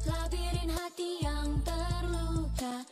Labirin hati yang terluka.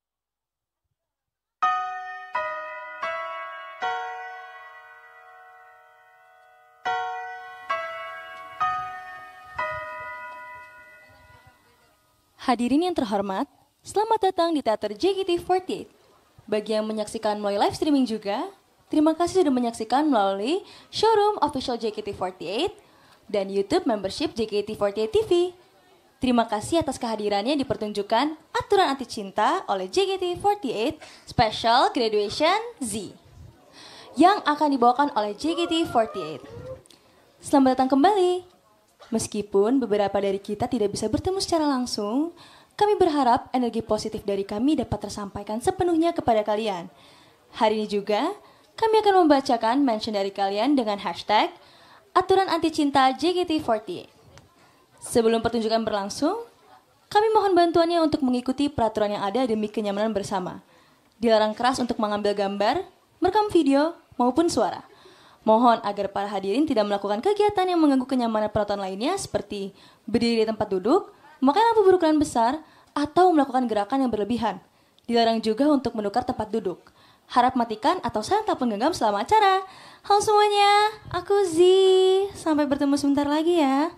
Hadirin yang terhormat, selamat datang di Teater JKT48. Bagi yang menyaksikan melalui live streaming juga, terima kasih sudah menyaksikan melalui showroom official JKT48 dan YouTube membership JKT48 TV. Terima kasih atas kehadirannya di pertunjukan Aturan Anti Cinta oleh JKT48 Special Graduation Z yang akan dibawakan oleh JKT48. Selamat datang kembali. Meskipun beberapa dari kita tidak bisa bertemu secara langsung, kami berharap energi positif dari kami dapat tersampaikan sepenuhnya kepada kalian. Hari ini juga, kami akan membacakan mention dari kalian dengan hashtag Aturan Anti Cinta JKT48. Sebelum pertunjukan berlangsung, kami mohon bantuannya untuk mengikuti peraturan yang ada demi kenyamanan bersama. Dilarang keras untuk mengambil gambar, merekam video, maupun suara. Mohon agar para hadirin tidak melakukan kegiatan yang mengganggu kenyamanan penonton lainnya seperti berdiri di tempat duduk, memakai lampu berukuran besar, atau melakukan gerakan yang berlebihan. Dilarang juga untuk menukar tempat duduk. Harap matikan atau silent telepon genggam selama acara. Halo semuanya, aku Z. Sampai bertemu sebentar lagi ya.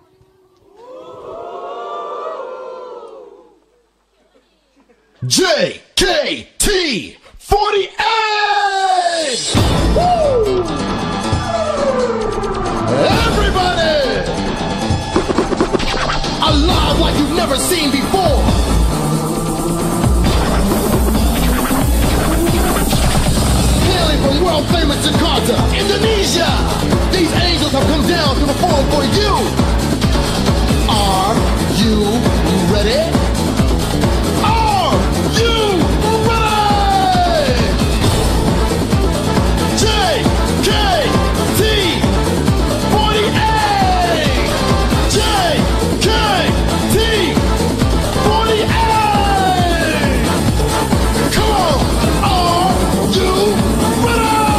JKT48! Woo! Everybody! Alive like you've never seen before! Hailing from world famous Jakarta, Indonesia! These angels have come down to perform for you! Are you ready? Are you ready? JKT48! JKT48! Come on! Are you ready?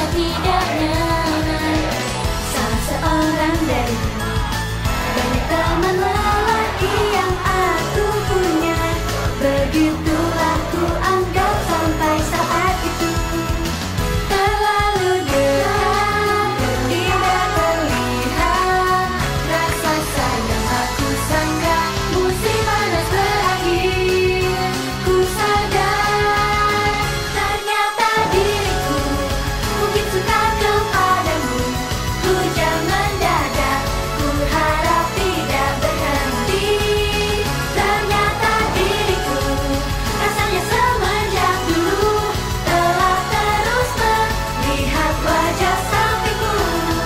tidak nyaman. Salah seorang dari banyak teman lelaki yang aku punya. Begitulah ku anggap sampai saat itu. Terlalu dekat, tidak terlihat. Rasa sayang aku sangka musim panas berakhir. Ku sadar ternyata diriku mungkin suka kepadamu. Hujan mendadak, ku harap tidak berhenti. Ternyata diriku rasanya semenjak dulu telah terus melihat wajah sampingku.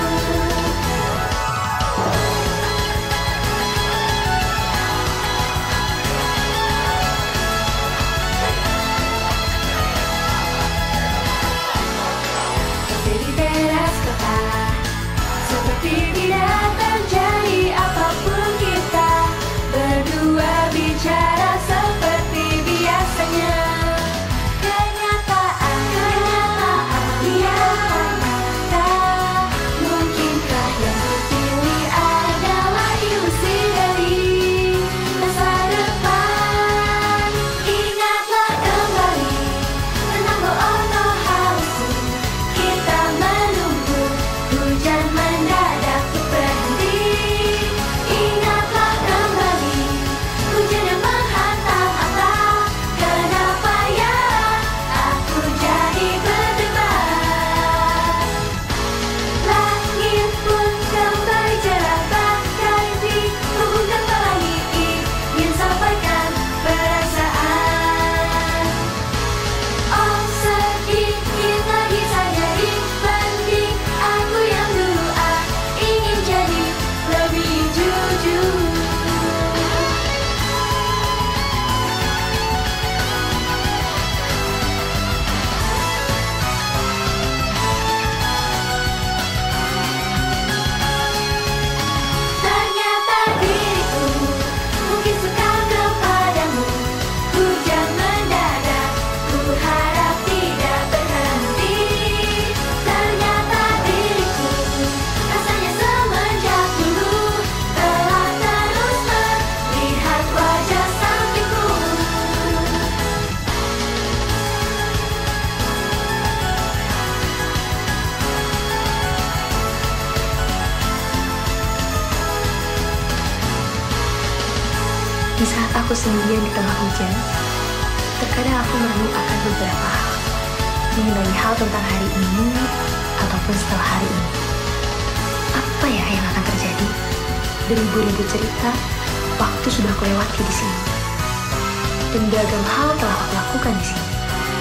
Di teras kota, seperti tidak terjadi apapun kita. Berdua bicara seperti biasanya. Kenyataan lihat mata. Mungkinkah yang kupilih adalah ilusi dari masa depan? Ingatlah kembali tentang Boono Hausu. Kita menunggu hujan mendadak berhenti. Ingatlah kembali hujan yang menghantam atap. Kenapa ya aku jadi berdebar? Langit pun kembali cerah, bahkan di hubungkan pelangi ingin sampaikan perasaan. Oh, sedikit lagi saja dibanding aku yang dulu ingin jadi lebih jujur. Ternyata diriku mungkin suka kepadamu. Hujan mendadak, ku harap tidak berhenti. Ternyata diriku rasanya semenjak dulu telah terus melihat wajah sampingku. Di saat aku sendirian di tengah hujan, terkadang aku merenung akan beberapa hal, mengenai hal tentang hari ini ataupun setelah hari ini. Apa ya yang akan terjadi? Beribu-ribu cerita, waktu sudah kulewati di sini, dan beragam hal telah aku lakukan di sini.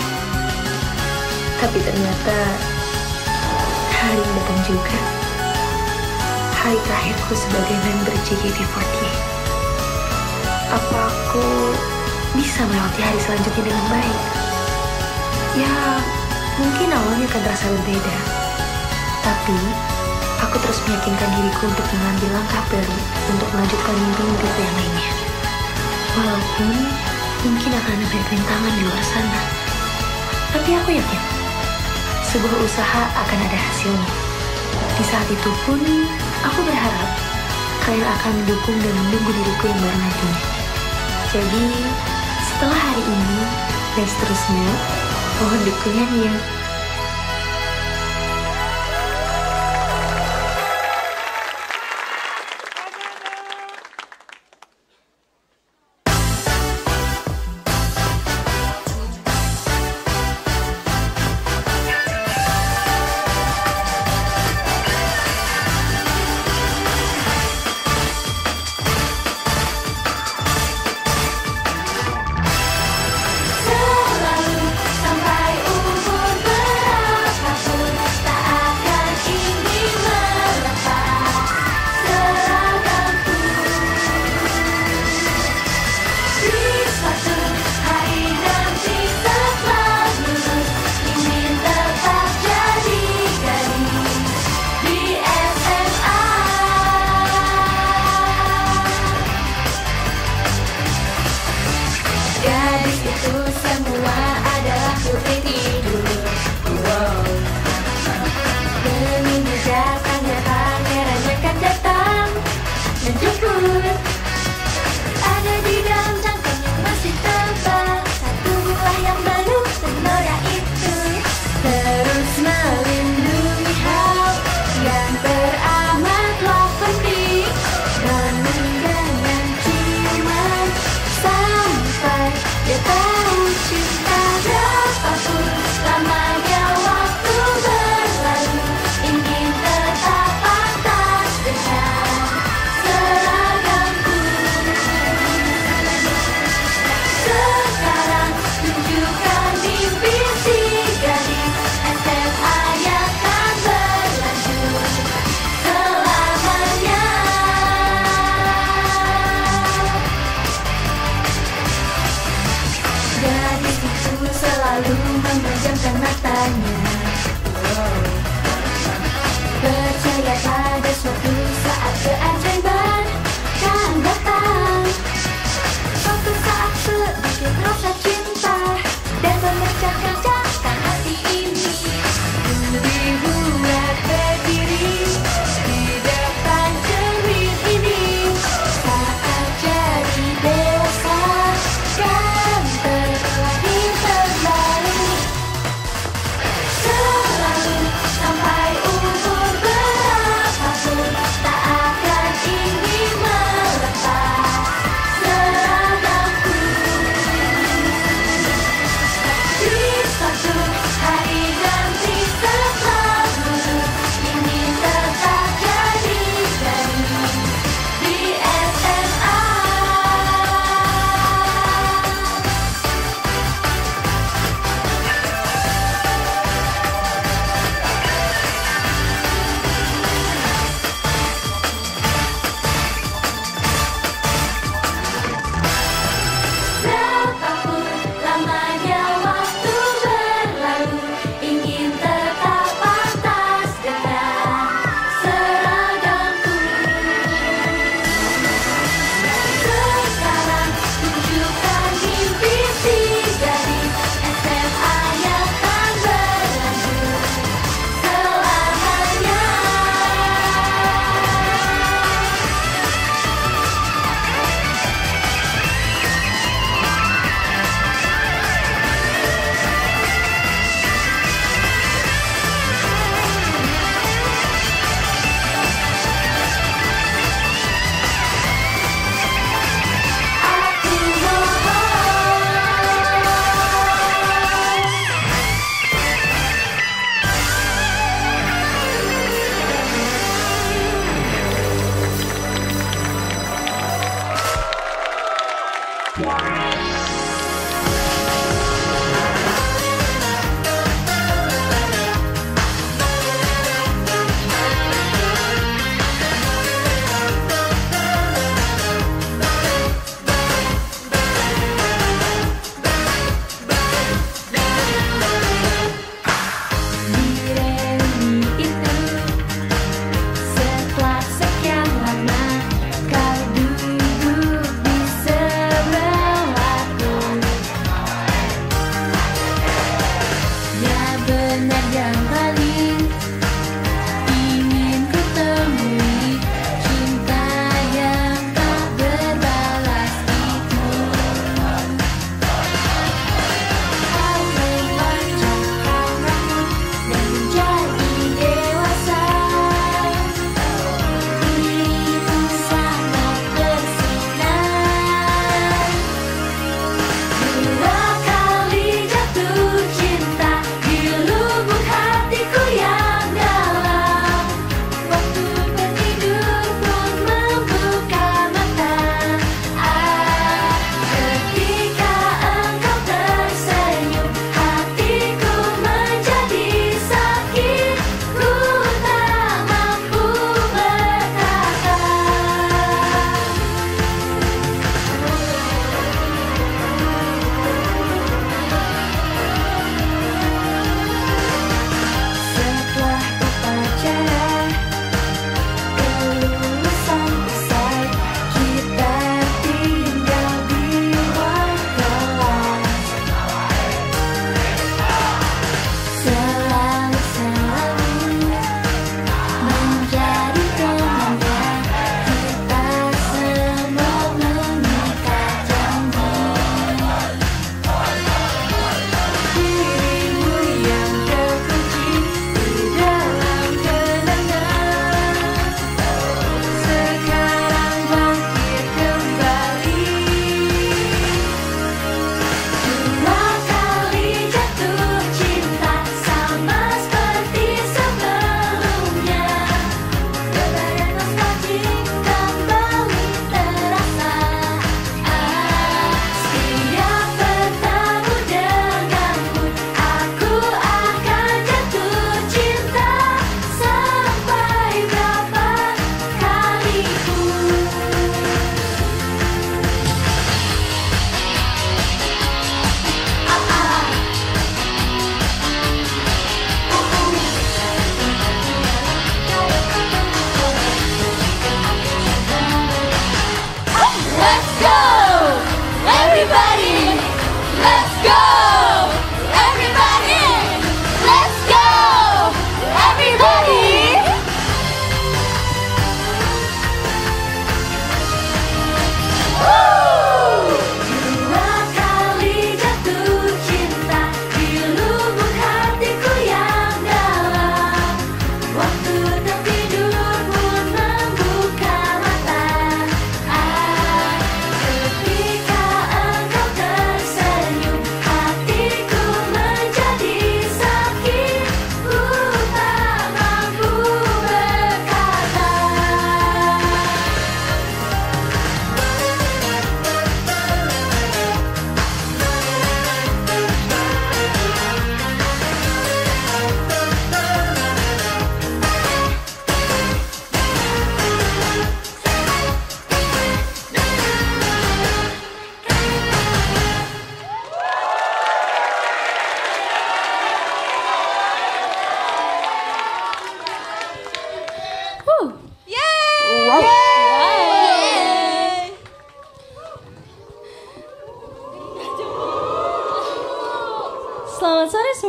Tapi ternyata hari ini datang juga. Hari terakhirku sebagai member JKT48. Apa aku bisa melewati hari selanjutnya dengan baik? Ya, mungkin awalnya akan terasa berbeda. Tapi, aku terus meyakinkan diriku untuk mengambil langkah baru untuk melanjutkan mimpi-mimpiku yang lainnya. Walaupun mungkin akan ada banyak rintangan di luar sana. Tapi aku yakin, sebuah usaha akan ada hasilnya. Di saat itu pun, aku berharap kalian akan mendukung dan menunggu diriku yang baru nantinya. Jadi, setelah hari ini dan seterusnya, mohon dukungannya. Selalu sampai umur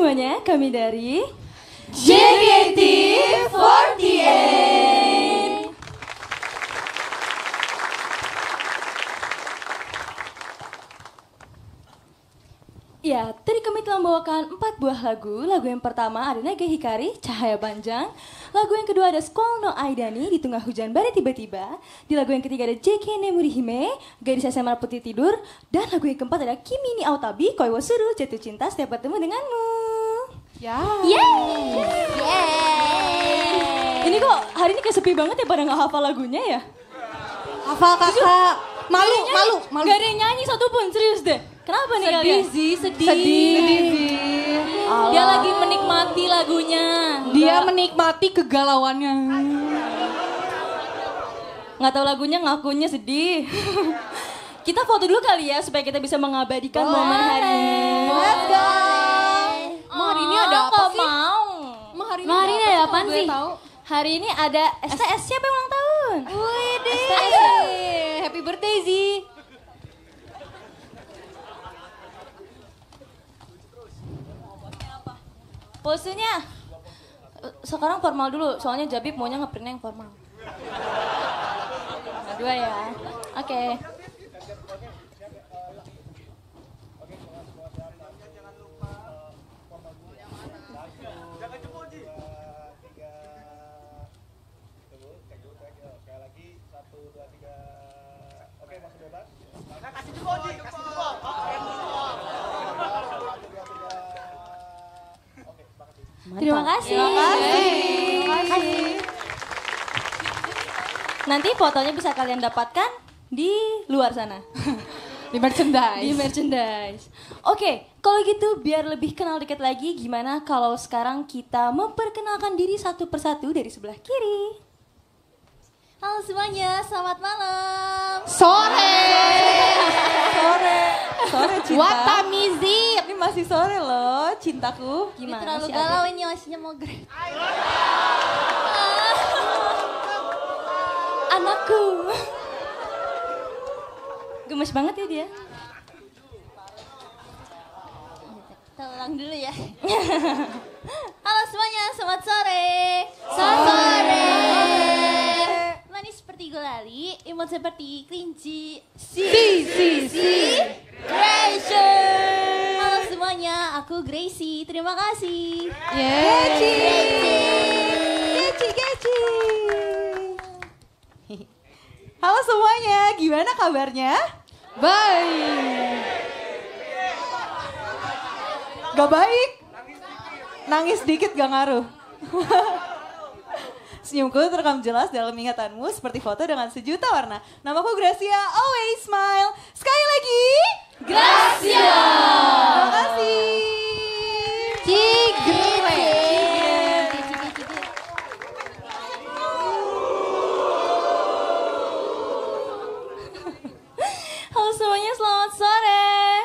semuanya, kami dari JKT48. Ya, tadi kami telah membawakan 4 buah lagu. Lagu yang pertama ada Naga Hikari, Cahaya Panjang. Lagu yang kedua ada Squall no Aidani, Di Tengah Hujan Badai Tiba-Tiba. Di lagu yang ketiga ada JK Nemuri Hime, Gadis SMA Putih Tidur. Dan lagu yang keempat ada Kimi ni Aotabi, Koi wo Suru, Jatuh Cinta Setiap Bertemu Denganmu. Ya. Yeay! Ini kok hari ini kayak sepi banget ya, pada nggak hafal lagunya ya? Hafal kakak. Malu. Gak ada yang nyanyi satupun, serius deh. Kenapa nih kalian? Sedih. Dia lagi menikmati lagunya. Dia menikmati kegalauannya. Nggak tahu lagunya, ngakunya sedih. Kita foto dulu kali ya supaya kita bisa mengabadikan momen hari ini. Let's go. Hari ini ada apa sih? Hari ini ada apa sih? Hari ini ada STS, siapa yang ulang tahun? STS. Happy birthday Zi. Posenya sekarang formal dulu, soalnya Jabib maunya ngeprintnya yang formal. Nah, 2 ya. Oke. Terima kasih. Nanti fotonya bisa kalian dapatkan di luar sana. Di merchandise. Di merchandise. Oke, kalau gitu biar lebih kenal deket lagi, gimana kalau sekarang kita memperkenalkan diri satu persatu dari sebelah kiri. Halo semuanya, selamat malam. Sore cinta. Watamizi. Ini masih sore loh, cintaku. Gimana Terlalu sih galau ini masihnya mau grade. Anakku. Gemes banget ya dia. Kita ulang dulu ya. Halo semuanya, selamat sore. Selamat sore. Manis seperti gulali, imut seperti kelinci. Gracie. Halo semuanya, aku Gracie. Terima kasih. Geci. Halo semuanya, gimana kabarnya? Baik. Gak baik? Nangis dikit gak ngaruh. Senyumku terekam jelas dalam ingatanmu seperti foto dengan sejuta warna. Namaku Gracia, always smile. Sekali lagi, Gracia. Terima kasih. Halo semuanya, selamat sore.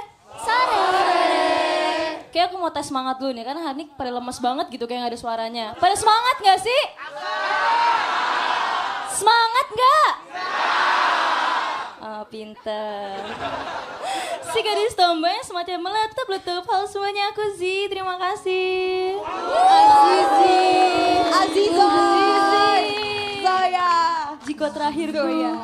Kayak aku mau tes semangat dulu nih, karena hari ini pada lemes banget gitu, kayak gak ada suaranya. Pada semangat gak sih? Semangat gak? Oh, pinter. Si gadis tomboy yang semacam meletup-letup. Halo semuanya, aku Zi, terima kasih. Aziza. Zaya. Jiko terakhirku ya.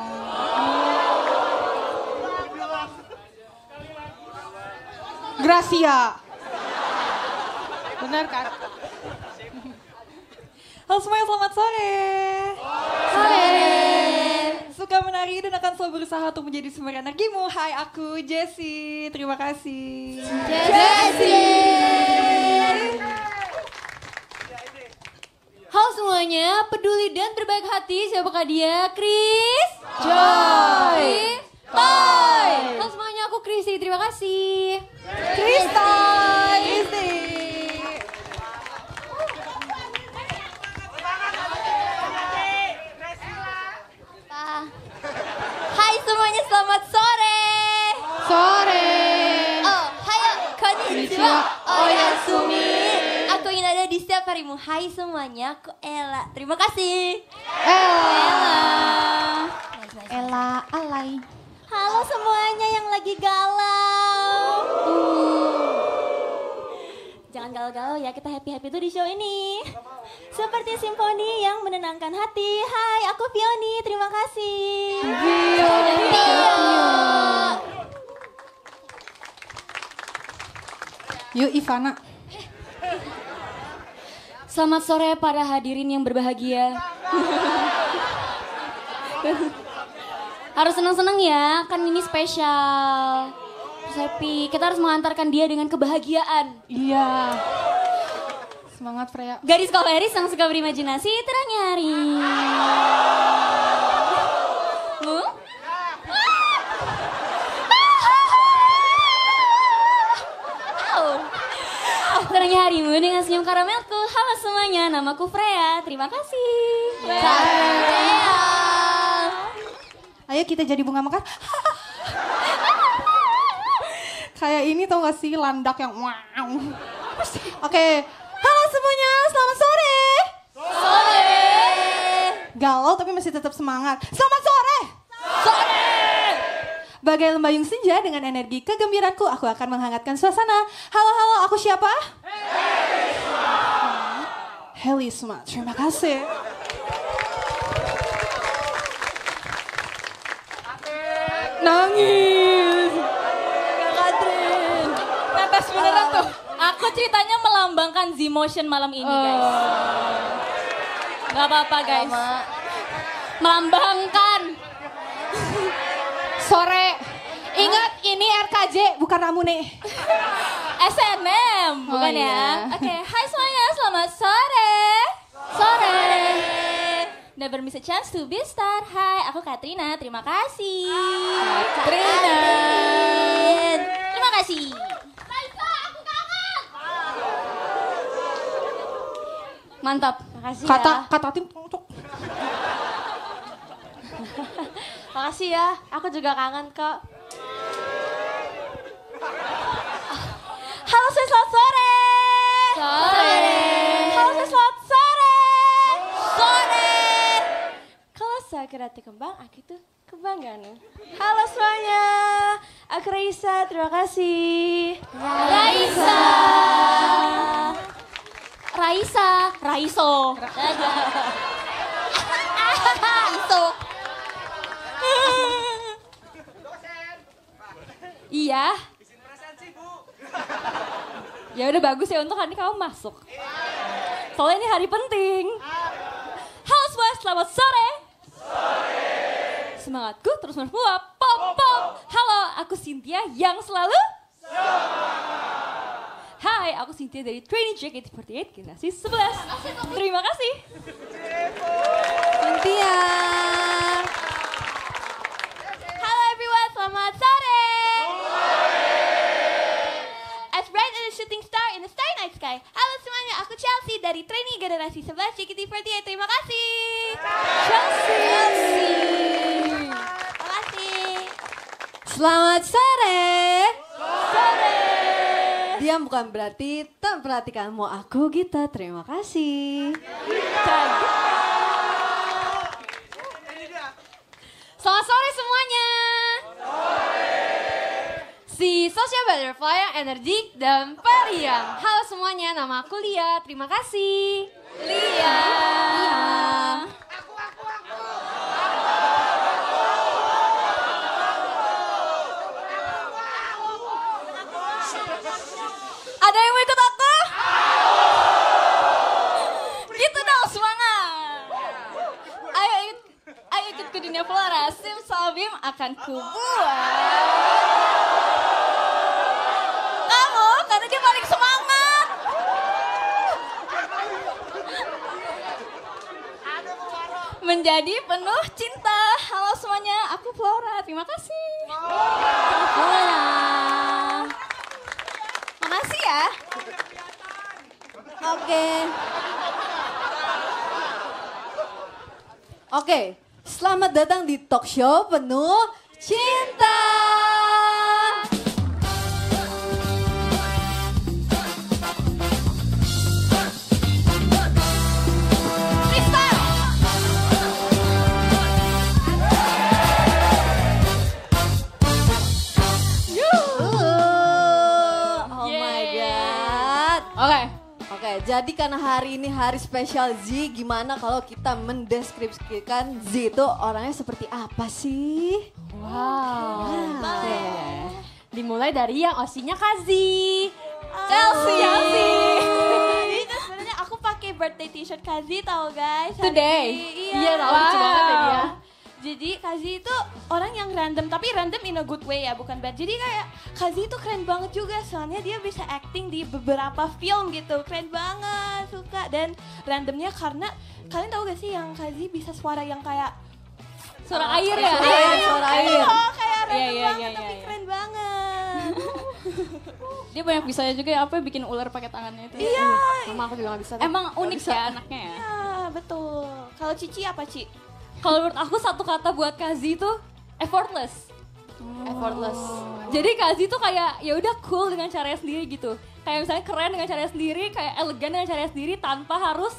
Gracia. Benar kan? Halo semuanya, selamat sore. Suka menari dan akan selalu berusaha untuk menjadi sumber energimu. Hai, aku Jessie. Terima kasih. Halo semuanya, peduli dan berbaik hati. Siapakah dia? Chris Joy. Toy. Halo semuanya, aku Chrissy. Terima kasih. Krista. Hai semuanya, selamat sore. Oh, hayo, konnichiwa, oyasumi. Aku ingin ada di setiap harimu. Hai semuanya, aku Ella. Terima kasih. Ella alay. Halo semuanya yang lagi galau. Jangan galau galau-galau ya, kita happy-happy tuh di show ini. Seperti simfoni yang menenangkan hati. Hai, aku Fioni, terima kasih. Yuk Ivana. Selamat sore para hadirin yang berbahagia. Harus senang-senang ya, kan ini spesial. Terus happy, kita harus mengantarkan dia dengan kebahagiaan. Iya. Semangat Freya. Gadis koleris yang suka berimajinasi, terangnya hari. Terangnya harimu dengan senyum karamelku. Halo semuanya, namaku Freya. Terima kasih. Ayo kita jadi bunga mekar. Kayak ini tau gak sih, landak yang wow. Oke, halo semuanya, selamat sore. Sore. Galau tapi masih tetap semangat. Selamat sore. Sore. Bagai lembayung senja dengan energi kegembiraanku, aku akan menghangatkan suasana. Halo, aku siapa? Helisma, terima kasih. Nangis. Kak Katrin. Tetes beneran tuh. Aku ceritanya melambangkan Z-Motion malam ini guys. Gak apa-apa guys. Melambangkan. Sore. Ingat ini RKJ bukan Ramune. SNM bukan iya. ya? Oke, hai semuanya, selamat sore. Sore. Never miss a chance to be a star. Hai, aku Katrina, terima kasih. Katrina. Terima kasih. Mantap. Makasih Kata tim untuk. Makasih ya, aku juga kangen kok. Halo, selamat sore. Sore. Halo, selamat sore. Sore. Kalau Sakura kembang, aku tuh kebanggaan. Halo semuanya, aku Raisa, terima kasih. Raisa. Raiso. Raiso. Iya. Ya udah bagus ya, untuk hari ini kamu masuk. Soalnya ini hari penting. Halo semua, selamat sore. Semangatku terus meluap. Pop. Halo, aku Cynthia yang selalu Hai, aku Cynthia dari Trainee JKT48 generasi 11. Terima kasih. Cynthia. Halo everyone, selamat sore. As bright as a shooting star in the starry night sky. Halo semuanya, aku Chelsea dari Trainee generasi 11 JKT48. Terima kasih. Chelsea. Terima kasih. Selamat sore. Sore. Diam bukan berarti tak perhatikanmu. Aku Gita, terima kasih. Selamat sore semuanya. Si Social Butterfly yang energik dan periang. Halo semuanya, nama aku Lia. Terima kasih. Lia. Ada yang mau ikut aku? Gitu dong, semangat. Ayo ikut ke dunia Flora. Simsalabim akan kubuat. Kamu, karena dia paling semangat. Menjadi penuh cinta. Halo semuanya, aku Flora. Terima kasih. Flora. Makasih ya. Oke, selamat datang di talk show penuh cinta. Oh my god. Oke, jadi karena hari ini hari spesial Z, gimana kalau kita mendeskripsikan Z itu orangnya seperti apa sih? Wow. Oke. Dimulai dari yang osinya Kazi. Chelsea. Itu sebenarnya aku pakai birthday t-shirt Kazi tau guys. hari Today? ini. Iya, tau, lucu banget ya dia. Jadi Kazi itu orang yang random, tapi random in a good way ya, bukan bad. Jadi kayak Kazi itu keren banget juga, soalnya dia bisa acting di beberapa film gitu. Keren banget, suka. Dan randomnya karena, kalian tahu gak sih yang Kazi bisa suara yang kayak Suara air ya? Suara air. kayak random Iya, banget, tapi keren banget. Dia banyak bisanya juga ya, apa bikin ular pakai tangannya itu. Iya. Sama aku juga gak bisa. Emang unik ya anaknya ya. Ya, betul. Kalau Cici apa, Ci? Kalau menurut aku satu kata buat Kazi itu effortless. Effortless. Jadi Kazi tuh kayak ya udah cool dengan caranya sendiri gitu. Kayak misalnya keren dengan caranya sendiri, kayak elegan dengan caranya sendiri tanpa harus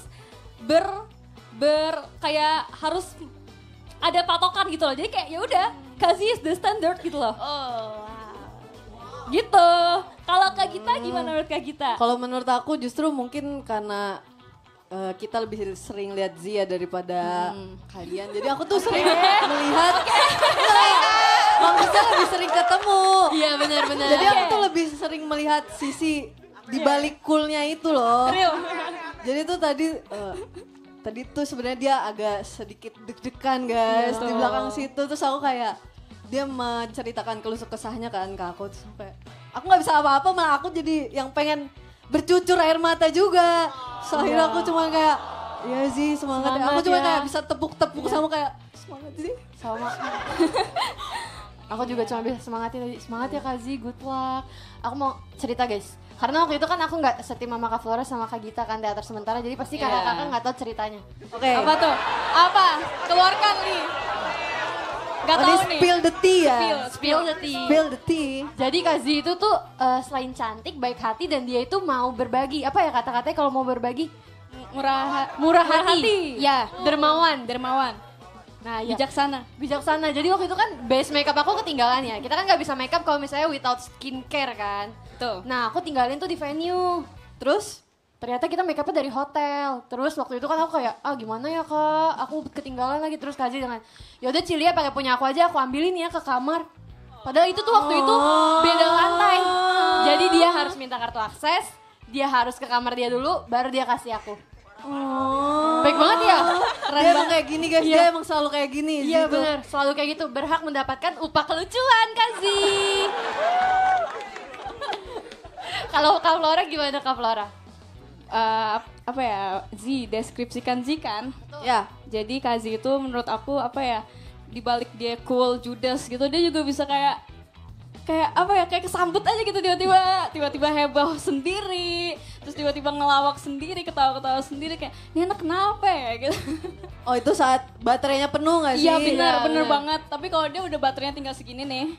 kayak harus ada patokan gitu loh. Jadi kayak ya udah Kazi is the standard gitu loh. Oh, Gitu. Kalau Kak Gita gimana menurut Kak Gita? Kalau menurut aku justru mungkin karena kita lebih sering lihat Zia daripada kalian. Jadi aku tuh sering melihat, maksudnya lebih sering ketemu. Iya benar-benar. Jadi aku tuh lebih sering melihat sisi di balik coolnya itu loh. Jadi tuh tadi tuh sebenarnya dia agak sedikit deg-degan guys di belakang situ. Terus aku kayak dia menceritakan keluh kesahnya kan ke aku. Terus aku nggak bisa apa-apa, malah aku jadi yang pengen bercucur air mata juga. So akhirnya aku cuma kayak, ya sih semangat ya. Aku cuma kayak bisa tepuk-tepuk sama kayak, semangat sih. Sama. Aku juga cuma bisa semangatin tadi. Semangat ya Kazi, good luck. Aku mau cerita guys. Karena waktu itu kan aku nggak setim sama Kak Flora sama Kak Gita kan teater sementara. Jadi pasti kakak-kakak nggak tahu ceritanya. Oke. Apa tuh? Apa? Keluarkan nih. Gak Tadi tahu nih. spill the tea ya. Spill the tea. Spill the tea. Jadi Kazi itu tuh selain cantik, baik hati dan dia itu mau berbagi. Apa ya kata-katanya kalau mau berbagi? Murah hati. Ya, dermawan. Nah, ya. Bijaksana. Jadi waktu itu kan base makeup aku ketinggalan ya. Kita kan nggak bisa makeup kalau misalnya without skincare kan. Tuh. Nah, aku tinggalin tuh di venue. Terus? Ternyata kita makeupnya dari hotel. Terus waktu itu kan aku kayak, gimana ya kak, aku ketinggalan lagi. Terus Kazi dengan, yaudah Cilia pakai punya aku aja, aku ambilin ya ke kamar. Padahal itu tuh waktu itu beda lantai. Jadi dia harus minta kartu akses, dia harus ke kamar dia dulu, baru dia kasih aku. Baik banget ya? Keren dia emang kayak gini guys, dia emang selalu kayak gini. Iya bener, selalu kayak gitu, berhak mendapatkan upah kelucuan Kazi. Kalau Kak Flora gimana Kak Flora? Apa ya, deskripsikan Z kan. Ya. Jadi Kazi itu menurut aku apa ya, dibalik dia cool, judes gitu, dia juga bisa kayak apa ya, kayak kesambut aja gitu tiba-tiba heboh sendiri, terus tiba-tiba ngelawak sendiri, ketawa-ketawa sendiri kayak, ini anak kenapa ya gitu. Oh itu saat baterainya penuh gak sih? Iya bener banget, tapi kalau dia udah baterainya tinggal segini.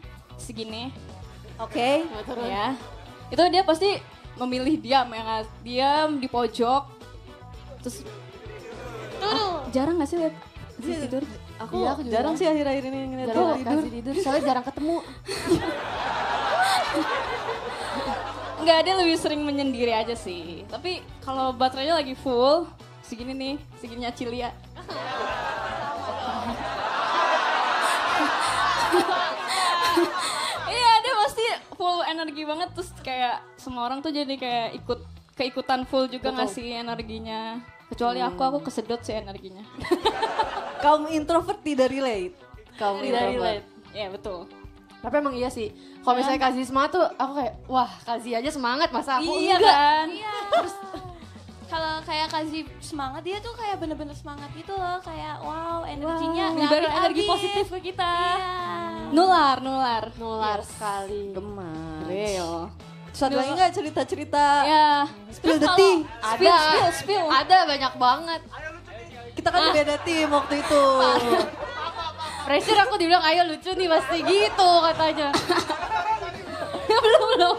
Oke. Ya, itu dia pasti memilih diam di pojok. Terus jarang gak sih lihat tidur? Aku, Iya, aku juga jarang sih akhir-akhir ini ngeliat Jarang dia Kazi tidur, soalnya jarang ketemu. Enggak, dia lebih sering menyendiri aja sih. Tapi kalau baterainya lagi full, segininya Cilia. Iya, dia pasti full energi banget, terus kayak semua orang tuh jadi kayak keikutan full juga ngasih energinya. Kecuali aku kesedot sih energinya. Kaum introvert tidak relate. Kaum introvert. Iya betul. Tapi emang iya sih, kalau misalnya Kazi semangat tuh aku kayak, wah Kazi aja semangat, masa aku Iya enggak? kan? Iya. Kalau kayak Kazi semangat, dia tuh kayak bener-bener semangat gitu loh. Kayak wow, energinya nggak Dari energi habis-habis. positif ke kita. Iya. Nular Sekali. Gemas. Real. Terus ada lagi nggak cerita-cerita? Ya. Spill the tea. Spill. Ada banyak banget. Kita kan beda tim waktu itu. Pressure aku dibilang, ayo lucu nih pasti gitu katanya. belum.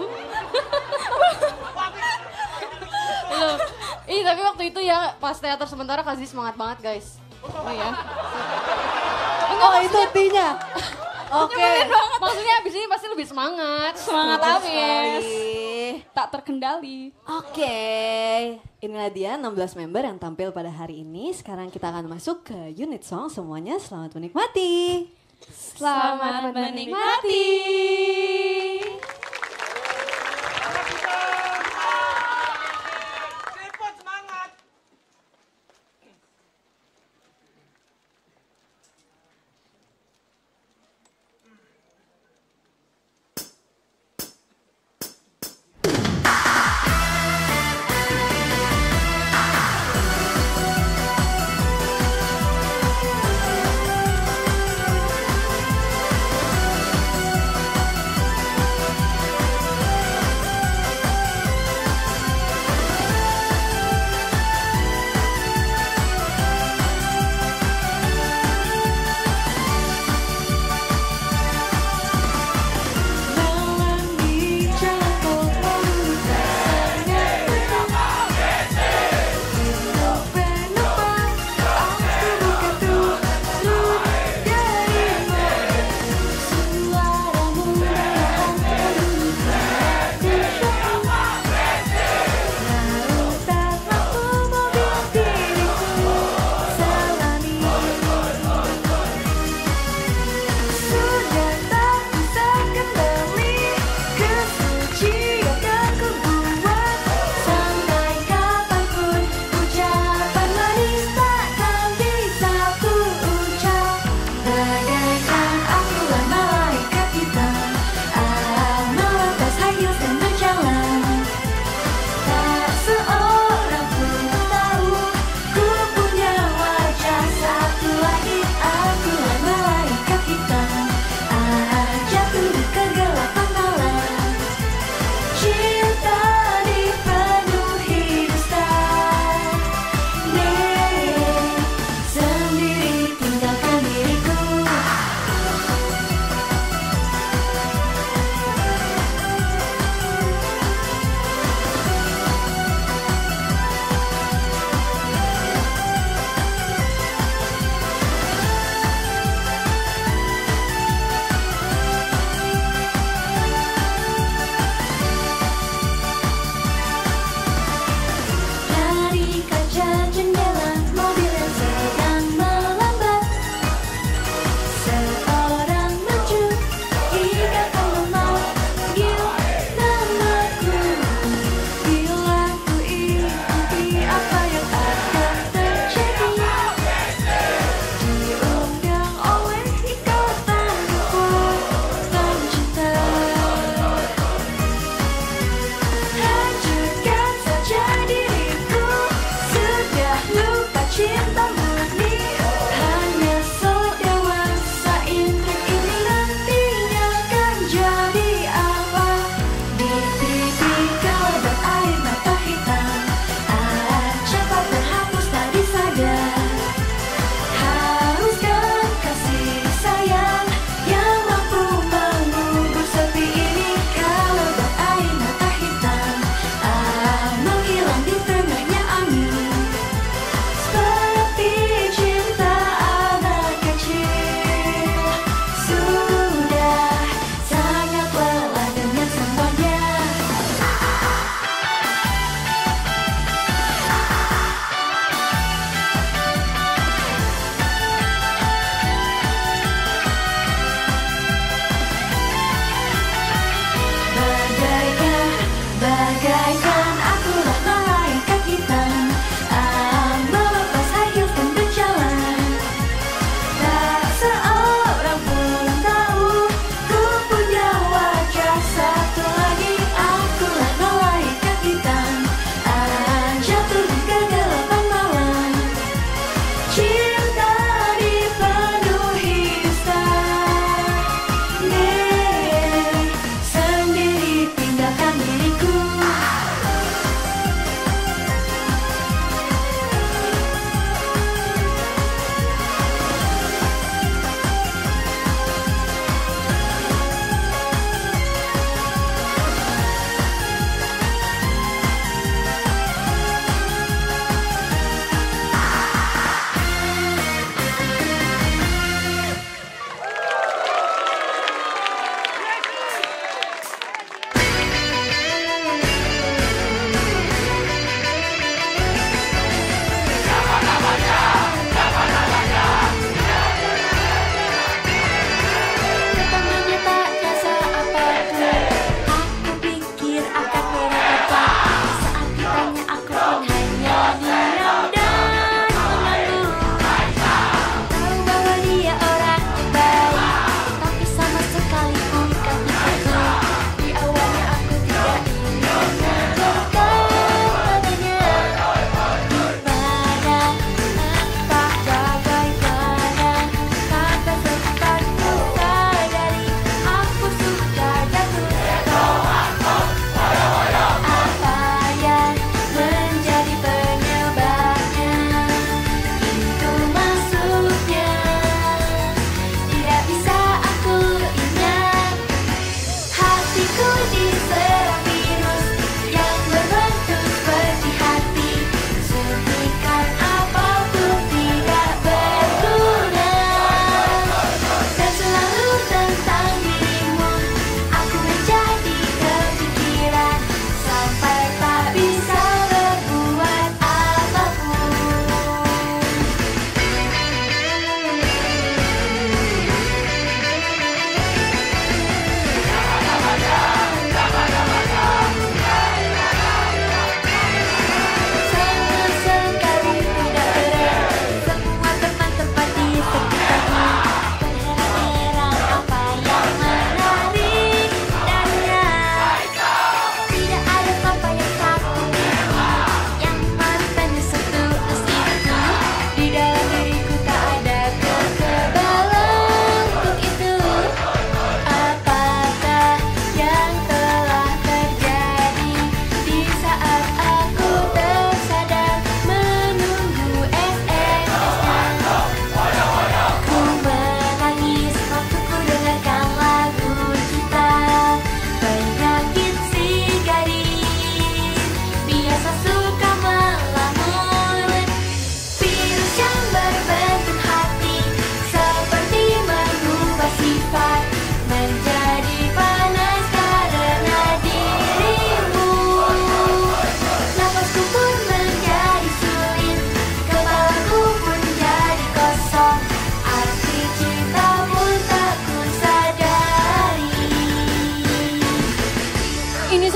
Tapi waktu itu ya pas teater sementara Kazi semangat banget guys. Oh ya. Oh itu tea-nya. Oke. Maksudnya abis ini pasti lebih semangat. Semangat Betul abis. sekali. Tak terkendali. Oke. Inilah dia 16 member yang tampil pada hari ini. Sekarang kita akan masuk ke unit song. Semuanya selamat menikmati. Selamat menikmati.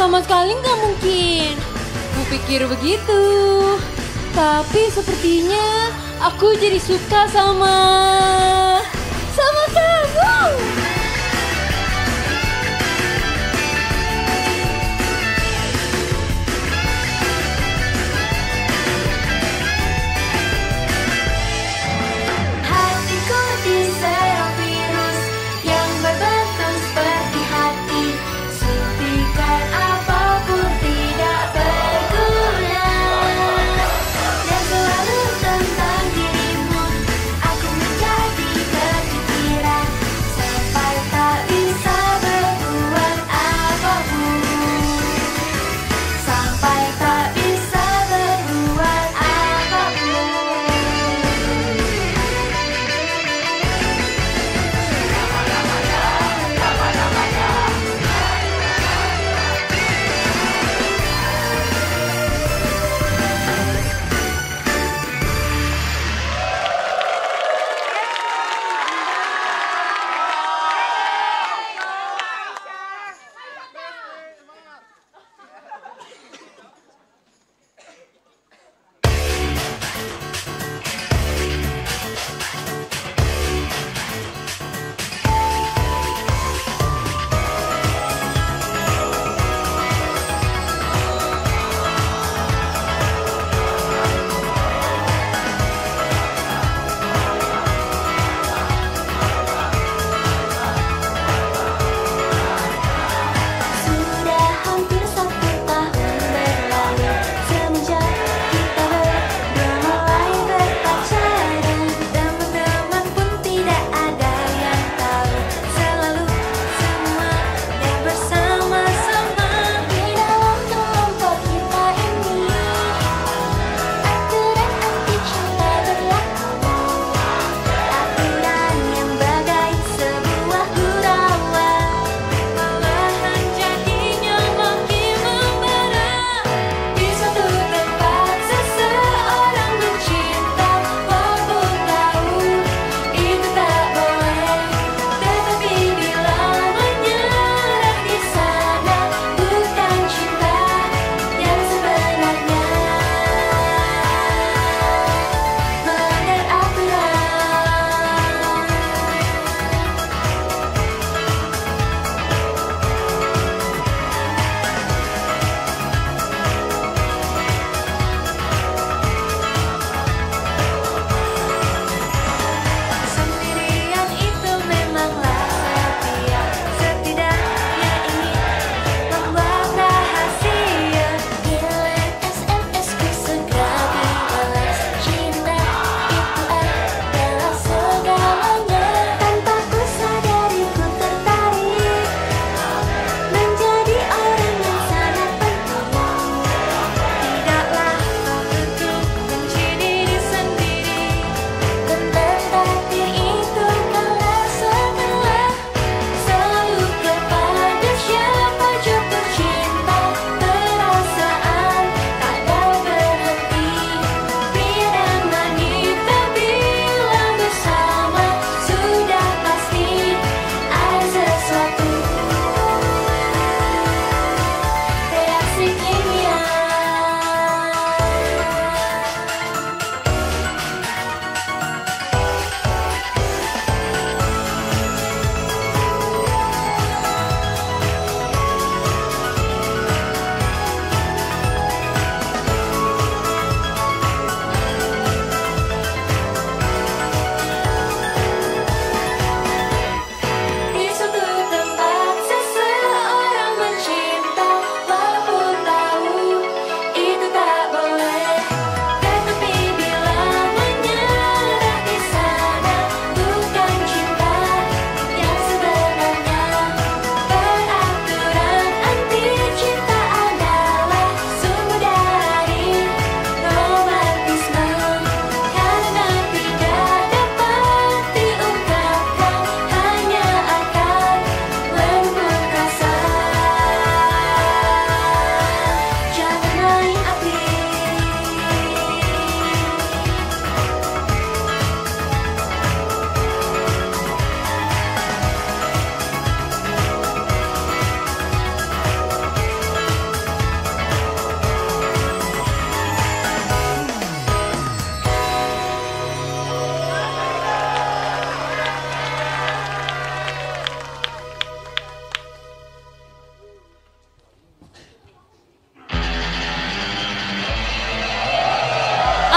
sama sekali nggak mungkin. Kupikir begitu. Tapi sepertinya aku jadi suka sama kamu. Hatiku diserang virus yang berbentuk seperti hati. Suntikan apapun tidak berguna. Dan selalu tentang dirimu, aku menjadi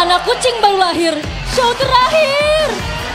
Anak kucing baru lahir, show terakhir.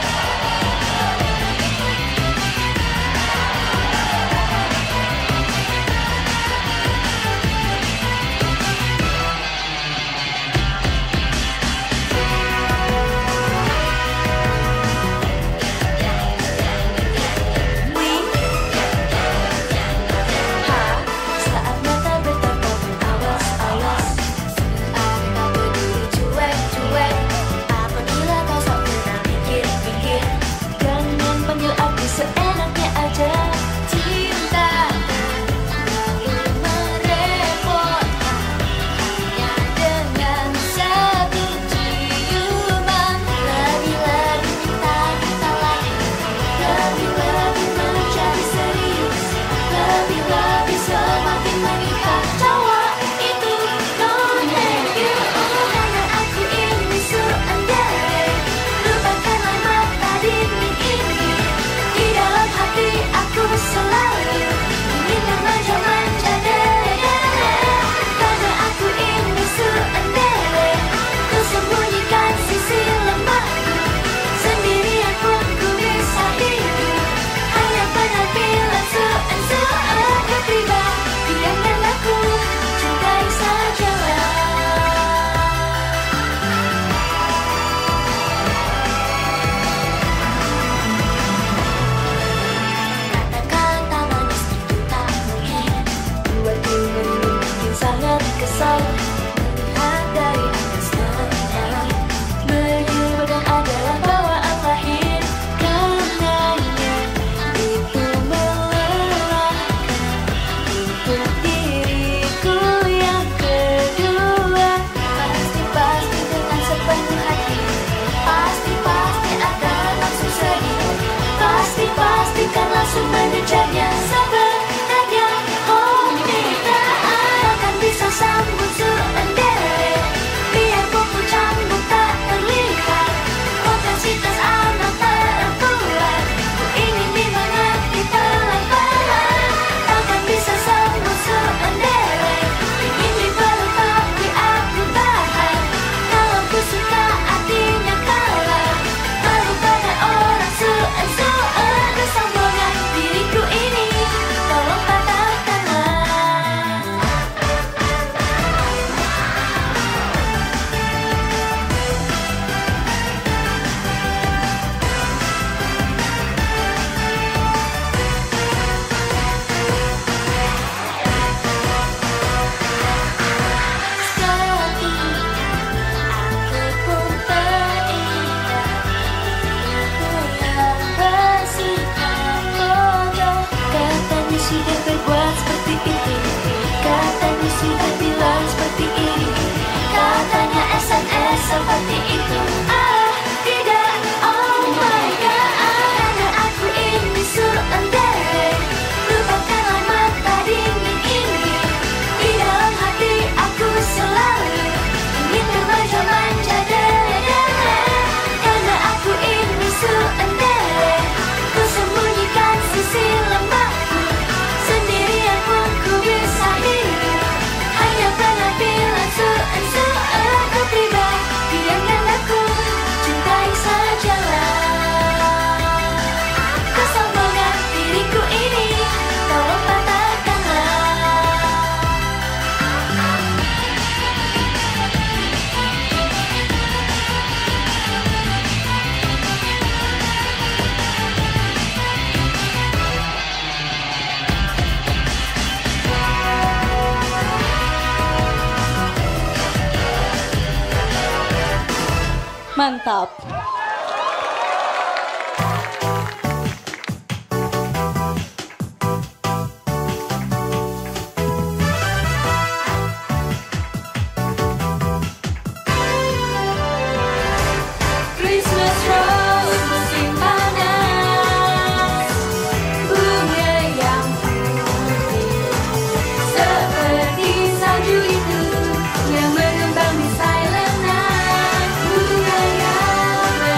Saat mata bertatap awas-awas, tak peduli cuek-cuek. Apabila kau tak pernah mikir-mikir, jangan panggil aku seenaknya aja. Cinta terlalu merepotkan, hanya dengan satu ciuman. Lagi-lagi minta kita lagi, lebih-lebih mencari serius, lebih-lebih semakin mengikat. Cowok itu don't have you, karena aku ini seandainya. Lupakanlah mata dinding ini, di dalam hati aku selalu ingin manja-manja dada. Karena aku ini seandainya, ku sembunyikan sisi lemahku. Sendirian pun ku bisa hidup, hanya penampilan sean-sean. Kau pribadi yang aku cintai sajalah. Kata-kata manis itu tak mungkin buatku mungkin sangat kesal. Melihat dari atasnya, menyerukan adalah bawaan lahir. Karenanya itu melelahkan untuk diriku yang kedua. Pasti-pasti dengan sepenuh hati, pasti-pasti akan langsung sedih, pasti-pasti kan langsung mengejarnya. Sebenarnya kita akan bisa sambut seandainya, biarpun cambuk tak terlihat, potensitas anak perempuan. Ku ingin dimengerti pelan-pelan, takkan bisa sambut seandainya. Ingin dipeluk tapi aku tahan, kalau ku suka artinya kalah. Malu pada orang sean-sean, kesombongan diriku ini tolong patahkanlah. Sekali aku pun teringat diriku yang bersikap bodoh. Katanya sudah berbuat seperti itu, katanya sudah bilang seperti ini, katanya SMS seperti itu. Tidak, oh my god, karena aku ini seandainya. Lupakanlah mata dinding ini, di dalam hati aku selalu ingin bermanja-manja dada. Karena aku ini seandainya, ku sembunyikan sisi lemahku. Sendirian pun ku bisa hidup, hanya penampilan sean-sean. Ku pribadi yang aku cintai sajalah. Kesombongan diriku ini tolong patahkanlah. Mantap. Christmas rose musim panas, bunga yang putih seperti salju itu yang mengembang di silent night. Bunga yang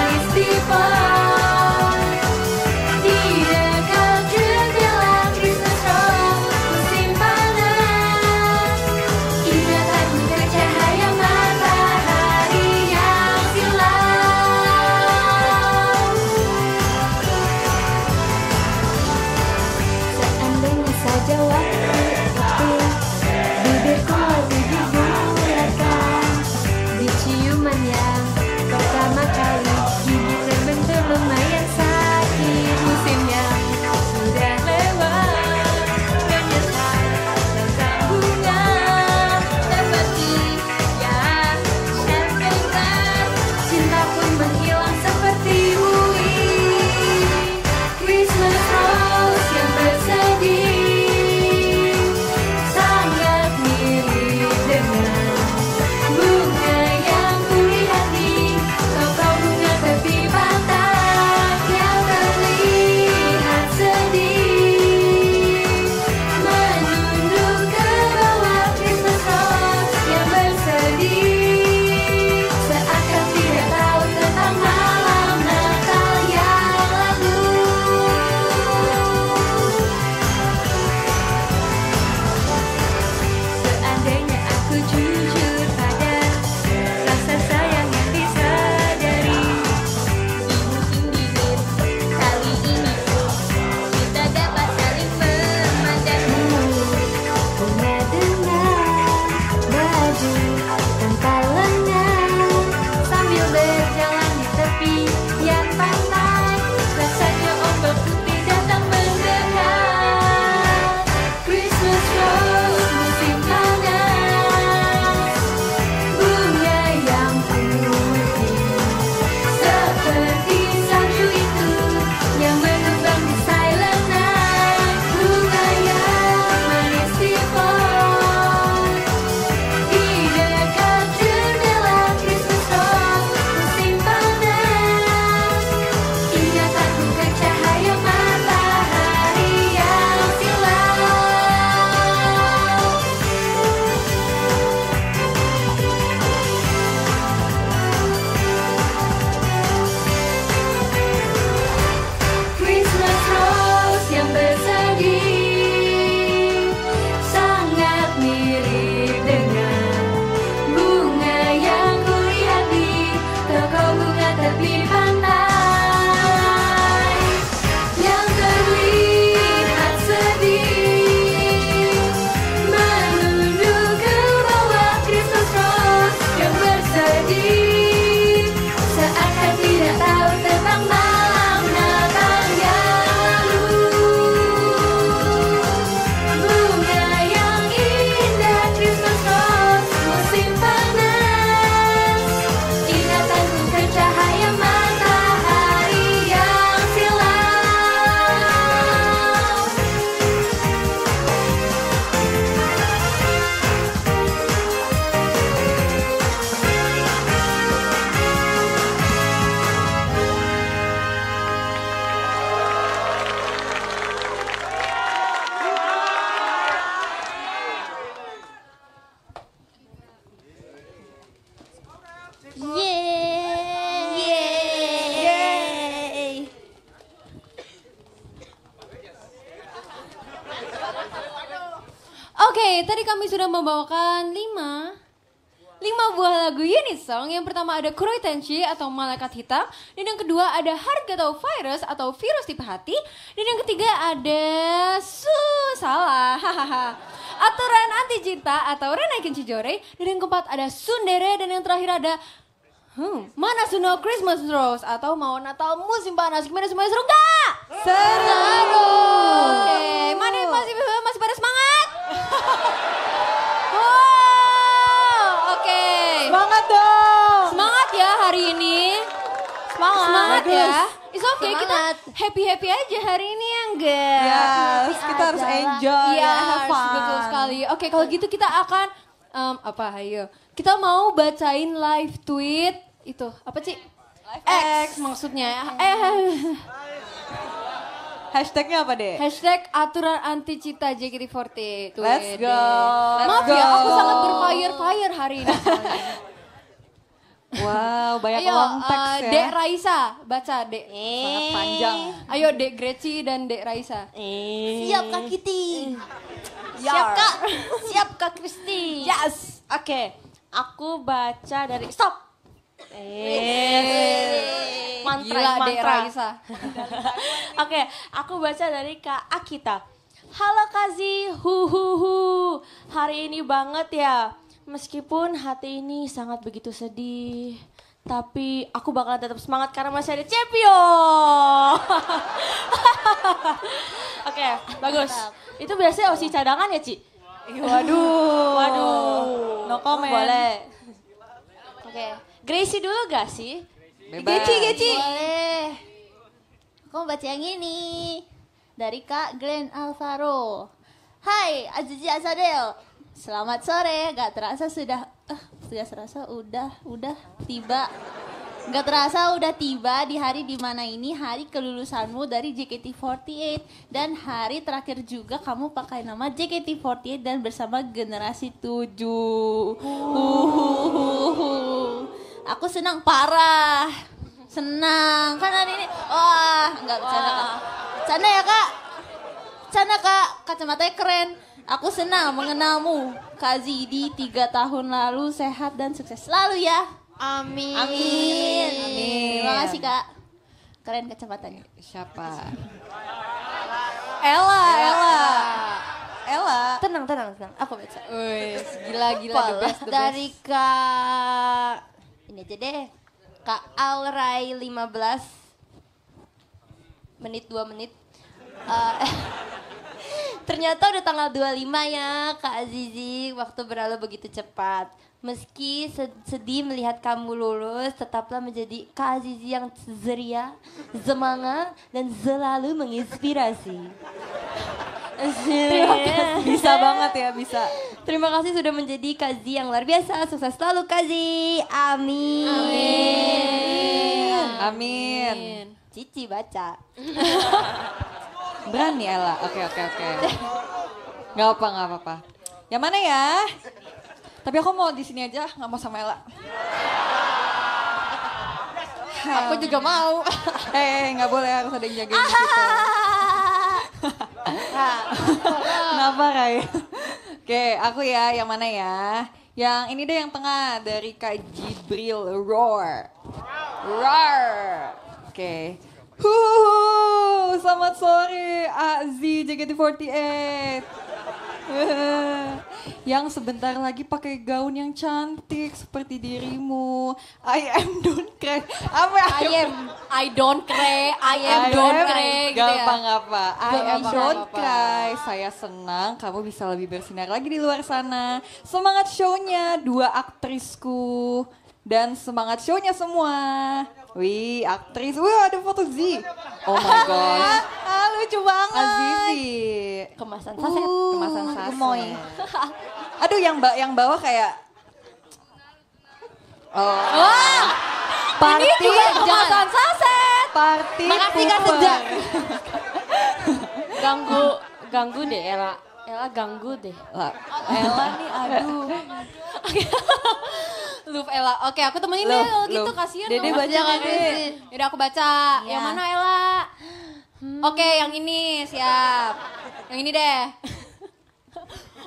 tadi kami sudah membawakan 5 buah lagu unit song. Yang pertama ada Kuroi Tenshi atau Malaikat Hitam. Dan yang kedua ada Harga atau Virus atau Virus Tipe Hati. Dan yang ketiga ada salah. Aturan Anti Cinta atau Renaikin Chijore. Dan yang keempat ada Sundere. Dan yang terakhir ada Manasuno Christmas Rose atau Mau Natal Musim Panas. Gimana semuanya, seru gak? Seru. Oke, mana masih pada semangat? Oke. Semangat dong. Semangat ya hari ini. Semangat ya. It's okay, kita happy aja hari ini ya enggak? Yes, kita harus enjoy ya, have fun. Betul sekali. Oke, kalau gitu kita akan ayo. Kita mau bacain live tweet itu. Apa sih? X maksudnya. Hashtagnya apa deh? Hashtag aturan anti cita JKT48. Let's go. Maaf ya, aku sangat berfire hari ini. Wow, banyak Ayo, long text ya. Dek Raisa, baca Dek. Sangat panjang. Ayo Dek Greci dan Dek Raisa. Siap Kak Kitty. Siap Kak Kristi. Yes. Oke, aku baca dari stop. Gila Dek Raisa. Oke, aku baca dari Kak Akita. Halo Kazi, huhuhu. Hari ini banget ya. Meskipun hati ini sangat begitu sedih, tapi aku bakalan tetap semangat karena masih ada champion. Oke, bagus. Itu biasanya OSI cadangan ya, Ci? Waduh. No comment. Boleh. Oke, Gracie dulu gak sih? Bebas. Geci. Boleh. Aku mau baca yang ini. Dari Kak Glenn Alvaro. Hai, Azizi Azadel. Selamat sore. Gak terasa udah tiba. Gak terasa udah tiba di hari dimana ini hari kelulusanmu dari JKT48. Dan hari terakhir juga kamu pakai nama JKT48 dan bersama generasi 7. Aku senang parah. Senang. Kan hari ini. Wah, enggak bercanda Kak. Bercanda ya Kak. Bercanda Kak. Kacamatanya keren. Aku senang mengenalmu. Kak Zidi 3 tahun lalu sehat dan sukses selalu ya. Amin. Terima kasih Kak. Keren kacamatanya. Siapa? Ella. Tenang. Aku baca. Wih, gila the best. Dari Kak ini aja deh. Kak Alray 15 menit 2 menit. Ternyata udah tanggal 25 ya Kak Azizi. Waktu berlalu begitu cepat. Meski sedih melihat kamu lulus, tetaplah menjadi Kak Azizi yang ceria, semangat, dan selalu menginspirasi. Terima kasih. Bisa banget ya, bisa. Terima kasih sudah menjadi Kak Zi yang luar biasa. Sukses selalu Kak Zi. Amin. Cici baca. Berani Ella. Oke. Gak apa-apa. Yang mana ya? Tapi aku mau di sini aja, gak mau sama Ella. Aku juga mau. Gak boleh, harus ada yang jagain di situ. Kenapa Ray? Oke, aku ya, yang mana ya? Yang ini deh yang tengah, dari Kak Jibril, Roar. Oke. Selamat sore, Azi JKT48. Yang sebentar lagi pakai gaun yang cantik seperti dirimu. I am don't cry. I don't cry. Gitu ya. Apa? I am don't cry. Saya senang kamu bisa lebih bersinar lagi di luar sana. Semangat show-nya 2 aktrisku. Dan semangat show-nya semua. Wih, aktris. Wih, ada foto Z. Oh my gosh. Lucu banget. Azizi. Kemasan saset. Kemasan saset. gemoy. Aduh, yang bawah kayak Ini juga kemasan saset. Party Makasih Kak pooper. Sejak. Ganggu deh Ella. Ella ganggu deh. Lah, Ella nih, aduh. Love Ella. Oke, aku temenin deh kalau gitu, kasihan Dede dong. baca Dede. Yaudah aku baca. Yang mana Ella? Oke, yang ini siap. Yang ini deh.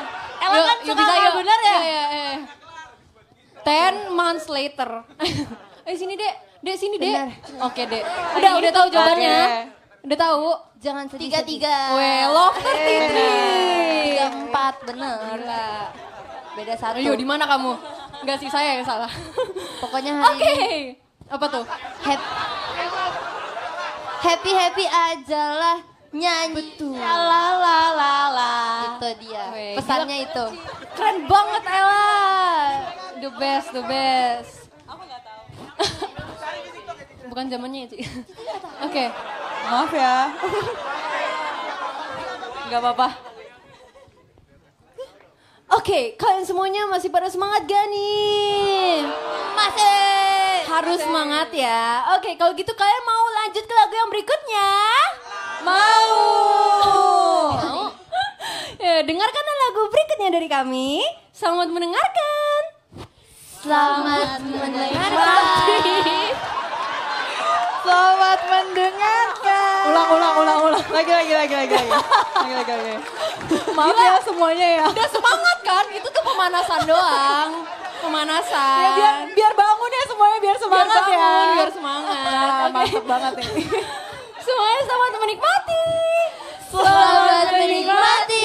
Ella kan suka nggak bener ya? Iya. 10 months later. Sini Dek. Dek sini Dek. Oke Dek. Udah tahu jawabannya. Udah tahu. Jangan sedih. 33. Weh, love 33. 34 bener. Gila. Beda 1. Ayo di mana kamu? Enggak sih saya yang salah. Pokoknya hari ini Apa tuh? happy aja lah nyanyi. Betul. La. Itu dia. Weh, Pesannya gila. itu. Keren banget Ella. The best. Aku nggak tahu. Bukan zamannya itu. Oke. Maaf ya. Gak apa-apa. Oke, kalian semuanya masih pada semangat gak nih? Masih. Harus semangat ya. Oke, kalau gitu kalian mau lanjut ke lagu yang berikutnya? Mau. Ya, dengarkan lagu berikutnya dari kami. Selamat mendengarkan. Selamat mendengarkan. Selamat mendengarkan. Ulang. Lagi. Maaf ya semuanya ya. Udah semangat kan? Itu tuh pemanasan doang. Pemanasan. Ya biar bangun ya semuanya biar semangat ya. Biar semangat. Oke. Mantap banget ini. Semuanya selamat menikmati. Selamat menikmati.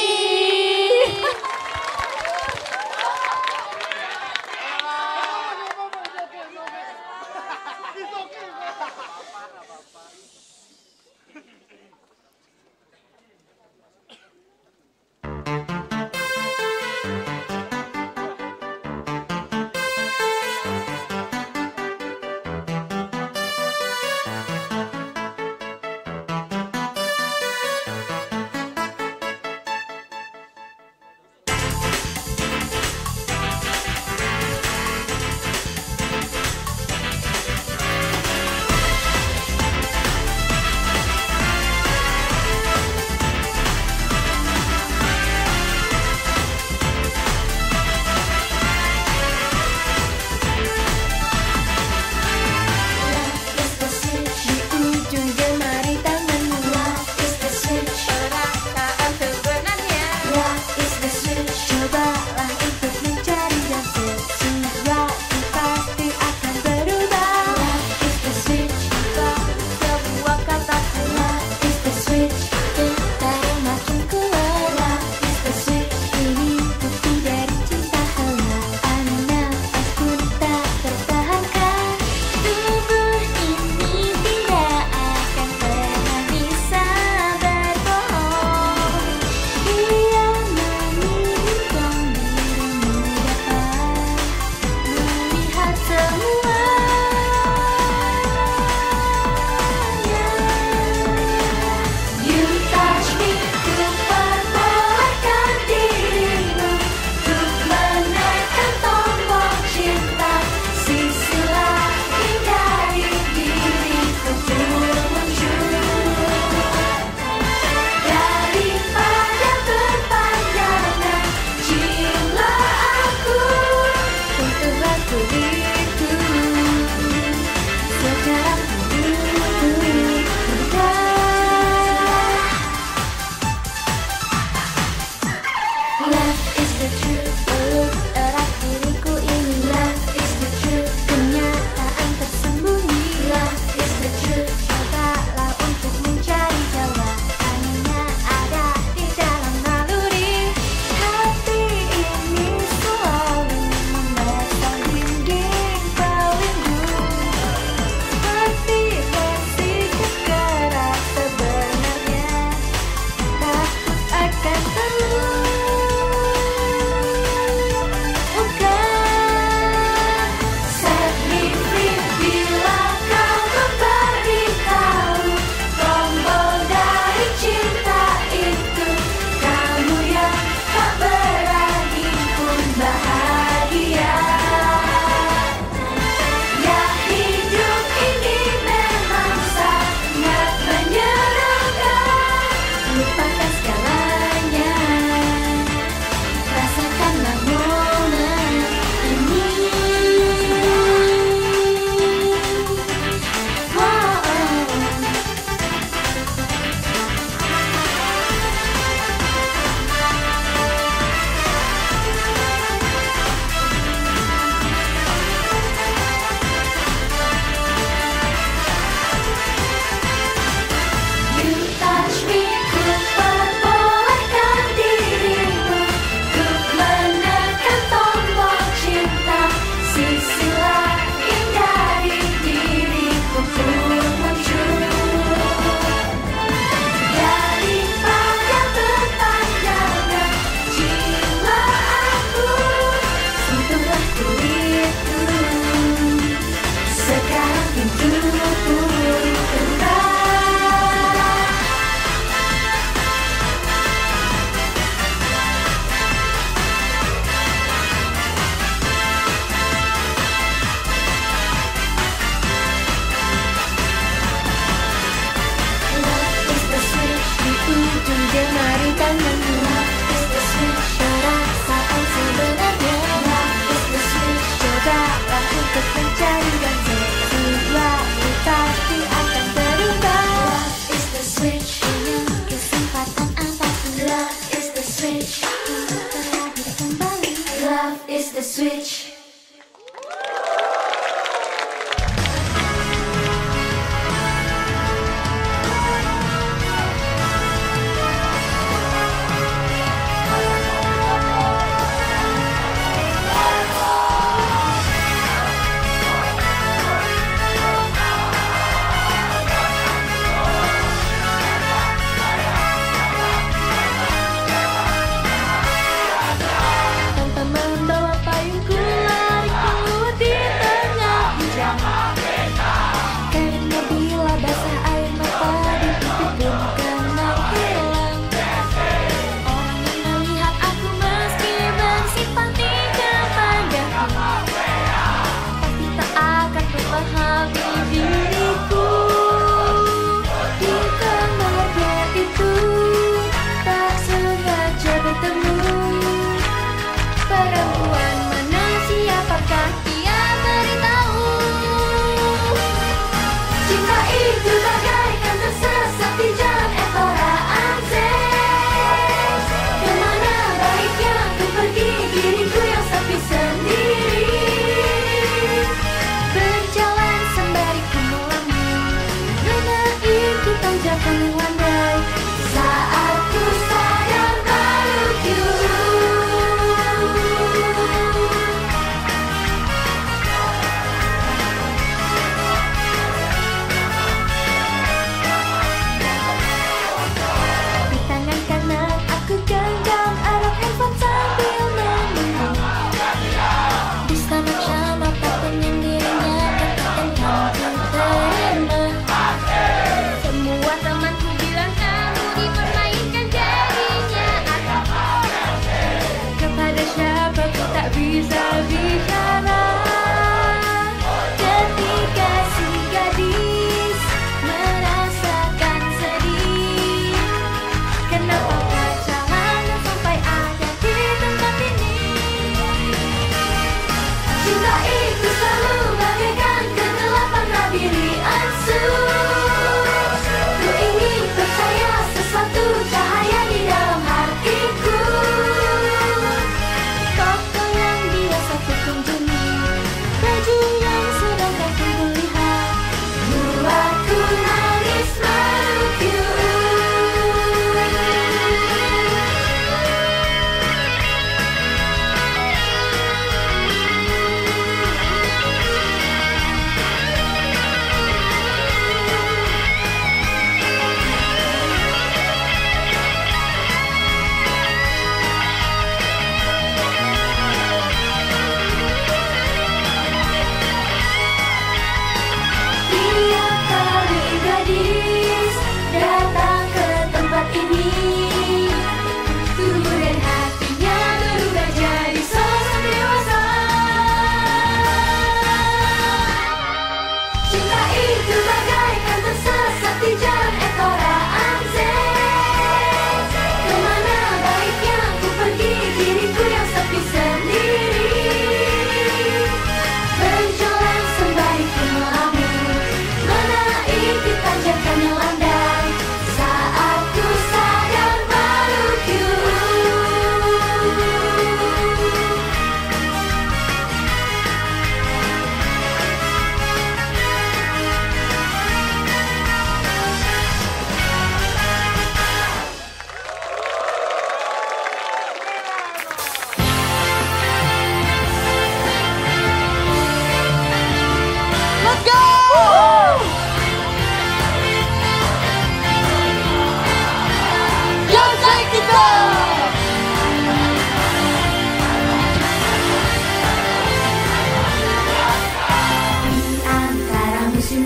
musim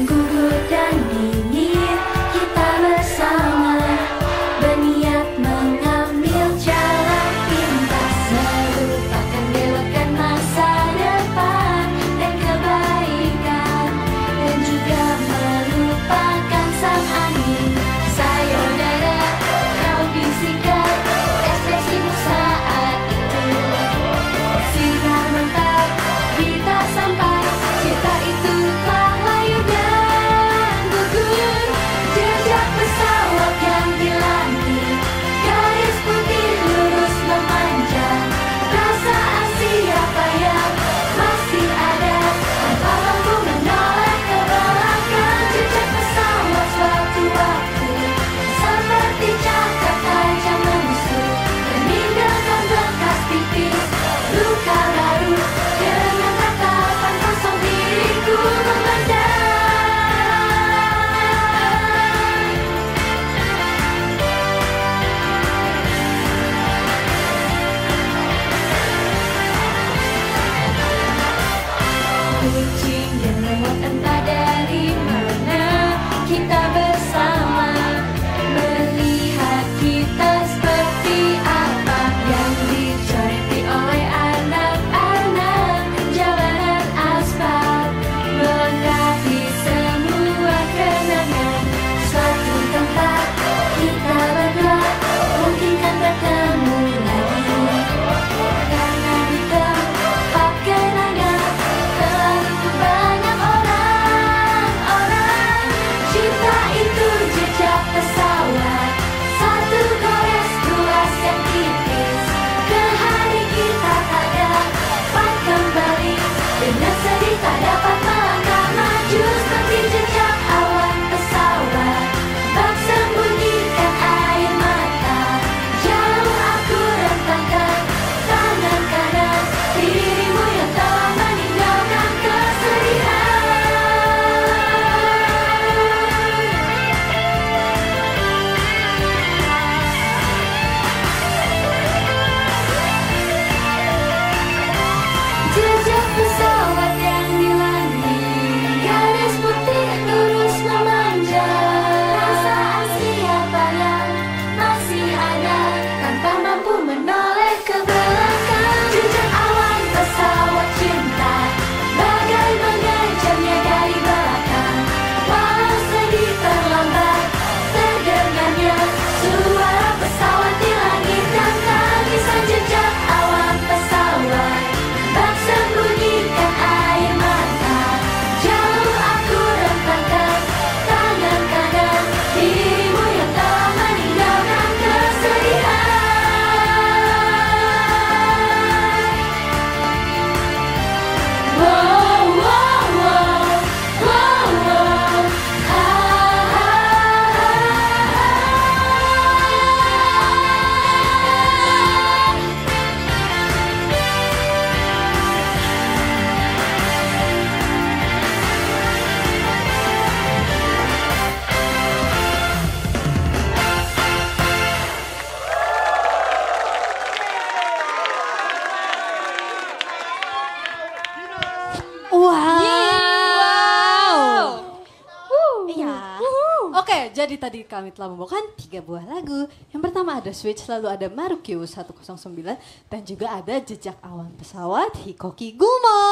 Oke, jadi tadi kami telah membawakan 3 buah lagu. Yang pertama ada Switch, lalu ada Marukyu 109, dan juga ada Jejak Awan Pesawat Hikoki Gumo.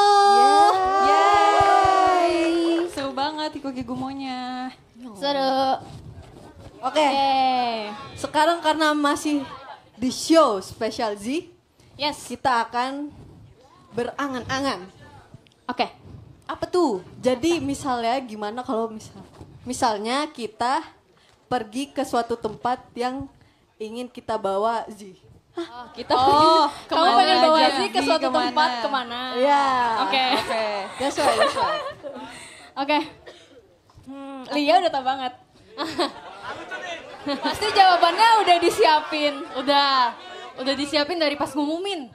Yeay. Seru banget Hikoki Gumonya. Seru. Oke, sekarang karena masih di show Special Z, Yes. kita akan berangan-angan. Oke. Apa tuh? Jadi misalnya gimana kalau misalnya kita pergi ke suatu tempat yang ingin kita bawa Z. Kita kamu pengen bawa aja? sih ke Di suatu kemana? tempat kemana? Iya. Oke. That's right. Oke. Lia udah tau banget. Pasti jawabannya udah disiapin. Udah disiapin dari pas ngumumin.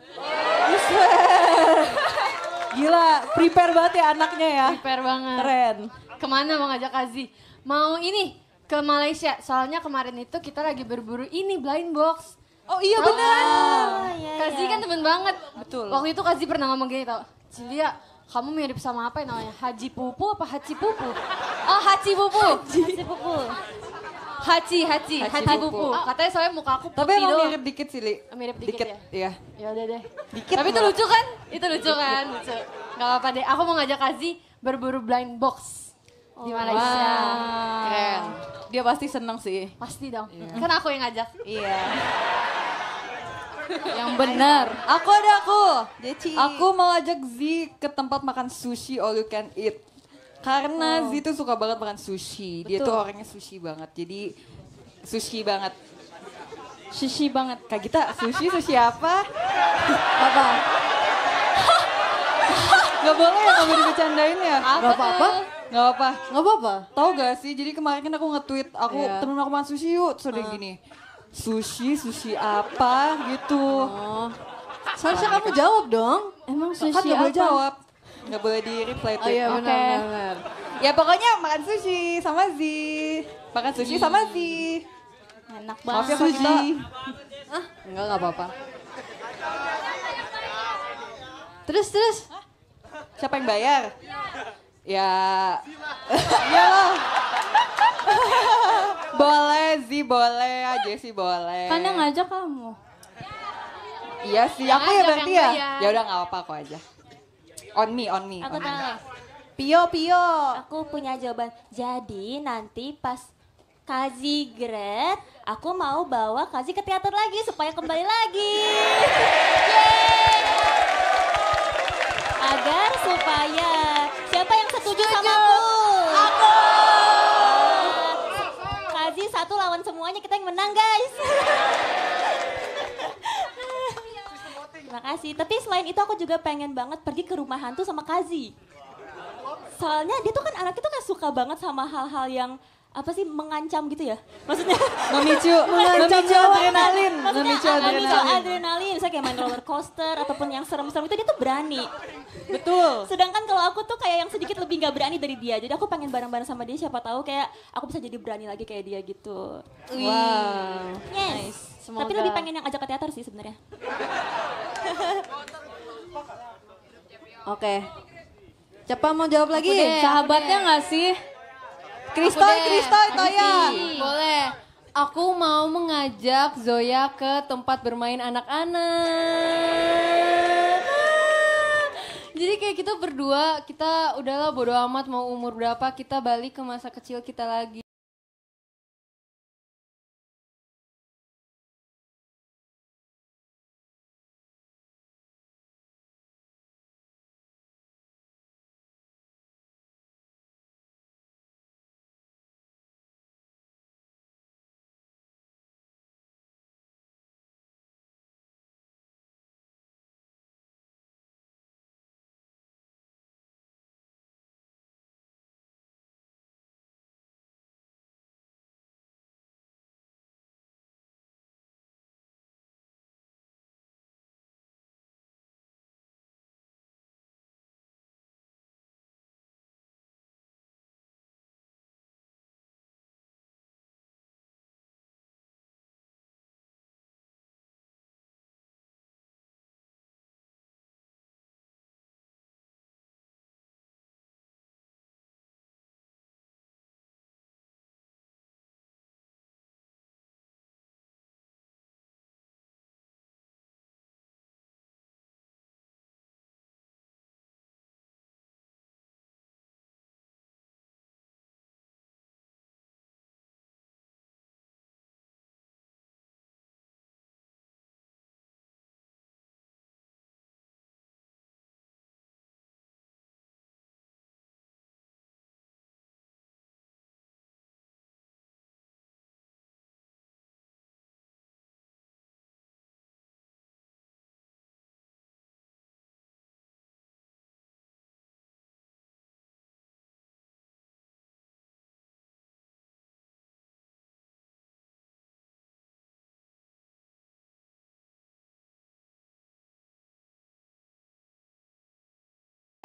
Gila, prepare banget ya anaknya ya. Prepare banget. Keren. Kemana mau ngajak Kazi? Mau ini ke Malaysia. Soalnya kemarin itu kita lagi berburu ini blind box. Oh iya beneran. Kazi kan temen banget. Betul. Waktu itu Kazi pernah ngomong gini tau. Cilia, kamu mirip sama apa yang namanya? Haji Pupu apa Haji Pupu? Oh Haji Pupu. Haji Pupu. Haji Pupu. Katanya soalnya muka aku putih Tapi emang doang. mirip dikit sih, Li. Mirip dikit ya? Iya. Ya udah deh. Dikit Tapi itu malah. lucu kan? Itu lucu kan? Lucu. Gak apa-apa deh. Aku mau ngajak Kazi berburu blind box di Malaysia. Keren. Dia pasti seneng sih. Pasti dong. Kan aku yang ngajak. Iya. Yang benar. Aku. Deci. Aku mau ajak Z ke tempat makan sushi all you can eat. Karena Z tuh suka banget makan sushi. Dia tuh orangnya sushi banget. Jadi sushi banget. Sushi banget. Kak Gita, sushi apa? Apa? Gak boleh ya kamu dibecandain ya? Gak apa-apa? Gak apa-apa. Gak apa-apa? Tahu gak sih, jadi kemarin kan aku nge-tweet, temen aku makan sushi yuk. Terus ada yang gini, sushi apa gitu. Seharusnya kamu jawab dong. Emang Kan gak boleh jawab. Gak boleh di-reply Oh tweet. iya benar. Ya pokoknya makan sushi sama Z. Makan sushi sama Z. Enak Maaf ya banget. Kak Gita. Enggak apa-apa. Terus. Siapa yang bayar? Ya. Iyalah. Boleh Z, boleh. Jessie boleh. Kan yang ngajak kamu. Iya sih, aku ya Ngajak berarti yang ya. bayar. Ya udah nggak apa-apa aku aja. On me. Aku tahu. Pio. Aku punya jawaban. Jadi nanti pas Kazi grad, aku mau bawa Kazi ke teater lagi supaya kembali lagi. Yeay! Agar supaya siapa yang setuju sama aku? Aku. Kazi 1 lawan semuanya, kita yang menang guys. Terima kasih. Tapi selain itu aku juga pengen banget pergi ke rumah hantu sama Kazi. Soalnya dia tuh kan anaknya tuh kan suka banget sama hal-hal yang apa sih mengancam gitu ya? Maksudnya Memicu adrenalin. Maksudnya memicu adrenalin. Misalnya kayak main roller coaster ataupun yang serem-serem itu dia tuh berani. Betul. Sedangkan kalau aku tuh kayak yang sedikit lebih gak berani dari dia. Jadi aku pengen bareng-bareng sama dia, siapa tahu kayak aku bisa jadi berani lagi kayak dia gitu. Wow. Yes. Semoga. Tapi lebih pengen yang ajak ke teater sih sebenarnya. Oke. Cepat mau jawab lagi? Sahabatnya gak sih? Kristoy, Toya. Boleh. Aku mau mengajak Zoya ke tempat bermain anak-anak. Jadi kayak kita berdua, kita udahlah bodo amat mau umur berapa, kita balik ke masa kecil kita lagi.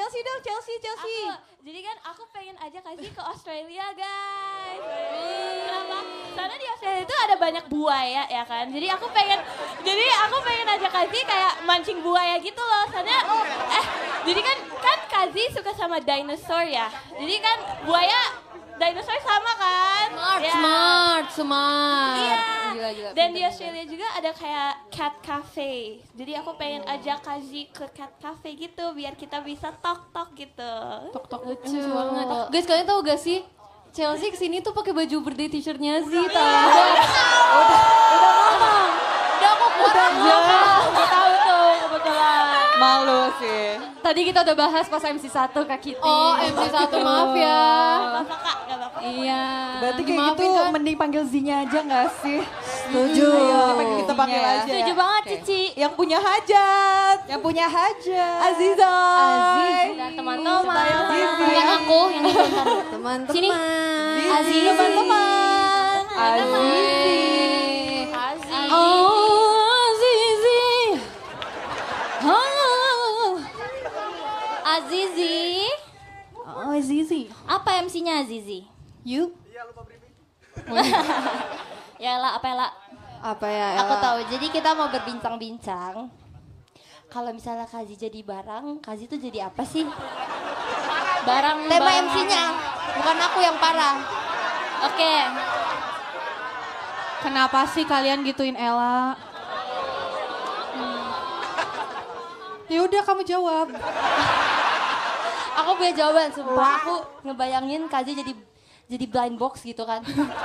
Chelsea dong, Chelsea. Jadi kan aku pengen ajak Kazi ke Australia guys. Kenapa? Karena di Australia itu ada banyak buaya ya kan. Jadi aku pengen ajak Kazi kayak mancing buaya gitu loh. Soalnya jadi kan Kazi suka sama dinosaur ya. Jadi kan buaya dinosaur sama kan? Smart. Iya. Gila. Dan di Australia juga ada kayak cat cafe. Jadi aku pengen ajak Kazi ke cat cafe gitu biar kita bisa talk gitu. Lucu banget. Guys, kalian tahu gak sih? Chelsea kesini tuh pakai baju birthday t-shirtnya Zita. Udah ngomong. Udah aku kurang ngomong. Udah tahu tuh kebetulan. Malu sih. Tadi kita udah bahas pas MC 1 Kak Kitty. Oh, MC 1 maaf ya. Gak apa-apa. Iya. Berarti kayak gitu Kan? mending panggil Z-nya aja gak sih? Setuju. Kita panggil aja. Setuju banget Cici. Yang punya hajat. Azizah. Udah teman-teman. Zizi. Bukan aku yang itu ntar. Teman-teman. Sini. Azizi. Teman-teman. Azizi. Azizi. Oh, Zizi. Apa MC-nya Azizi? You? Ya lah, apa ya lah? Apa ya? Aku tahu. Jadi kita mau berbincang-bincang. Kalau misalnya Kazi jadi barang, Kazi tuh jadi apa sih? Tema MC-nya, bukan aku yang parah. Oke. Kenapa sih kalian gituin Ella? Ya udah kamu jawab. Aku punya jawaban, sumpah. Aku ngebayangin Kazi jadi blind box gitu kan.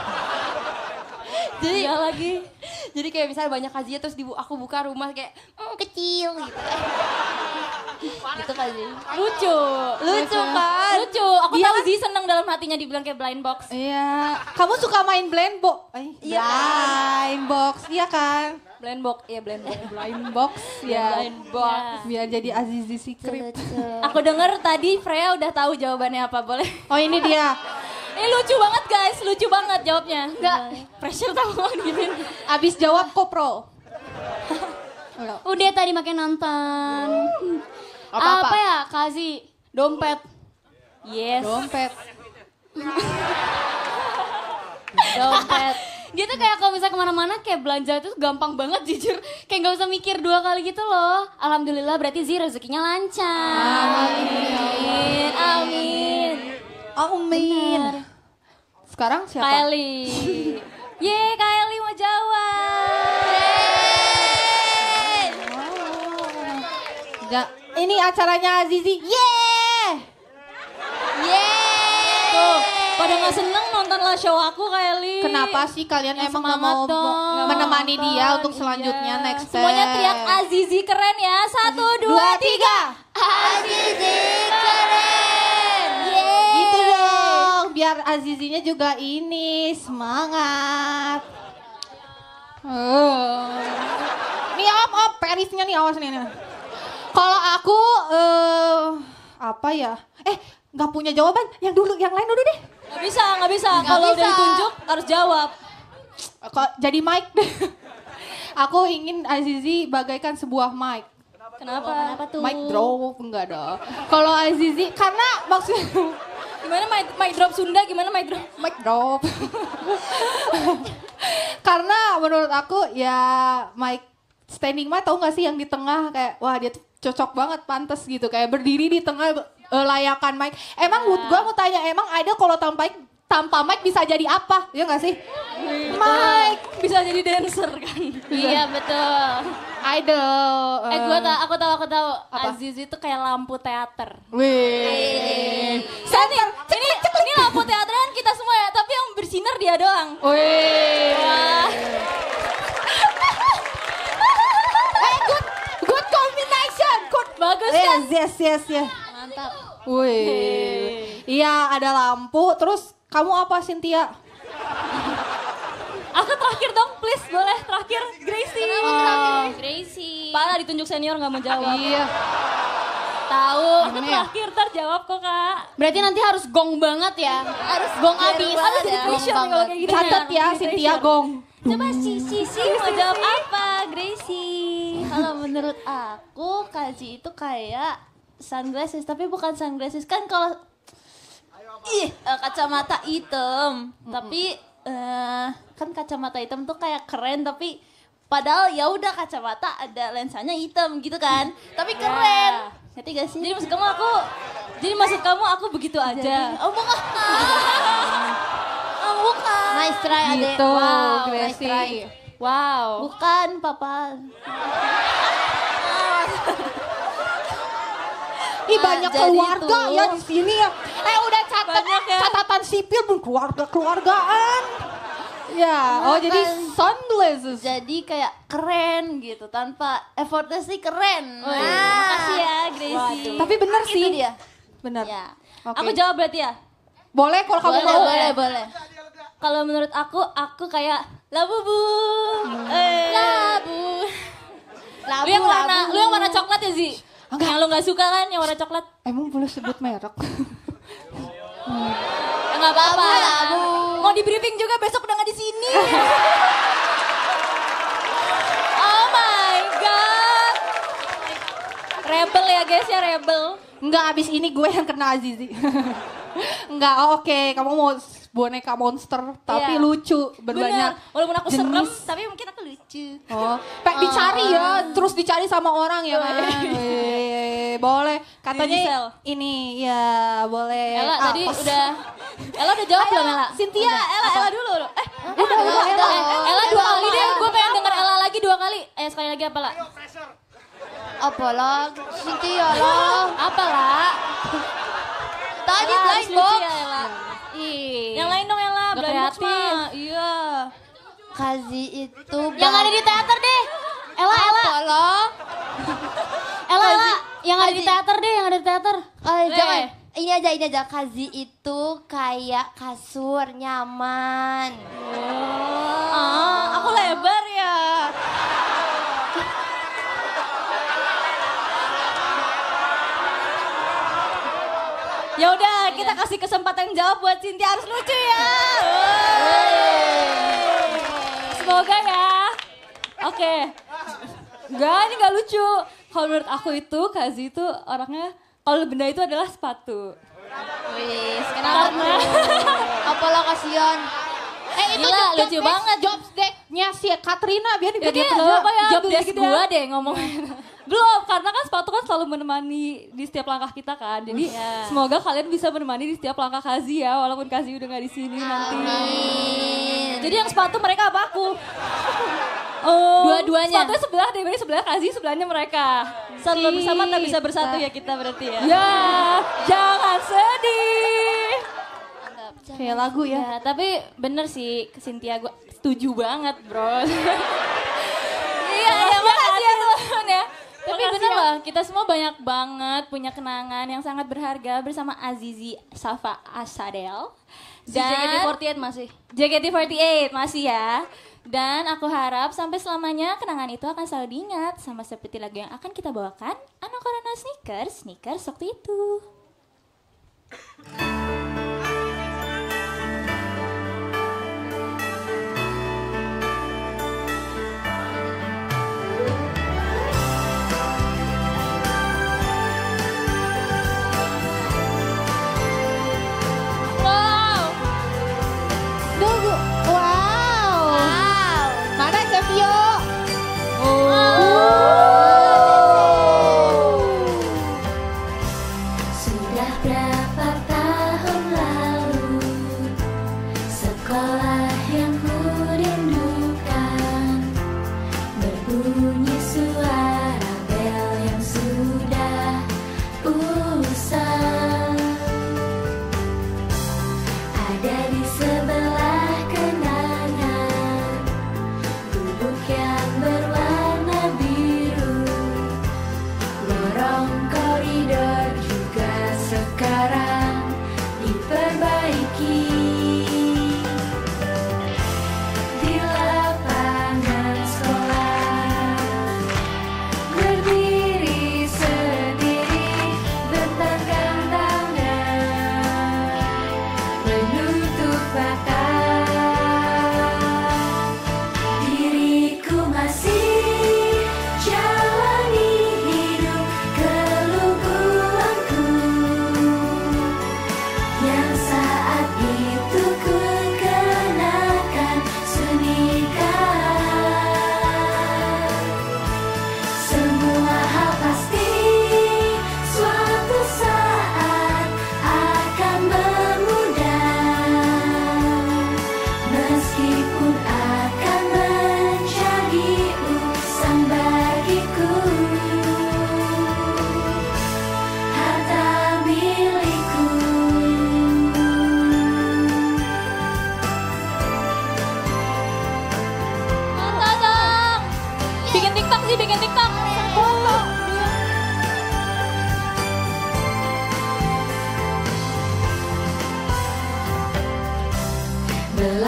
Jadi Jadi kayak misalnya banyak Kazi terus aku buka rumah kayak kecil gitu. Gitu Kazi. Lucu kan? Lucu. Aku tahu Zi seneng dalam hatinya dibilang kayak blind box. Iya. Kamu suka main blind box? Iya. Blind box, iya kan? Blind box, iya blind box. Blind box, ya. Blind box. Biar jadi Azizi Secret. Aku denger tadi Freya udah tahu jawabannya apa, boleh? Oh ini dia. Lucu banget guys, lucu banget jawabnya. Enggak, pressure tau gini. Abis jawab kopro. Udah tadi makin nonton. Apa-apa? Apa ya, Kazi? Dompet. Yes. Dompet. Dompet. Dia tuh kayak kalau misalnya kemana-mana kayak belanja itu gampang banget jujur. Kayak gak usah mikir 2 kali gitu loh. Alhamdulillah berarti Zi rezekinya lancar. Amin. Amin. Sekarang siapa? Kylie. Kylie mau jawab. Ini acaranya Azizi. Tuh, pada gak seneng nontonlah show aku Kylie. Kenapa sih kalian Yang emang gak semangat mau dong. menemani Nonton, dia untuk selanjutnya iya. next step? Semuanya teriak Azizi keren ya. 1, 2, 3. Azizi keren. Gitu dong, biar Azizinya juga ini semangat. Nih om, perisnya nih awas nih. Kalau aku apa ya? Nggak punya jawaban. Yang lain dulu deh. Gak bisa. Kalau udah ditunjuk harus jawab. Kok jadi mic? Aku ingin Azizi bagaikan sebuah mic. Kenapa tuh? Mic drop enggak dong. Kalau Azizi karena maksudnya Gimana mic drop Sunda? Gimana mic drop? mic drop. Karena menurut aku ya mic standing mic tahu nggak sih yang di tengah kayak wah dia tuh cocok banget pantas gitu kayak berdiri di tengah layakan mic. Emang gua mau tanya emang ada kalau tanpa mic bisa jadi apa? Ya nggak sih? Mic bisa jadi dancer kan? Iya betul. Idol. Aku tahu. Apa? Aziz itu kayak lampu teater. Wih. Ini lampu teater kan kita semua ya, tapi yang bersinar dia doang. Wih. Wah. Good combination. Good. Bagus kan? Yes. Mantap. Wih. Iya ada lampu. Terus kamu apa Cynthia? Aku terakhir dong, please boleh terakhir Gracie. Gracie. Parah ditunjuk senior nggak mau jawab. Iya. Tahu. Aku terakhir jawab kok kak. Berarti nanti harus gong banget ya. Harus gong abis. Aduh jadi pressure nih kalau kayak gini. Catat ya Cynthia gong. Coba si mau jawab apa, Gracie? Kalau menurut aku, Kazi itu kayak sunglasses, tapi bukan sunglasses kan kalau kacamata hitam. Tapi kan kacamata hitam tuh kayak keren, tapi padahal ya udah kacamata ada lensanya hitam gitu kan. Tapi keren. Ngerti gak sih? Jadi maksud kamu aku begitu aja. Oh bukan. Oh bukan. Nice try adek. Gitu, Wow, Gracie. nice try. Wow. Bukan papa. Ih banyak jadi keluarga tuh. ya di sini ya. Udah catatan sipil pun keluargaan. Ya, oh jadi sunglasses. Jadi kayak keren gitu tanpa effortless sih keren. Makasih ya Gracie. Tapi bener sih. Itu dia. Bener. Ya. Oke. Aku jawab berarti ya. Boleh kalau kamu Boleh, mau. boleh. Kalau menurut aku kayak labu-bu. Labu. Lu yang warna coklat ya Zi? Yang lu gak suka kan yang warna coklat? Emang boleh sebut merek? Ya gak apa-apa. Labu. Mau di briefing juga besok udah gak di sini. Oh my god. Rebel ya guys ya, rebel. Enggak, abis ini gue yang kena Azizi. Enggak, oke. Kamu mau boneka monster tapi Iya. lucu, berbanyak Bener. Walaupun aku jenis. serem, tapi mungkin aku lucu. Oh, dicari ya, terus dicari sama orang ya kan? Boleh. Katanya Gisel. ini ya boleh. Ella tadi Apa sih? udah. Ella udah jawab belum Ella? Cynthia, Ella dulu. udah. Ella 2 kali deh. Gue pengen denger Ella lagi 2 kali. Sekali lagi apa lah? Apalah, Cynthia lah. Apa lah? Tadi Ella blind harus lucu box. ya Ella. Ih. Yang lain dong Ella, Gak blind box kreatif. mah. Iya. Kazi itu Yang ada di teater deh. Ella. Apalah. Ella. Yang ada di Kazi. teater deh, yang ada di teater. Jangan. Ini aja. Kazi itu kayak kasur nyaman. Aku lebar ya. Ya udah, kita kasih kesempatan jawab buat Cynthia, harus lucu ya. Semoga ya. Oke. Enggak, ini enggak lucu. Kalau menurut aku itu Kazi itu orangnya kalau benda itu adalah sepatu. Wis, kenapa tuh? Apalah kasihan. Itu Gila, job lucu desk- banget. Job desk-nya si Katrina biar Ya, dia dia kerja. apa ya? Job Dulu desk gitu gua ya. deh ngomongin. Belum, karena kan sepatu kan selalu menemani di setiap langkah kita kan. Jadi semoga kalian bisa menemani di setiap langkah Kazi ya, walaupun Kazi udah gak di sini nanti. Jadi yang sepatu mereka apa aku? Oh, Dua-duanya. Sepatunya sebelah deh, berarti sebelah Kazi, sebelahnya mereka. Selalu bersama tak bisa bersatu ya kita berarti ya. Ya, jangan sedih. Kayak lagu ya. Ya, tapi bener sih Cynthia gue setuju banget bro. Iya, makasih ya teman-teman ya. Tapi bener lah, kita semua banyak banget punya kenangan yang sangat berharga bersama Azizi Safa Asadel. Dan JKT48 masih. JKT48 masih ya. Dan aku harap sampai selamanya kenangan itu akan selalu diingat. Sama seperti lagu yang akan kita bawakan, Ano Corona Sneakers waktu itu. Tunggu. Wow. Mana Sevio? Sudah berapa tahun lalu sekolah yang kurindukan berbunyi suara bel yang sudah usang. Ada di sebelah kenangan gubuk yang berwarna biru. Lorong koridor juga sekarang diperbaiki. Di lapangan sekolah berdiri sendiri, bentangkan tangan menutup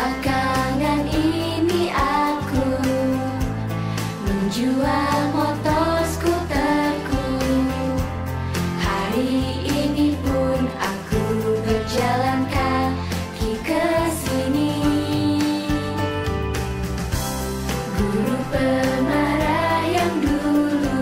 Belakangan ini aku menjual motor skuterku. Hari ini pun aku berjalan kaki ke sini. Guru pemarah yang dulu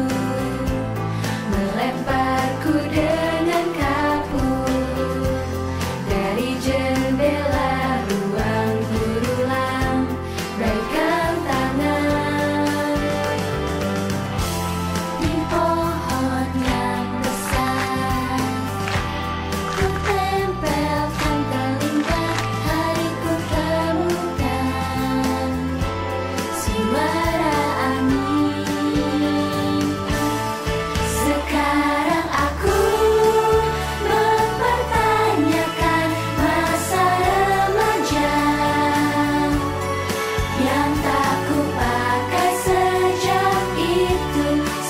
melemparku dengan kapur dari jendela ruang guru lambaikan tangan. Di pohon yang besar ku tempelkan telinga, hari ku temukan suara angin. Sekarang aku mempertanyakan masa remaja yang tak ku pakai sejak itu,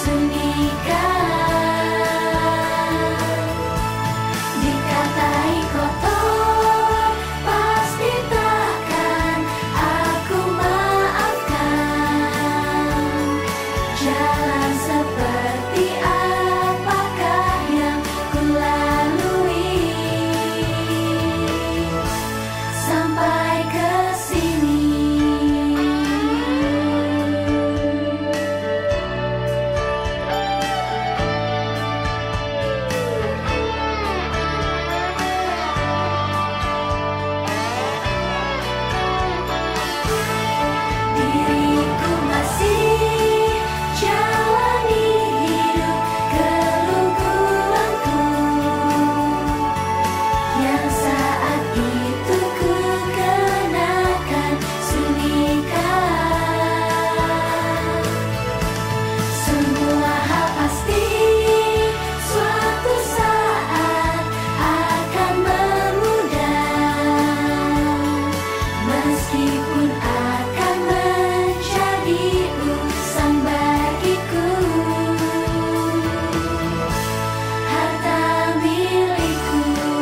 sunyikan. Dikatai kotor, pasti takkan aku maafkan. Jalan seperti apakah yang ku lalui sampai ke sini. Diriku masih jalani hidup keluguanku yang saat itu ku kenakan sunyikan. Semua hal pasti suatu saat akan bermudah, meskipun akan menjadi usang bagiku. Harta milikku.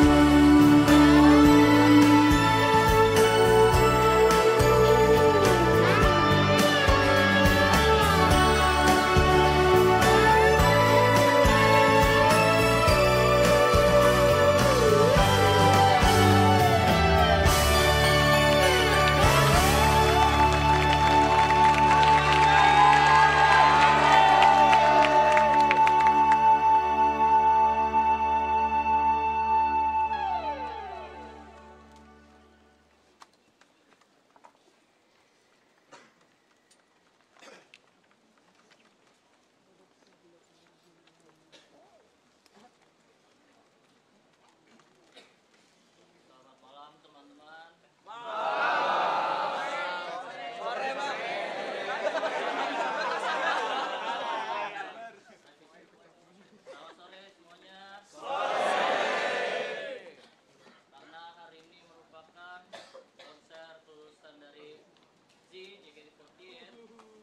Karena hari ini merupakan konser kelulusan dari JKT48,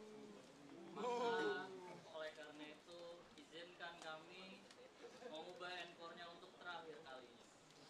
maka oleh karena itu izinkan kami mengubah encore-nya untuk terakhir kalinya.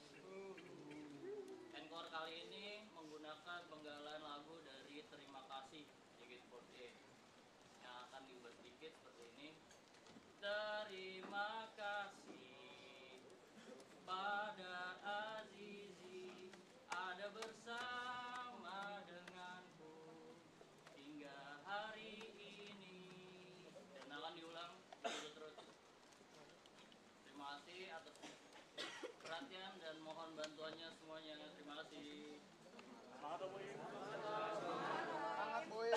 Encore kali ini menggunakan penggalan lagu dari Terima Kasih JKT48 yang akan diubah sedikit seperti ini. Terima kasih pada Azizi ada bersama denganku hingga hari ini. Dan akan diulang terus. Terima kasih atas perhatian dan mohon bantuannya semuanya. Terima kasih. Semangat Boy.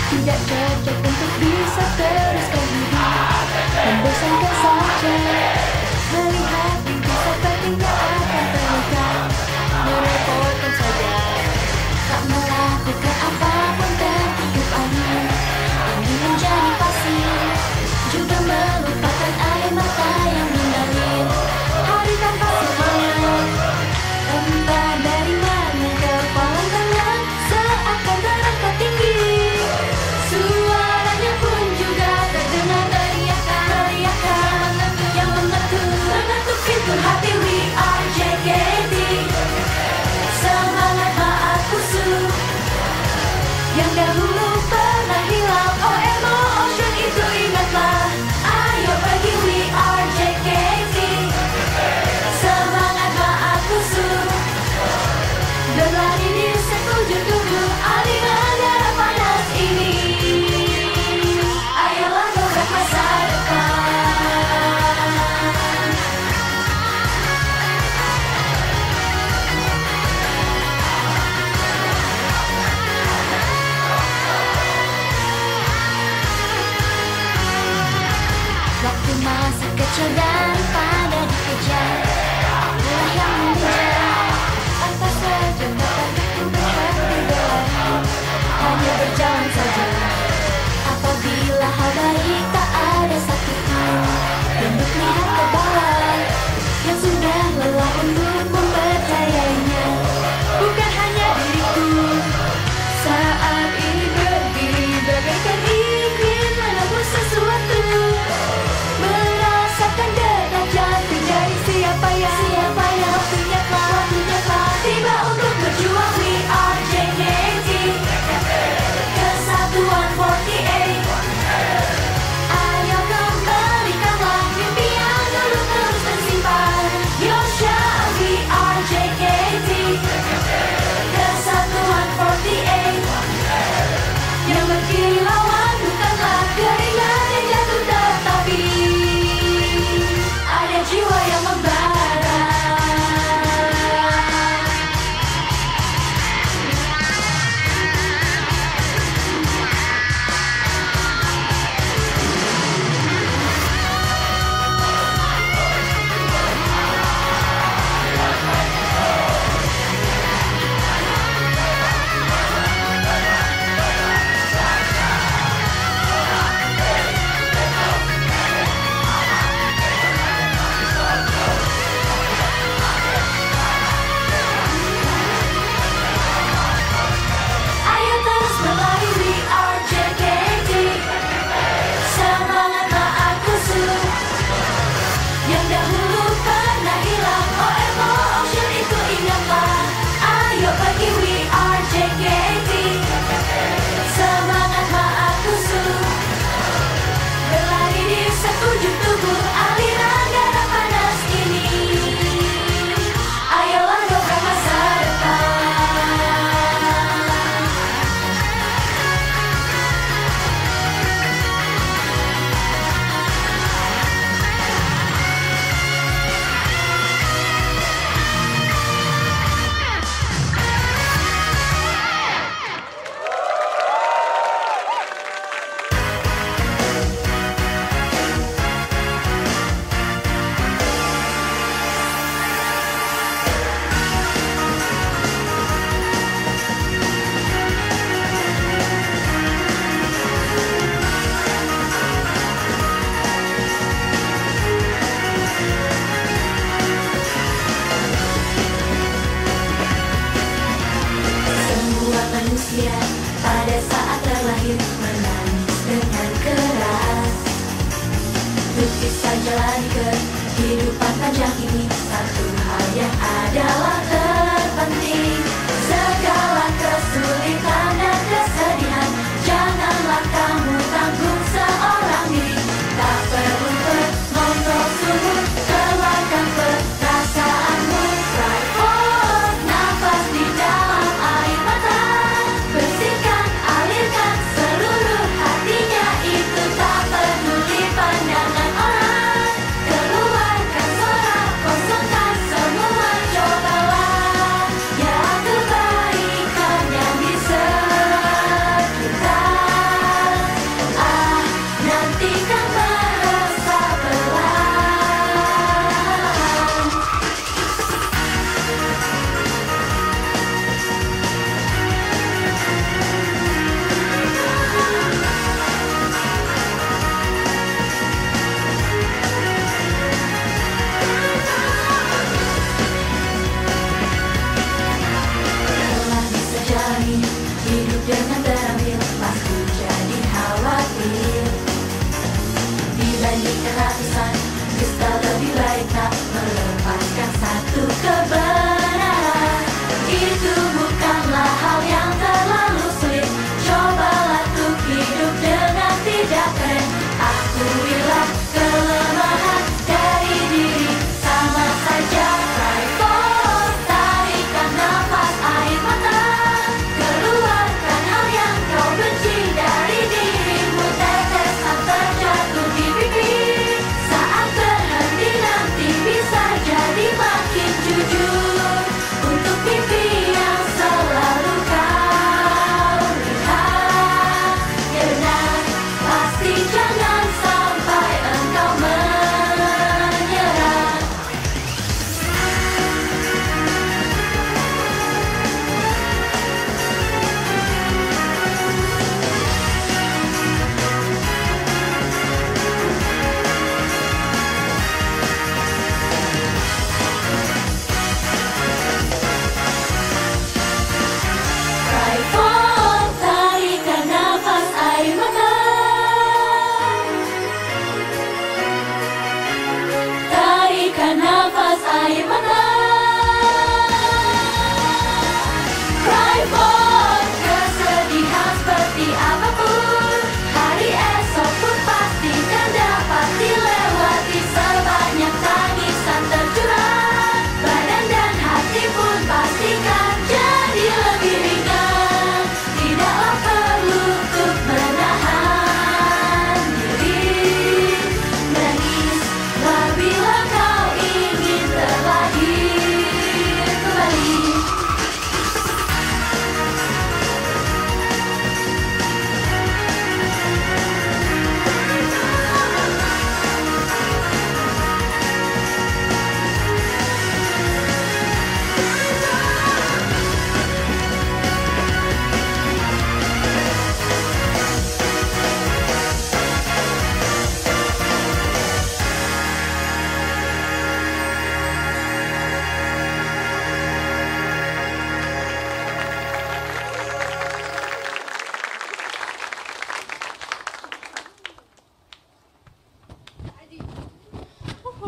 tidak cocok untuk bisa teruskan hidup. Membosankan saja melihat mimpi sepertinya akan terluka. Merepotkan saja, tak melakukan apapun tertiup angin. Ingin menjadi pasir, juga melupakan air mata yang mengalir. Hari tanpa semangat, entah dari mana kepala tangan seakan terangkat tinggi. Suaranya pun juga terdengar teriakan yang mengetuk pintu hati. We are JKT, semangat maaf kusuk yang dahulu pernah hilang. OMO Ocean itu ingatlah, ayo pergi. We are JKT, semangat maaf kusuk berlari di sekujur tubuh aliran darah panas ini. Ayolah dobrak masa depan. Waktu masih kecil dan pada dikejar, akulah yang mengejar. Tanpa saja dapat berhenti berlari, hanya berjalan saja. Apabila hal baik tak ada satupun untuk lihat ke bawah, yang sudah lelah untuk mempercayainya. Bukan hanya diriku, saat ini berdiri bagaikan ingin menembus sesuatu. Merasakan detak jantung dari siapa yang waktunya telah tiba untuk berjuang. We are JKT, Kesatuan 48. Ayo kembalikanlah mimpi yang dulu terus tersimpan. Yosha, we are JKT, Kesatuan 48. Yang berkilauan bukanlah keringat yang jatuh, tetapi ada jiwa yang membara. Ayo terus berlari, we are JKT, semangat maaf kusuk yang dahulu pernah hilang. OMO Ocean itu ingatlah, ayo pergi. We are JKT, semangat maaf kusuk berlari di sekujur tubuh aliran darah panas ini. Ayolah dobrak masa depan. Semua manusia pada saat terlahir menangis dengan keras. Untuk bisa jalani kehidupan panjang ini, satu hal yang adalah terpenting. Segala kesulitan dan kesedihan janganlah kamu tanggung seorang diri. Tak perlu mengontrol suhu, keluarkan perasaanmu. Try forward, nafas di dalam air mata. Bersihkan, alirkan seluruh hatinya. Itu tak peduli pandangan orang. Keluarkan suara, kosongkan semua. Cobalah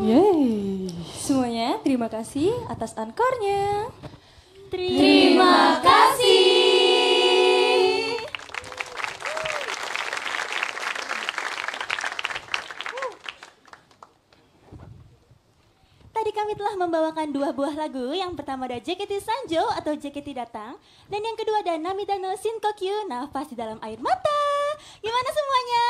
Yeay. Semuanya terima kasih atas ankornya. Terima kasih. Tadi kami telah membawakan 2 buah lagu. Yang pertama ada JKT Sanjo atau JKT Datang. Dan yang kedua ada Namida no Shinkokyu, Nafas di Dalam Air Mata. Gimana semuanya?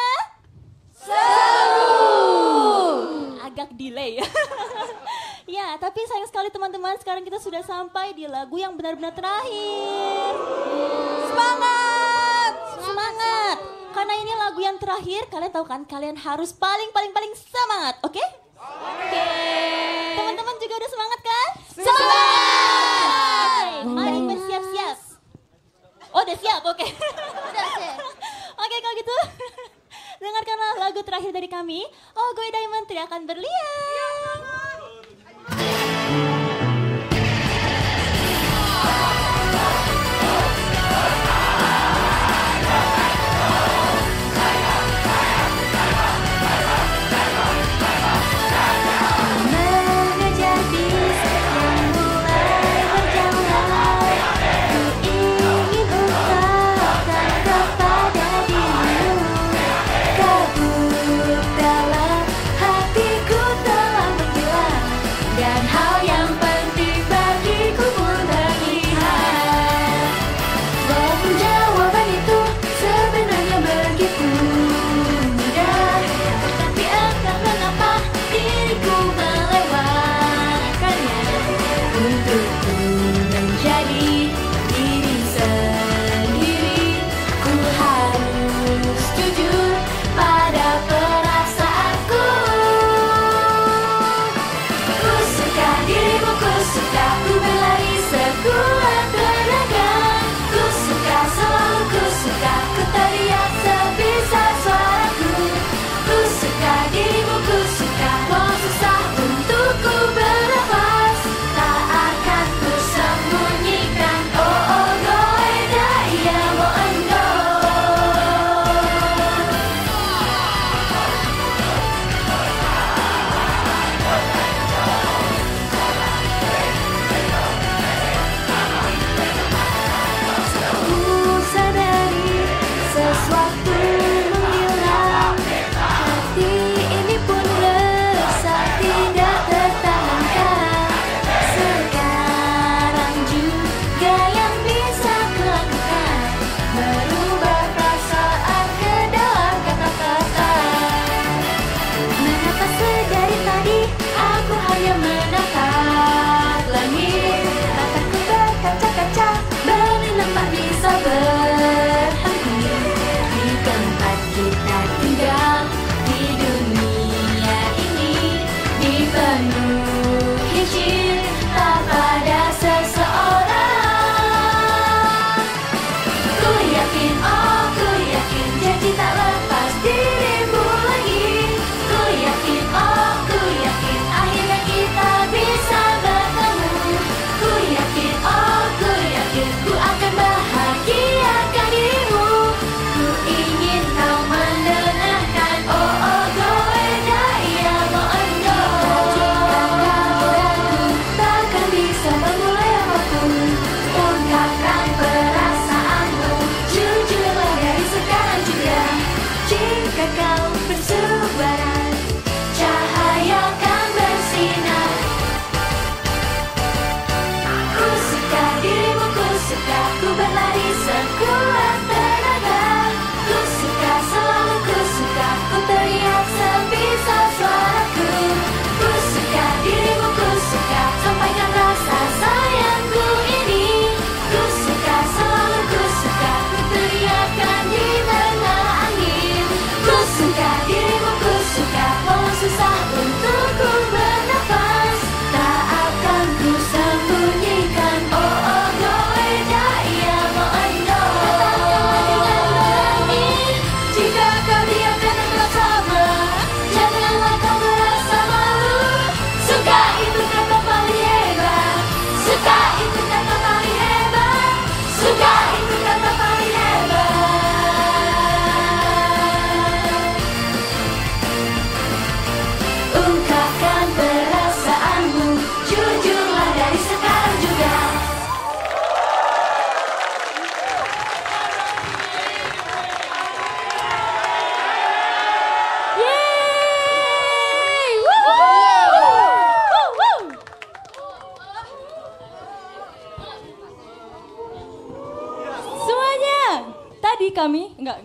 Seru! Agak delay ya. Ya, tapi sayang sekali teman-teman, sekarang kita sudah sampai di lagu yang benar-benar terakhir. Semangat! Semangat! Karena ini lagu yang terakhir, kalian tahu kan, kalian harus paling semangat, oke? Oke. Teman-teman juga udah semangat kan? Semangat! Mari bersiap-siap. Oh, udah siap, oke. Udah siap. Oke, kalau gitu, dengarkanlah lagu terakhir dari kami. Oh, Gue Diamond teriakan berlian. Mengejar bis yang mulai berjalan, ku ingin ungkapkan kepada dirimu, kabut dalam hatiku telah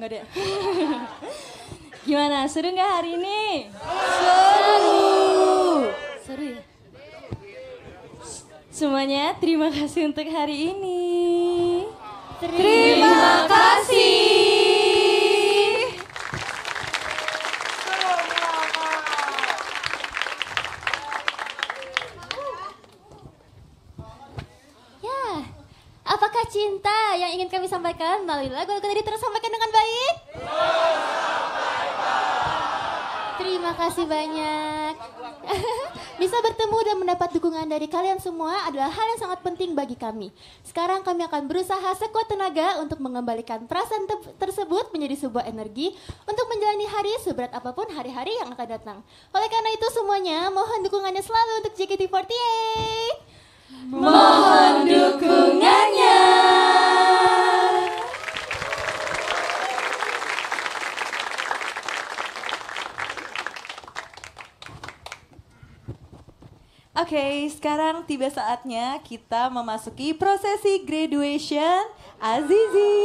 Nggak ada. Gimana, seru nggak hari ini? Seru ya? Semuanya terima kasih untuk hari ini. Terima kasih. Ya, apakah cinta yang ingin kami sampaikan melalui lagu-lagu tadi tersampaikan dengan baik? Terima kasih banyak. Bisa bertemu dan mendapat dukungan dari kalian semua adalah hal yang sangat penting bagi kami. Sekarang kami akan berusaha sekuat tenaga untuk mengembalikan perasaan tersebut menjadi sebuah energi untuk menjalani hari seberat apapun hari-hari yang akan datang. Oleh karena itu semuanya, mohon dukungannya selalu untuk JKT48. Mohon dukungannya. Oke, sekarang tiba saatnya kita memasuki prosesi graduation Azizi.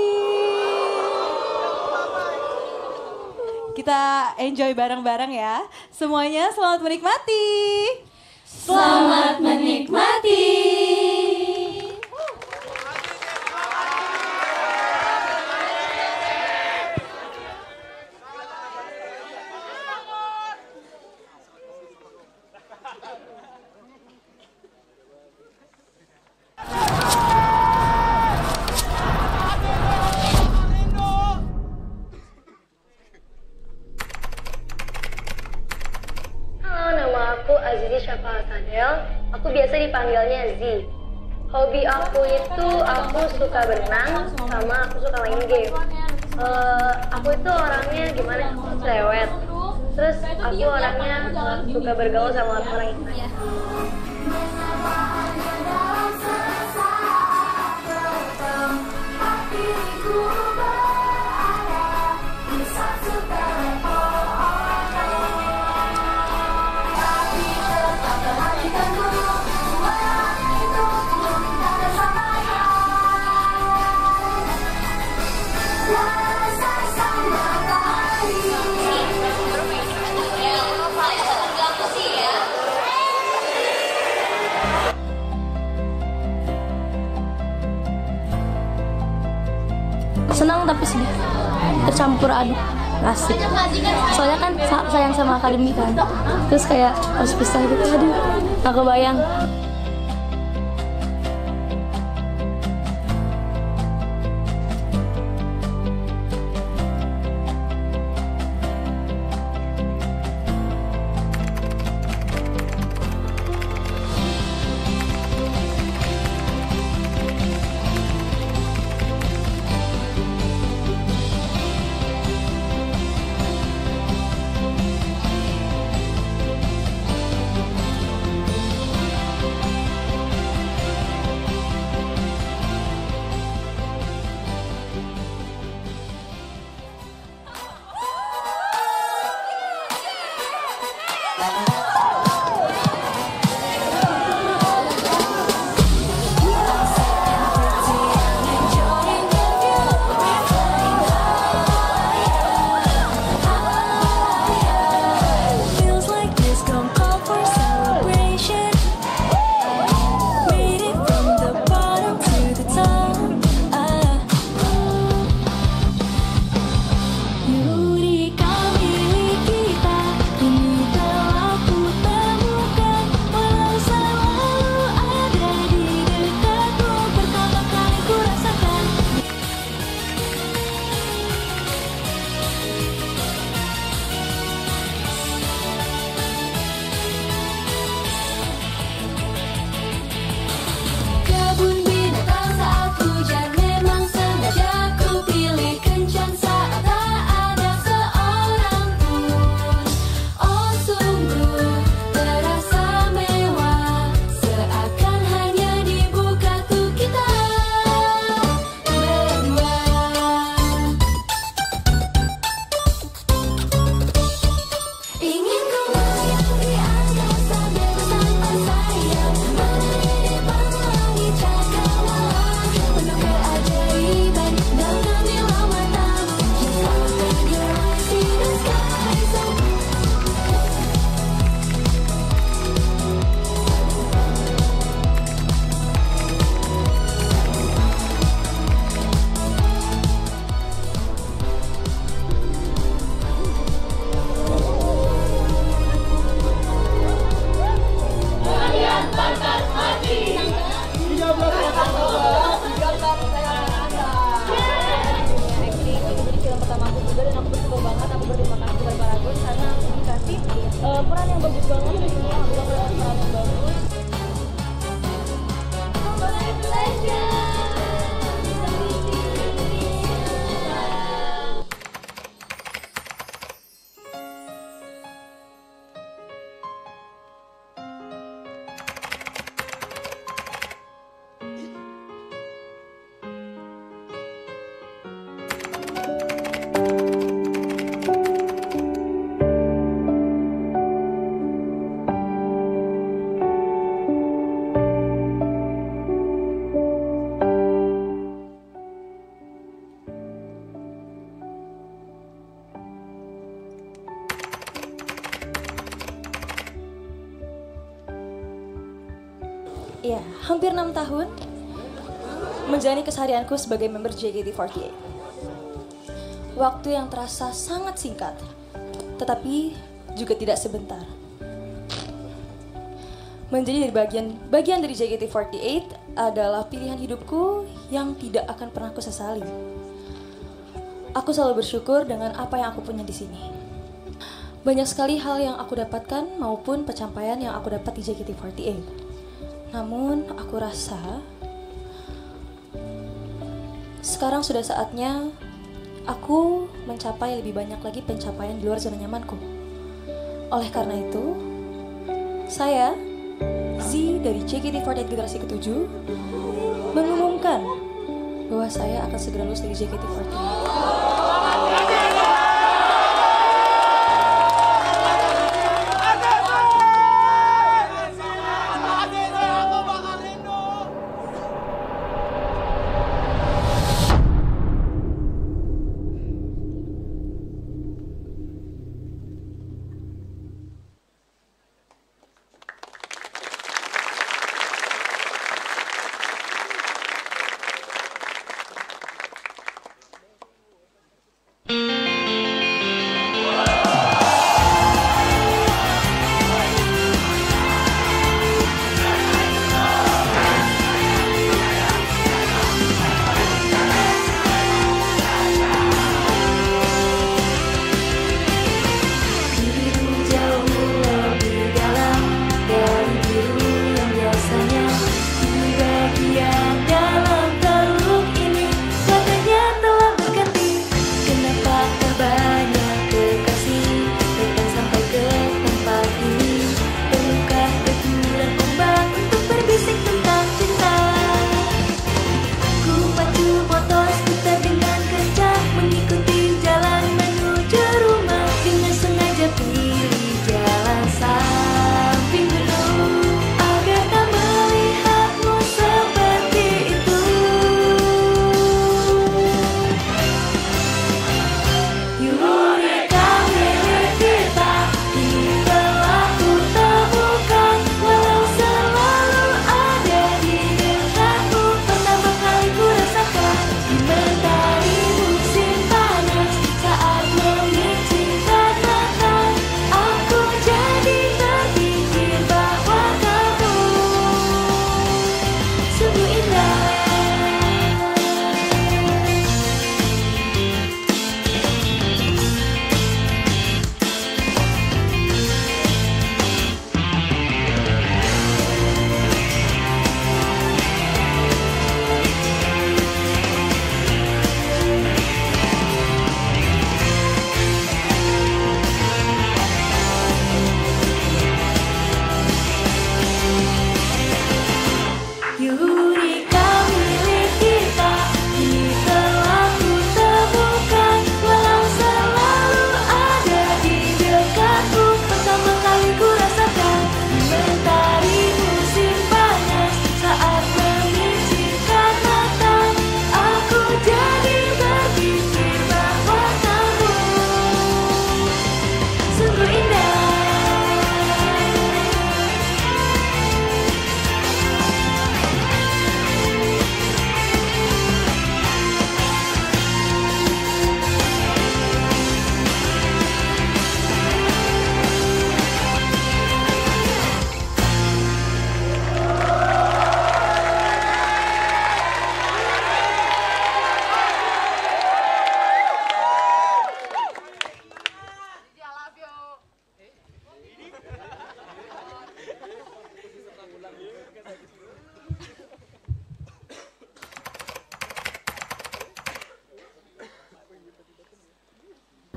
Kita enjoy bareng-bareng ya. Semuanya selamat menikmati. Selamat menikmati. Aku biasa dipanggilnya Z. Hobi aku itu aku suka berenang sama aku suka main game. Aku itu orangnya gimana? Aku cerewet. Terus aku orangnya suka bergaul sama orang yang lain. Senang tapi sedih, tercampur aduk, asik. Soalnya kan sayang sama akademi kan, terus kayak harus pisah gitu, aduh, gak kebayang. Yuri kami kita ini telah peran yang bagus banget di sini. Aku dapat peran yang bagus. Ya, hampir 6 tahun menjalani keseharianku sebagai member JKT48. Waktu yang terasa sangat singkat, tetapi juga tidak sebentar. Menjadi bagian dari JKT48 adalah pilihan hidupku yang tidak akan pernah aku sesali. Aku selalu bersyukur dengan apa yang aku punya di sini. Banyak sekali hal yang aku dapatkan maupun pencapaian yang aku dapat di JKT48. Namun, aku rasa sekarang sudah saatnya aku mencapai lebih banyak lagi pencapaian di luar zona nyamanku. Oleh karena itu, saya, Z dari JKT48 generasi ke-7, mengumumkan bahwa saya akan segera lulus dari JKT48.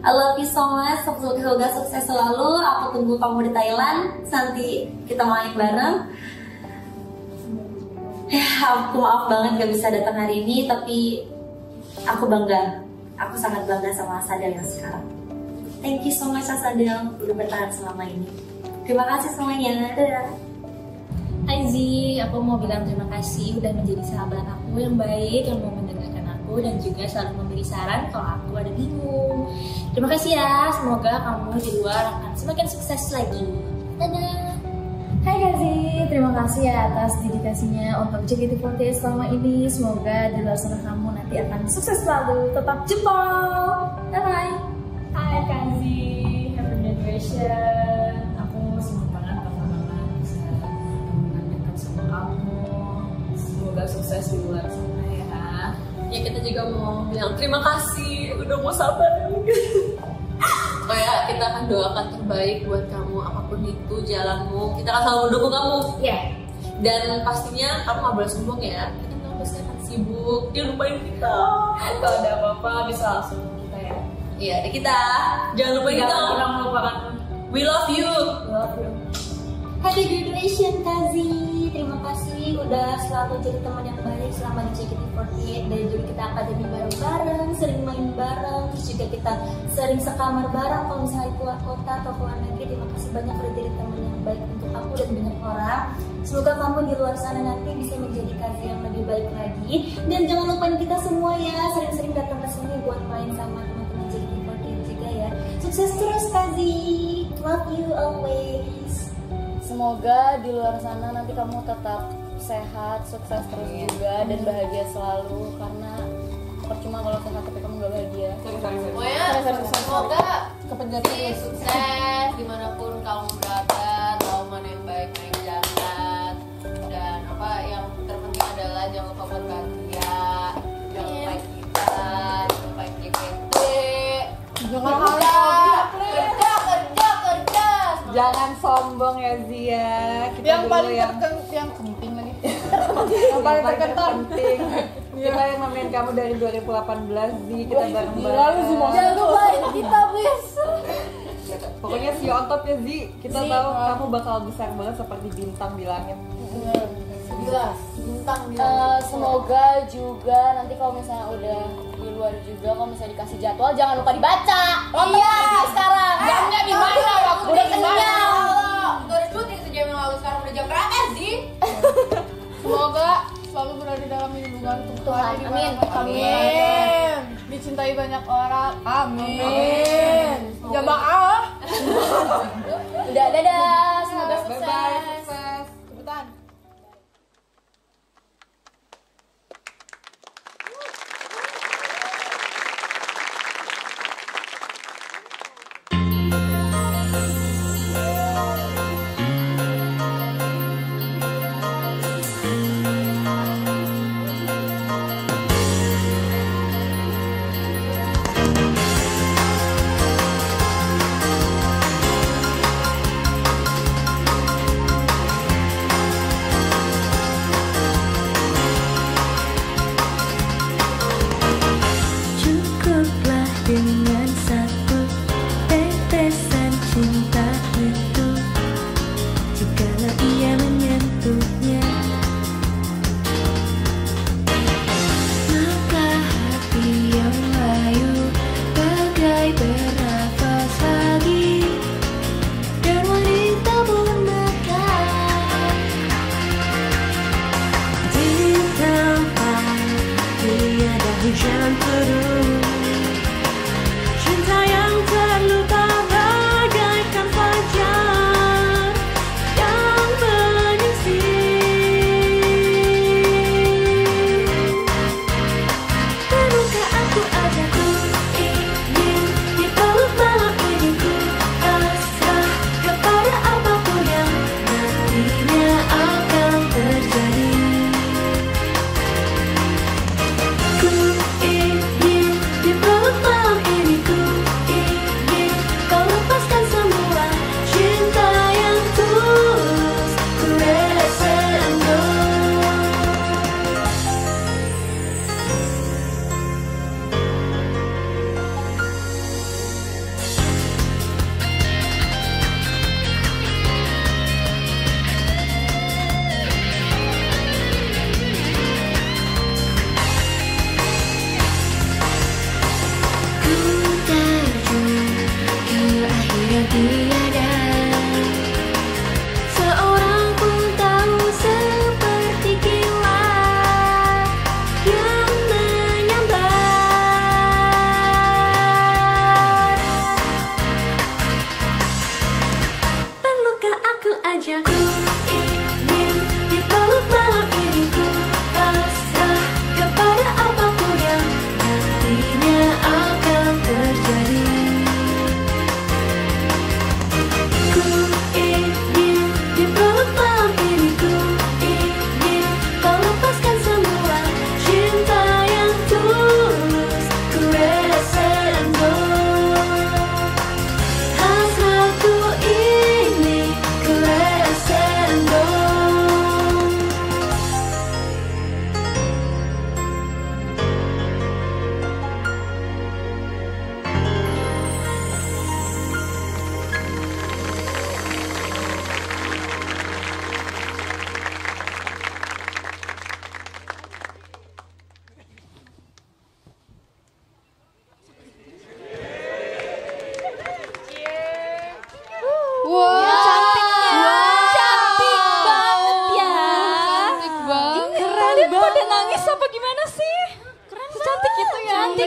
I love you so much. Semoga sukses selalu. Aku tunggu kamu di Thailand. Nanti kita main bareng. Aku maaf banget gak bisa datang hari ini, tapi aku bangga. Aku sangat bangga sama Asadel yang sekarang. Thank you so much Asadel udah bertahan selama ini. Terima kasih semuanya. Dadah. Hai Zi, aku mau bilang terima kasih udah menjadi sahabat aku yang baik, yang mau mendengarkan aku dan juga selalu memberi saran kalau aku ada bingung. Terima kasih ya, semoga kamu di luar akan semakin sukses lagi. Dadah. Hai Gazi, terima kasih ya atas dedikasinya untuk JKT48 selama ini. Semoga di luar sana kamu nanti akan sukses selalu. Tetap jempol. Bye. Hai Gazi, happy graduation. Aku senang banget bisa mendengarkan sama kamu. Semoga sukses di luar sana ya. Ya kita juga mau bilang terima kasih udah mau sabar. Kayak kita akan doakan terbaik buat kamu apapun itu jalanmu, kita akan selalu mendukung kamu. Iya. Dan pastinya kamu nggak boleh sombong ya. Kita kan pasti akan sibuk, dia lupain kita. Kalau ada apa-apa bisa langsung kita ya. Iya, kita jangan lupain kita. Kita melupakan. We love you. We love you. Happy graduation Kazi. Terima kasih udah selalu jadi teman yang baik selama di JKT48. Dan juga kita akademi bareng-bareng, sering main bareng. Terus juga kita sering sekamar bareng kalau misalnya keluar kota atau keluar negeri. Terima kasih banyak udah jadi teman yang baik untuk aku dan banyak orang. Semoga kamu di luar sana nanti bisa menjadi Kazi yang lebih baik lagi. Dan jangan lupain kita semua ya, sering-sering datang ke sini buat main sama teman-teman JKT48 juga ya. Sukses terus Kazi. Love you always. Semoga di luar sana nanti kamu tetap sehat, sukses terus juga dan bahagia selalu. Karena percuma kalau sehat tapi kamu gak bahagia. Semoga kepenjara sukses dimanapun kamu berada, tahu mana yang baik, mana yang jahat, dan apa yang terpenting adalah jangan lupa buat bahagia, jangan lupa kita, jangan lupa JKT, Jangan sombong ya Zia. Kita yang dulu paling yang penting lagi. yang paling terpenting. Kita yang nemenin kamu dari 2018 Zi, kita bareng-bareng. Jangan lupain kita please. Pokoknya see you on top ya Zi. Kita tahu kamu bakal besar banget seperti bintang di langit. Jelas, bintang di langit. Semoga juga nanti kalau misalnya udah di luar juga, kalau misalnya dikasih jadwal jangan lupa dibaca. Iya, sekarang. Jamnya di mana? Waktu udah kenyang. Udah syuting sejam yang lalu, sekarang udah jam berapa sih? Semoga selalu berada dalam lindungan Tuhan. Amin. Amin. Dicintai banyak orang. Amin. Jamaah. Udah, dadah. Semoga sukses. Bye-bye. Sukses. Cepetan.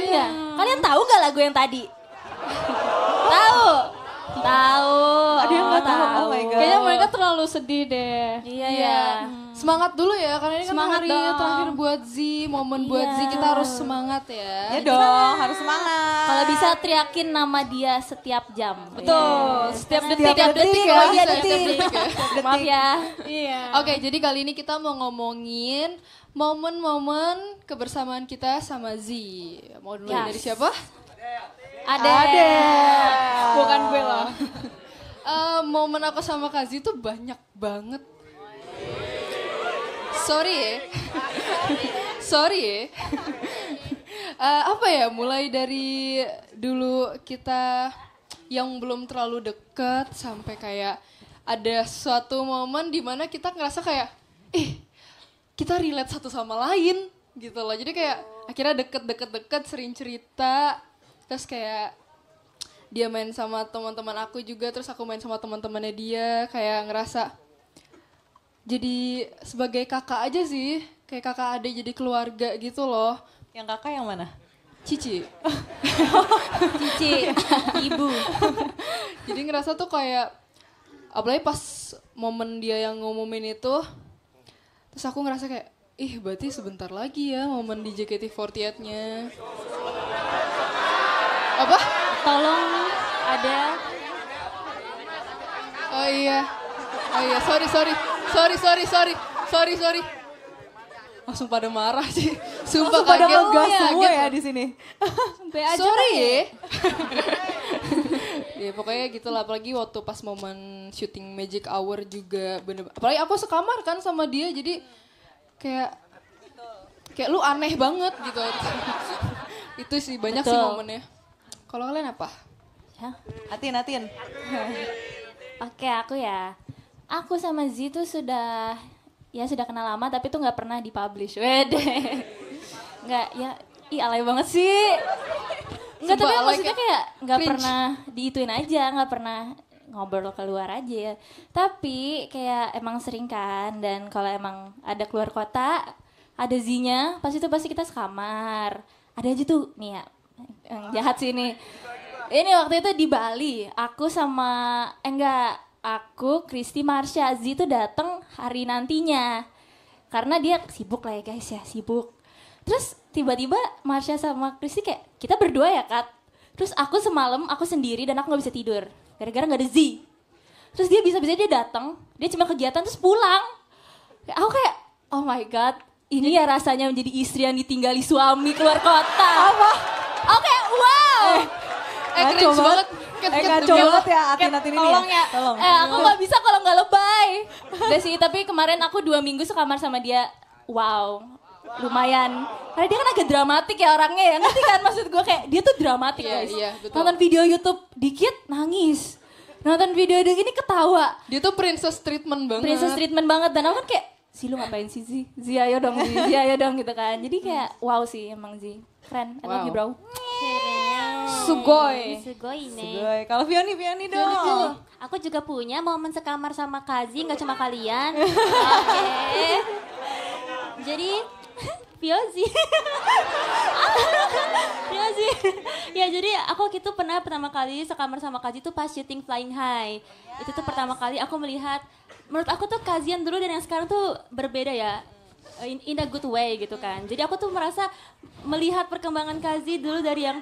nggak? Kalian tahu nggak lagu yang tadi? Tahu? Tahu. Ada yang nggak tahu. Oh my God. Kayaknya mereka terlalu sedih deh. Iya ya. Semangat dulu ya, karena ini kan Semangat hari dong. terakhir buat Z, momen buat Z, kita harus semangat ya. Ya dong, harus semangat. Kalau bisa teriakin nama dia setiap jam. Betul. Setiap detik. Setiap detik ya, Oh iya bisa, detik. setiap detik ya. Maaf ya. Iya. Oke, jadi kali ini kita mau ngomongin momen-momen kebersamaan kita sama Z. Mau dulu dari siapa? Ade. Bukan gue loh. Momen aku sama Kak Z itu banyak banget. Sorry ya. Apa ya, mulai dari dulu kita yang belum terlalu deket sampai kayak ada suatu momen di mana kita ngerasa kayak kita relate satu sama lain gitu loh. Jadi kayak akhirnya deket sering cerita, terus kayak dia main sama teman-teman aku juga, terus aku main sama teman-temannya dia, kayak ngerasa jadi sebagai kakak aja sih, kayak kakak adik jadi keluarga gitu loh. Yang kakak yang mana? Cici. Cici, ibu. Jadi ngerasa tuh kayak, apalagi pas momen dia yang ngumumin itu, terus aku ngerasa kayak, berarti sebentar lagi ya momen di JKT48-nya. Apa? Tolong ada. Oh iya, sorry. Langsung pada marah sih. Sumpah pada kaget. ngegas Kaget. semua ya di sini. Sorry ya. Ya pokoknya gitulah, apalagi waktu pas momen syuting Magic Hour juga bener. Apalagi aku sekamar kan sama dia, jadi kayak lu aneh banget gitu. Itu sih banyak sih momennya. Kalau kalian apa? Atin. Oke, aku ya. Aku sama Z tuh sudah kenal lama tapi tuh nggak pernah dipublish. Wede. Nggak, ya, alay banget sih. Nggak, tapi maksudnya kayak nggak pernah diituin aja, nggak pernah ngobrol keluar aja. Tapi kayak emang sering kan, dan kalau emang ada keluar kota, ada Z-nya, pasti kita sekamar. Ada aja tuh, nih ya, yang jahat sih ini. Ini waktu itu di Bali, aku Kristi, Marsha, Z itu datang hari nantinya. Karena dia sibuk lah ya guys ya, sibuk. Terus tiba-tiba Marsha sama Kristi kayak, kita berdua ya Kat. Terus aku semalam, aku sendiri dan aku gak bisa tidur. Gara-gara gak ada Z. Terus dia bisa-bisa dia datang, dia cuma kegiatan terus pulang. Aku kayak, oh my God, ini ya rasanya menjadi istri yang ditinggali suami keluar kota. Apa? Oke, wow. Ngaco banget. Ngaco banget ya Atin ini Tolong ya. Tolong. Aku gak bisa kalau gak lebay. Udah sih, tapi kemarin aku 2 minggu sekamar sama dia. Wow, lumayan. Karena dia kan agak dramatik ya orangnya ya. Ngerti kan maksud gue, kayak dia tuh dramatik guys. Iya, betul. Nonton video YouTube dikit nangis. Nonton video ini ketawa. Dia tuh princess treatment banget. Dan aku kan kayak, lu ngapain sih Zi ayo dong gitu kan. Jadi kayak wow sih emang Zi. Keren, I love you bro. Sugoi. nih. Kalau Fioni dong. Aku juga punya momen sekamar sama Kazi, nggak cuma kalian. Oke. Jadi Fiozi. Ya jadi aku waktu itu pernah pertama kali sekamar sama Kazi tuh pas syuting Flying High. Itu tuh pertama kali aku melihat, menurut aku tuh Kazi yang dulu dan yang sekarang tuh berbeda ya. In a good way gitu kan. Jadi aku tuh merasa melihat perkembangan Kazi dulu dari yang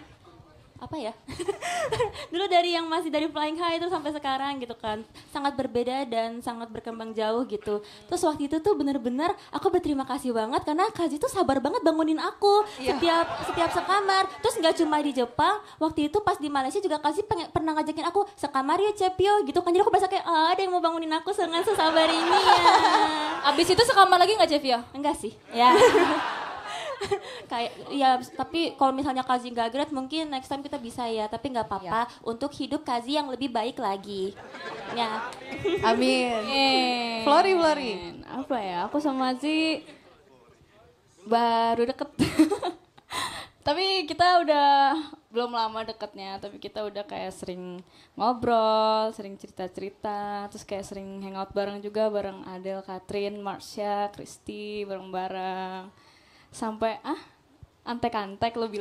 dulu dari yang masih dari Flying High terus sampai sekarang gitu kan, sangat berbeda dan sangat berkembang jauh gitu. Terus waktu itu tuh bener-bener aku berterima kasih banget karena Kazi tuh sabar banget bangunin aku setiap sekamar. Terus nggak cuma di Jepang, waktu itu pas di Malaysia juga Kazi pernah ngajakin aku sekamar ya Cepio gitu kan. Jadi aku berasa kayak ada yang mau bangunin aku dengan sesabar ini ya. Abis itu sekamar lagi nggak Cepio? Enggak sih. Ya. Kayak ya, tapi kalau misalnya Kazi nggak great mungkin next time kita bisa ya, tapi nggak apa-apa untuk hidup Kazi yang lebih baik lagi ya. Amin. Flori Apa ya, aku sama Zi baru deket. Tapi kita udah belum lama deketnya, tapi kita udah kayak sering ngobrol, sering cerita-cerita, terus kayak sering hangout bareng juga, bareng Adele, Katrin, Marsha, Kristi, bareng-bareng. Sampai antek-antek lo bilang.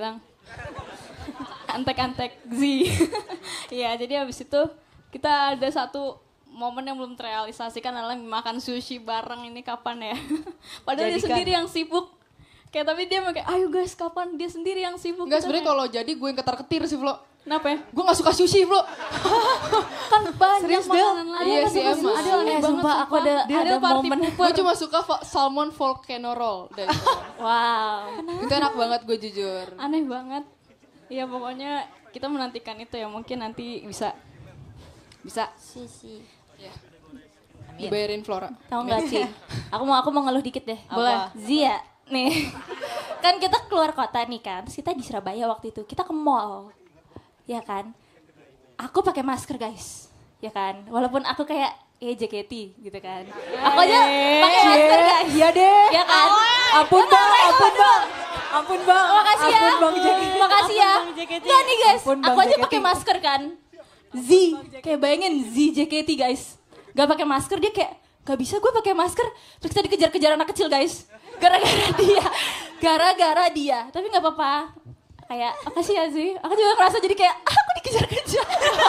Antek-antek Z. Iya, jadi habis itu kita ada satu momen yang belum terrealisasikan adalah makan sushi bareng ini kapan ya. Padahal dia sendiri yang sibuk. Kayak tapi dia kayak ayo guys kapan, dia sendiri yang sibuk. Enggak, sebenarnya kalau jadi gue yang ketar-ketir sih Flo. Kenapa ya? Gue gak suka sushi Flo. Kan banyak makanan lain. Iya sih emang. Ada aneh banget. Sumpah aku ada momen. Gue cuma suka salmon volcano roll. Wow. Itu enak banget gue jujur. Aneh banget. Iya pokoknya kita menantikan itu ya, mungkin nanti bisa. Sisi. Dibayarin Flora. Tahu nggak sih? Aku mau ngeluh dikit deh. Boleh. Zia, nih. Kan kita keluar kota nih kan. Terus kita di Surabaya waktu itu. Kita ke mall. Ya kan? Aku pakai masker, guys. Ya kan? Walaupun aku kayak JKT gitu kan. Aku aja pakai masker, guys. Iya deh. Ya kan? Ampun bang. Makasih ya. Makasih ya. Enggak nih, guys. Aku aja pakai masker kan. Z, kayak bayangin Z JKT, guys. Gak pakai masker, dia kayak gak bisa gue pakai masker. Terus kita dikejar-kejar anak kecil, guys. Gara-gara dia. Tapi gak apa-apa. Kayak makasih ya Zi. Aku juga ngerasa jadi kayak aku dikejar-kejar.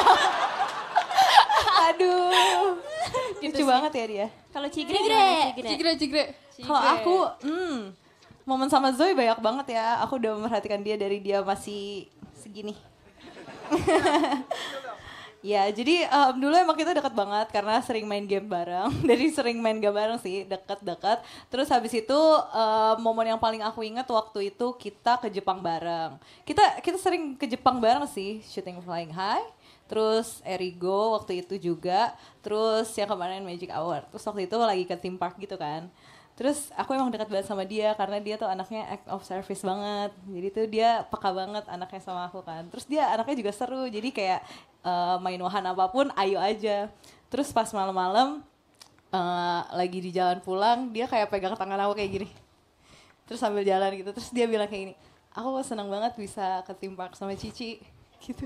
Aduh. Lucu banget ya dia. Kalau Cigre. Kalau aku, momen sama Zoe banyak banget ya. Aku udah memperhatikan dia dari dia masih segini. Ya, jadi dulu emang kita dekat banget karena sering main game bareng. Dari sering main game bareng sih, dekat. Terus habis itu momen yang paling aku ingat waktu itu kita ke Jepang bareng. Kita sering ke Jepang bareng sih, Shooting Flying High. Terus Erigo waktu itu juga. Terus yang kemarin Magic Hour. Terus waktu itu lagi ke theme park gitu kan. Terus aku emang dekat banget sama dia karena dia tuh anaknya act of service banget. Jadi tuh dia peka banget anaknya sama aku kan. Terus dia anaknya juga seru. Jadi kayak main wahana apapun ayo aja. Terus pas malam-malam lagi di jalan pulang dia kayak pegang tangan aku kayak gini. Terus sambil jalan gitu. Terus dia bilang kayak gini, aku senang banget bisa ke theme park sama Cici gitu.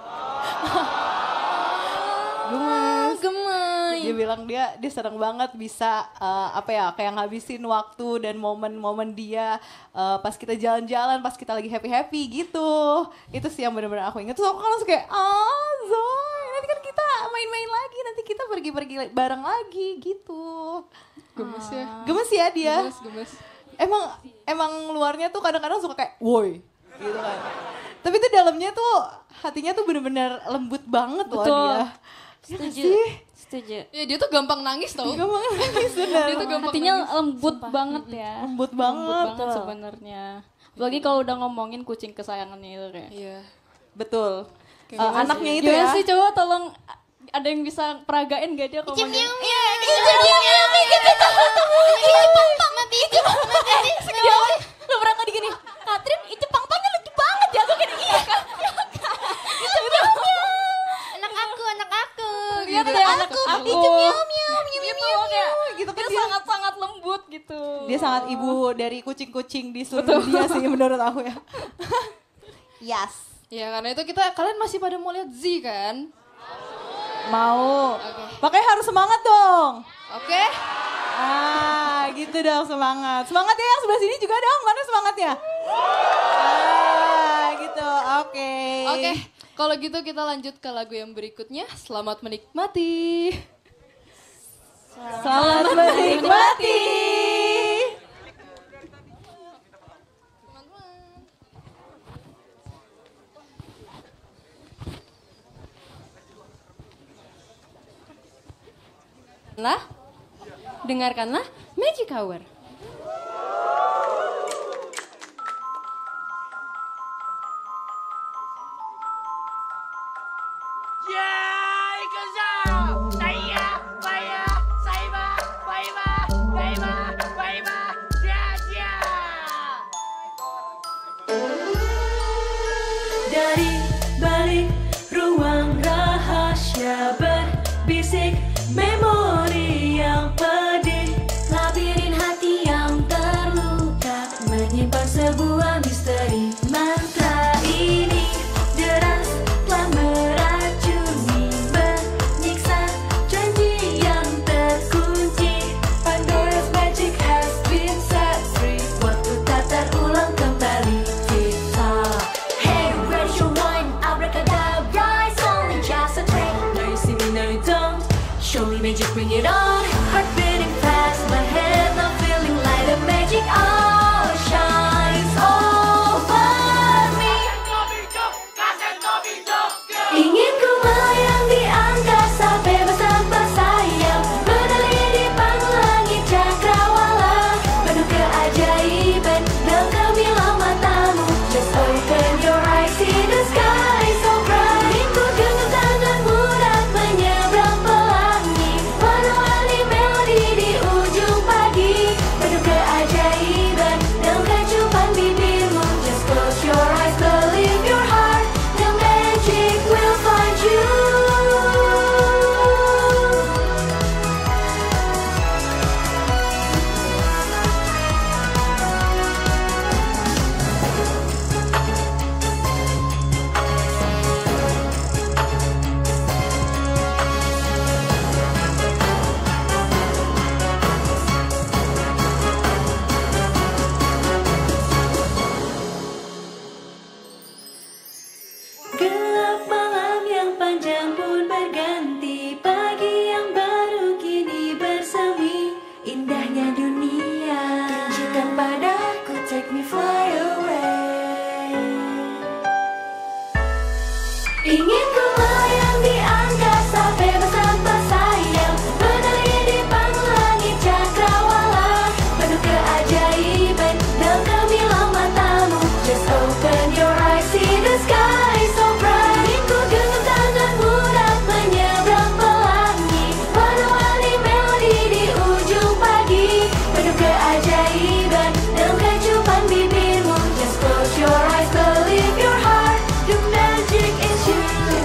Gemes. Dia bilang dia senang banget bisa kayak ngabisin waktu dan momen-momen dia pas kita jalan-jalan, pas kita lagi happy-happy gitu. Itu sih yang benar-benar aku ingat. Terus aku kan langsung kayak, Zoe, nanti kan kita main-main lagi, nanti kita pergi-pergi bareng lagi gitu. Gemes ya dia. Gemes. Emang luarnya tuh kadang-kadang suka kayak, woi, gitu kan. Tapi tuh dalamnya tuh hatinya tuh bener-bener lembut banget loh dia. Setuju. Ya dia tuh gampang nangis tau. Gampang nangis bener. Dia tuh gampang hatinya nangis. lembut banget ya. Lembut banget sebenarnya. Apalagi kalau udah ngomongin kucing kesayangannya itu kayak. Iya. Betul. Anaknya itu Gimana ya. sih coba tolong ada yang bisa peragain gak dia kalau manggil? Lo pernah nggak gini? Katrin, itu pang-pangnya lucu banget ya. Gue kayak iya kan? Anak aku. Lihat deh anak aku. Itu miau. Gitu kan Dia sangat-sangat lembut gitu. Dia sangat ibu dari kucing-kucing di seluruh dunia sih menurut aku ya. Yes. Ya karena itu kalian masih pada mau lihat Z kan? Mau. Makanya harus semangat dong. Oke. Gitu dong semangat. Semangat ya yang sebelah sini juga dong. Mana semangatnya? Gitu. Oke. Oke. Kalau gitu kita lanjut ke lagu yang berikutnya. Selamat menikmati. Selamat menikmati. Dengarkanlah Magic Hour. Dari balik ruang rahasia berbisik memori yang pedih, labirin hati yang terluka, menyimpan sebuah misteri. Mantra ini deras telah meracuni magic, bring it on. Heart beating fast, my head now feeling like the magic all shines over me. Ingin ku melayang di angkasa, bebas tanpa sayang, menari di panggung langit cakrawala, penuh keajaiban dan gemilang matamu. Just open your eyes, see the sky so bright. Ku genggam tanganmu dan menyeberang pelangi, warna-warni melodi di ujung pagi, penuh keajaiban dan kecupan bibirmu. Just close your eyes, believe your heart, the magic will find you. Gelap malam yang panjang pun berganti, pagi yang baru kini bersemi. Indahnya dunia, tunjukkan padaku, take me fly away. Ingin ku melayang di angkasa, bebas tanpa sayang, menari di panggung langit cakrawala, penuh keajaiban dan gemilang matamu. Just open your eyes, see the sky so bright. Ku genggam tanganmu dan menyeberang pelangi, warna-warni melodi di ujung pagi, penuh keajaiban dan kecupan bibirmu. Just close your eyes, believe your heart, the magic is you.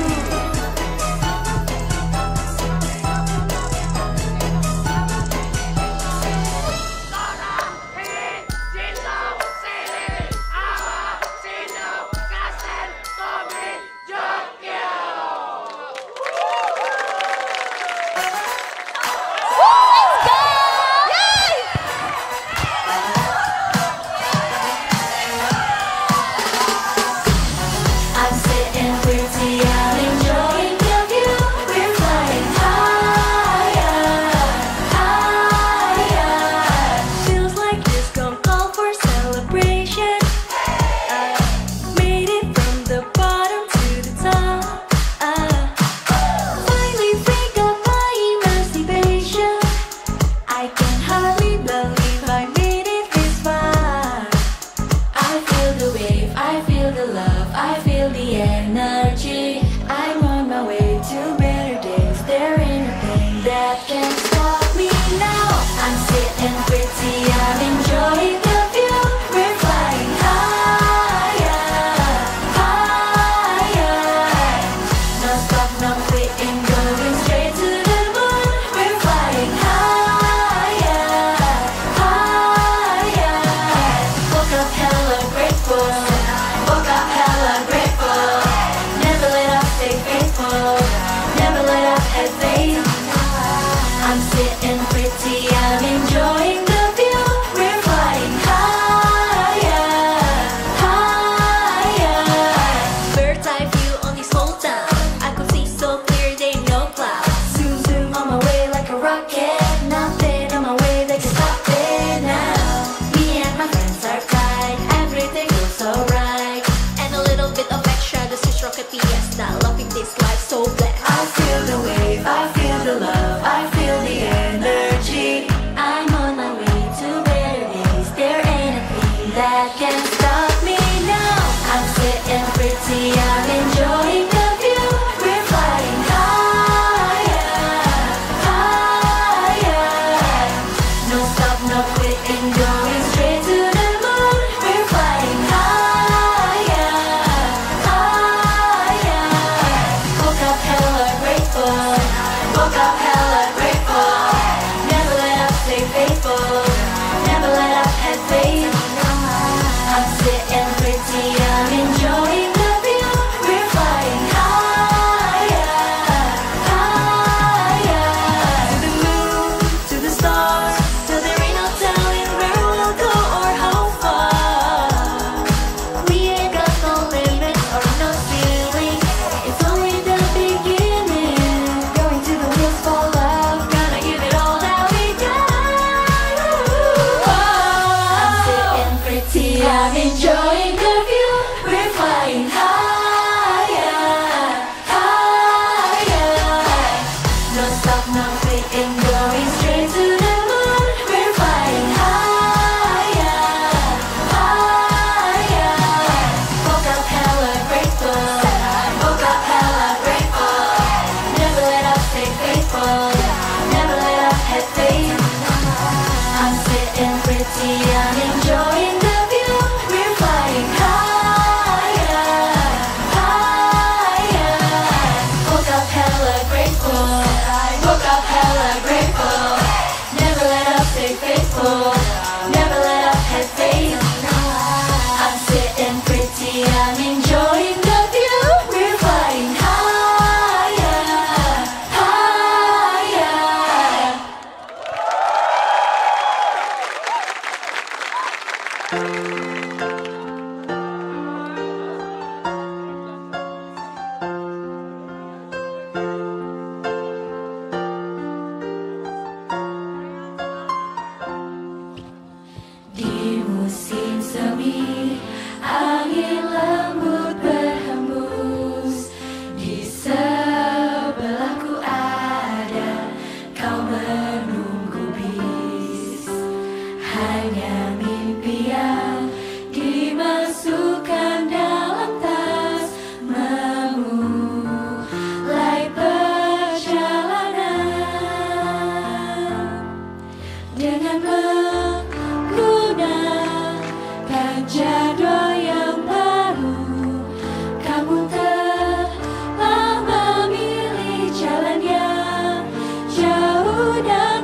I'm sitting pretty, I'm enjoying the view. We're flying higher, higher. Feels like this gon' call for celebration. Made it from the bottom to the top. Finally free got my emancipation. I can hardly believe I made it this far. I feel the wave, I feel the love, I feel the energy. I'm on my way to better days. There ain't a thing that can stop me now. I'm sitting pretty, I'm enjoying the view. We're flying higher, higher. No stop, no quitting, going straight to the moon. We're flying higher, higher. Woke up hella grateful, woke up hella grateful. Never let up, stay faithful, never let up, have faith. I'm sitting pretty, I'm enjoying the view. We're flying higher, higher. Bird's eye view on this whole town. I could see so clear, there ain't no clouds. Zoom, zoom on my way like a rocket. Nothing on my way that can stop it now. Me and my friends are tight, everything feels so right. And a little bit of extra, the Swiss rocket fiesta. Loving this life so blessed. I feel the wave, I feel the love, I feel the energy. I'm on my way to better days. There ain't a thing that can stop me now. I'm sitting pretty, I'm enjoying the view. We're flying higher, higher. No stop, no quitting, going straight to the moon. We're flying higher, higher. Woke up hella grateful, woke up hella grateful. Never let up, stay faithful, never let up, have faith. I'm sitting pretty, I'm enjoying the view. We're flying higher, higher. To the moon, to the stars, till there ain't no telling where we'll go or how far. We ain't got no limits or no ceiling. It's only the beginning. Going to the wheels fall out. stop, no quitting, going straight to the moon. We're flying higher, higher. Woke up hella grateful, woke up hella grateful. Never let up, stay faithful, never let up, have faith. I'm sitting pretty, I'm enjoying the view. We're flying higher, higher. Woke up hella grateful, woke up hella grateful. Never let up, stay faithful, never let up, have faith. I'm sitting pretty, I'm enjoying the view. We're flying higher, higher. Di musim semi, angin lembut berhembus. Di sebelahku ada, kau menunggu bis. Hanya mimpi yang dimasukkan dalam tas, memulai perjalanan dengan menggunakan jadwal yang baru. Kamu telah memilih jalan yang jauh dan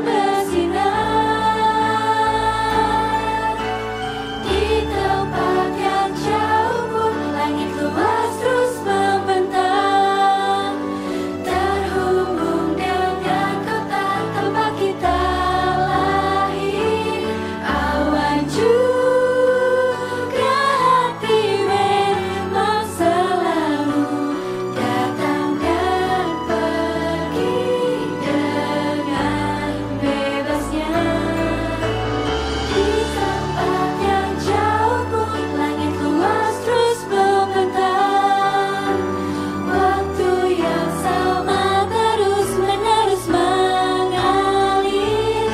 bersinar. Di tempat yang jauh pun langit luas terus membentang, terhubung dengan kota tempat kita lahir. Awan juga hati memang selalu datang dan pergi dengan bebasnya. Di tempat yang jauh pun langit luas terus membentang, waktu yang sama terus menerus mengalir.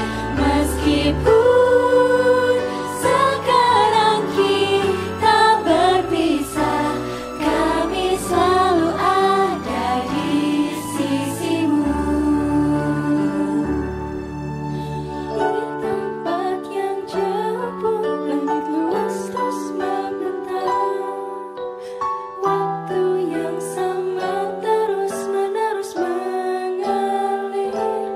Meskipun sekarang kita berpisah, kami selalu ada di sisimu. Di tempat yang jauh pun langit luas terus membentang, waktu yang sama terus menerus mengalir.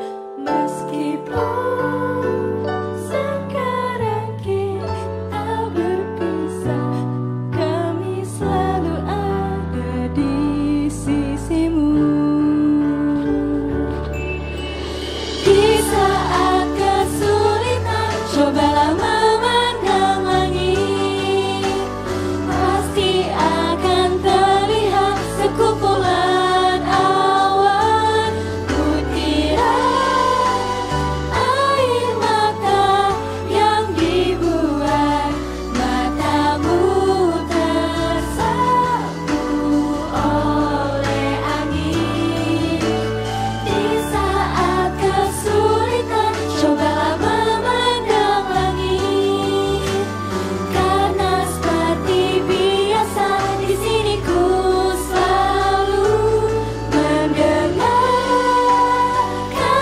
Meskipun sekarang kita berpisah, kami selalu ada di sisimu. Di saat kesulitan, cobalah memandang langit. Pasti akan terlihat sekumpulan awan, butiran air mata yang dibuat matamu tersapu oleh angin. Di saat kesulitan, cobalah memandang langit. Karena seperti biasa di sini ku selalu mendengarkan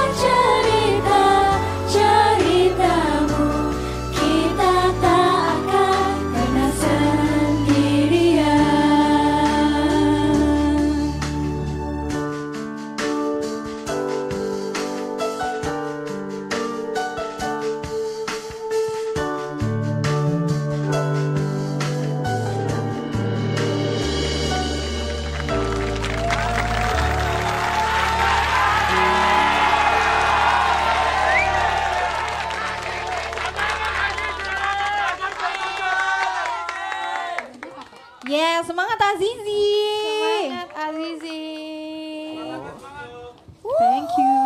cerita-ceritamu. Kita tak akan pernah sendirian. Yeah, semangat Azizi. Semangat Azizi. Thank you.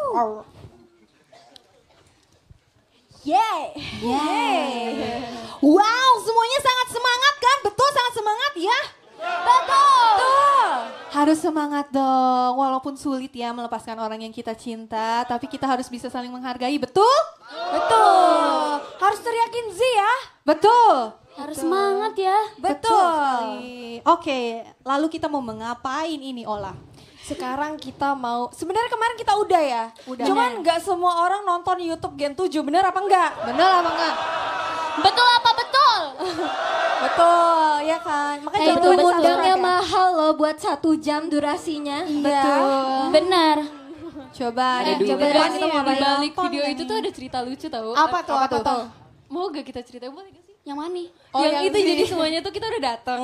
Yeay. Yeay. Wow, semuanya sangat semangat kan? Betul sangat semangat ya? Betul. Tuh. Harus semangat dong, walaupun sulit ya melepaskan orang yang kita cinta, tapi kita harus bisa saling menghargai, betul? Betul. Harus teriakin Z ya. Betul. Harus semangat ya. Betul sekali. Oke, lalu kita mau mengapain ini Ola? Sekarang kita mau, sebenarnya kemarin kita udah ya. Udah. Cuman nggak semua orang nonton YouTube Gen 7, bener apa enggak? Bener apa enggak? Betul apa betul? Betul, ya kan. Makanya Itu undangnya mahal loh buat 1 jam durasinya. Betul. Benar. Coba Ada coba dua. kita mau Di balik nonton video nih. itu tuh ada cerita lucu tau. Apa tuh, apa tuh? Mau gak kita ceritain, boleh gak sih? Yang mana? Yang itu jadi semuanya tuh kita udah datang.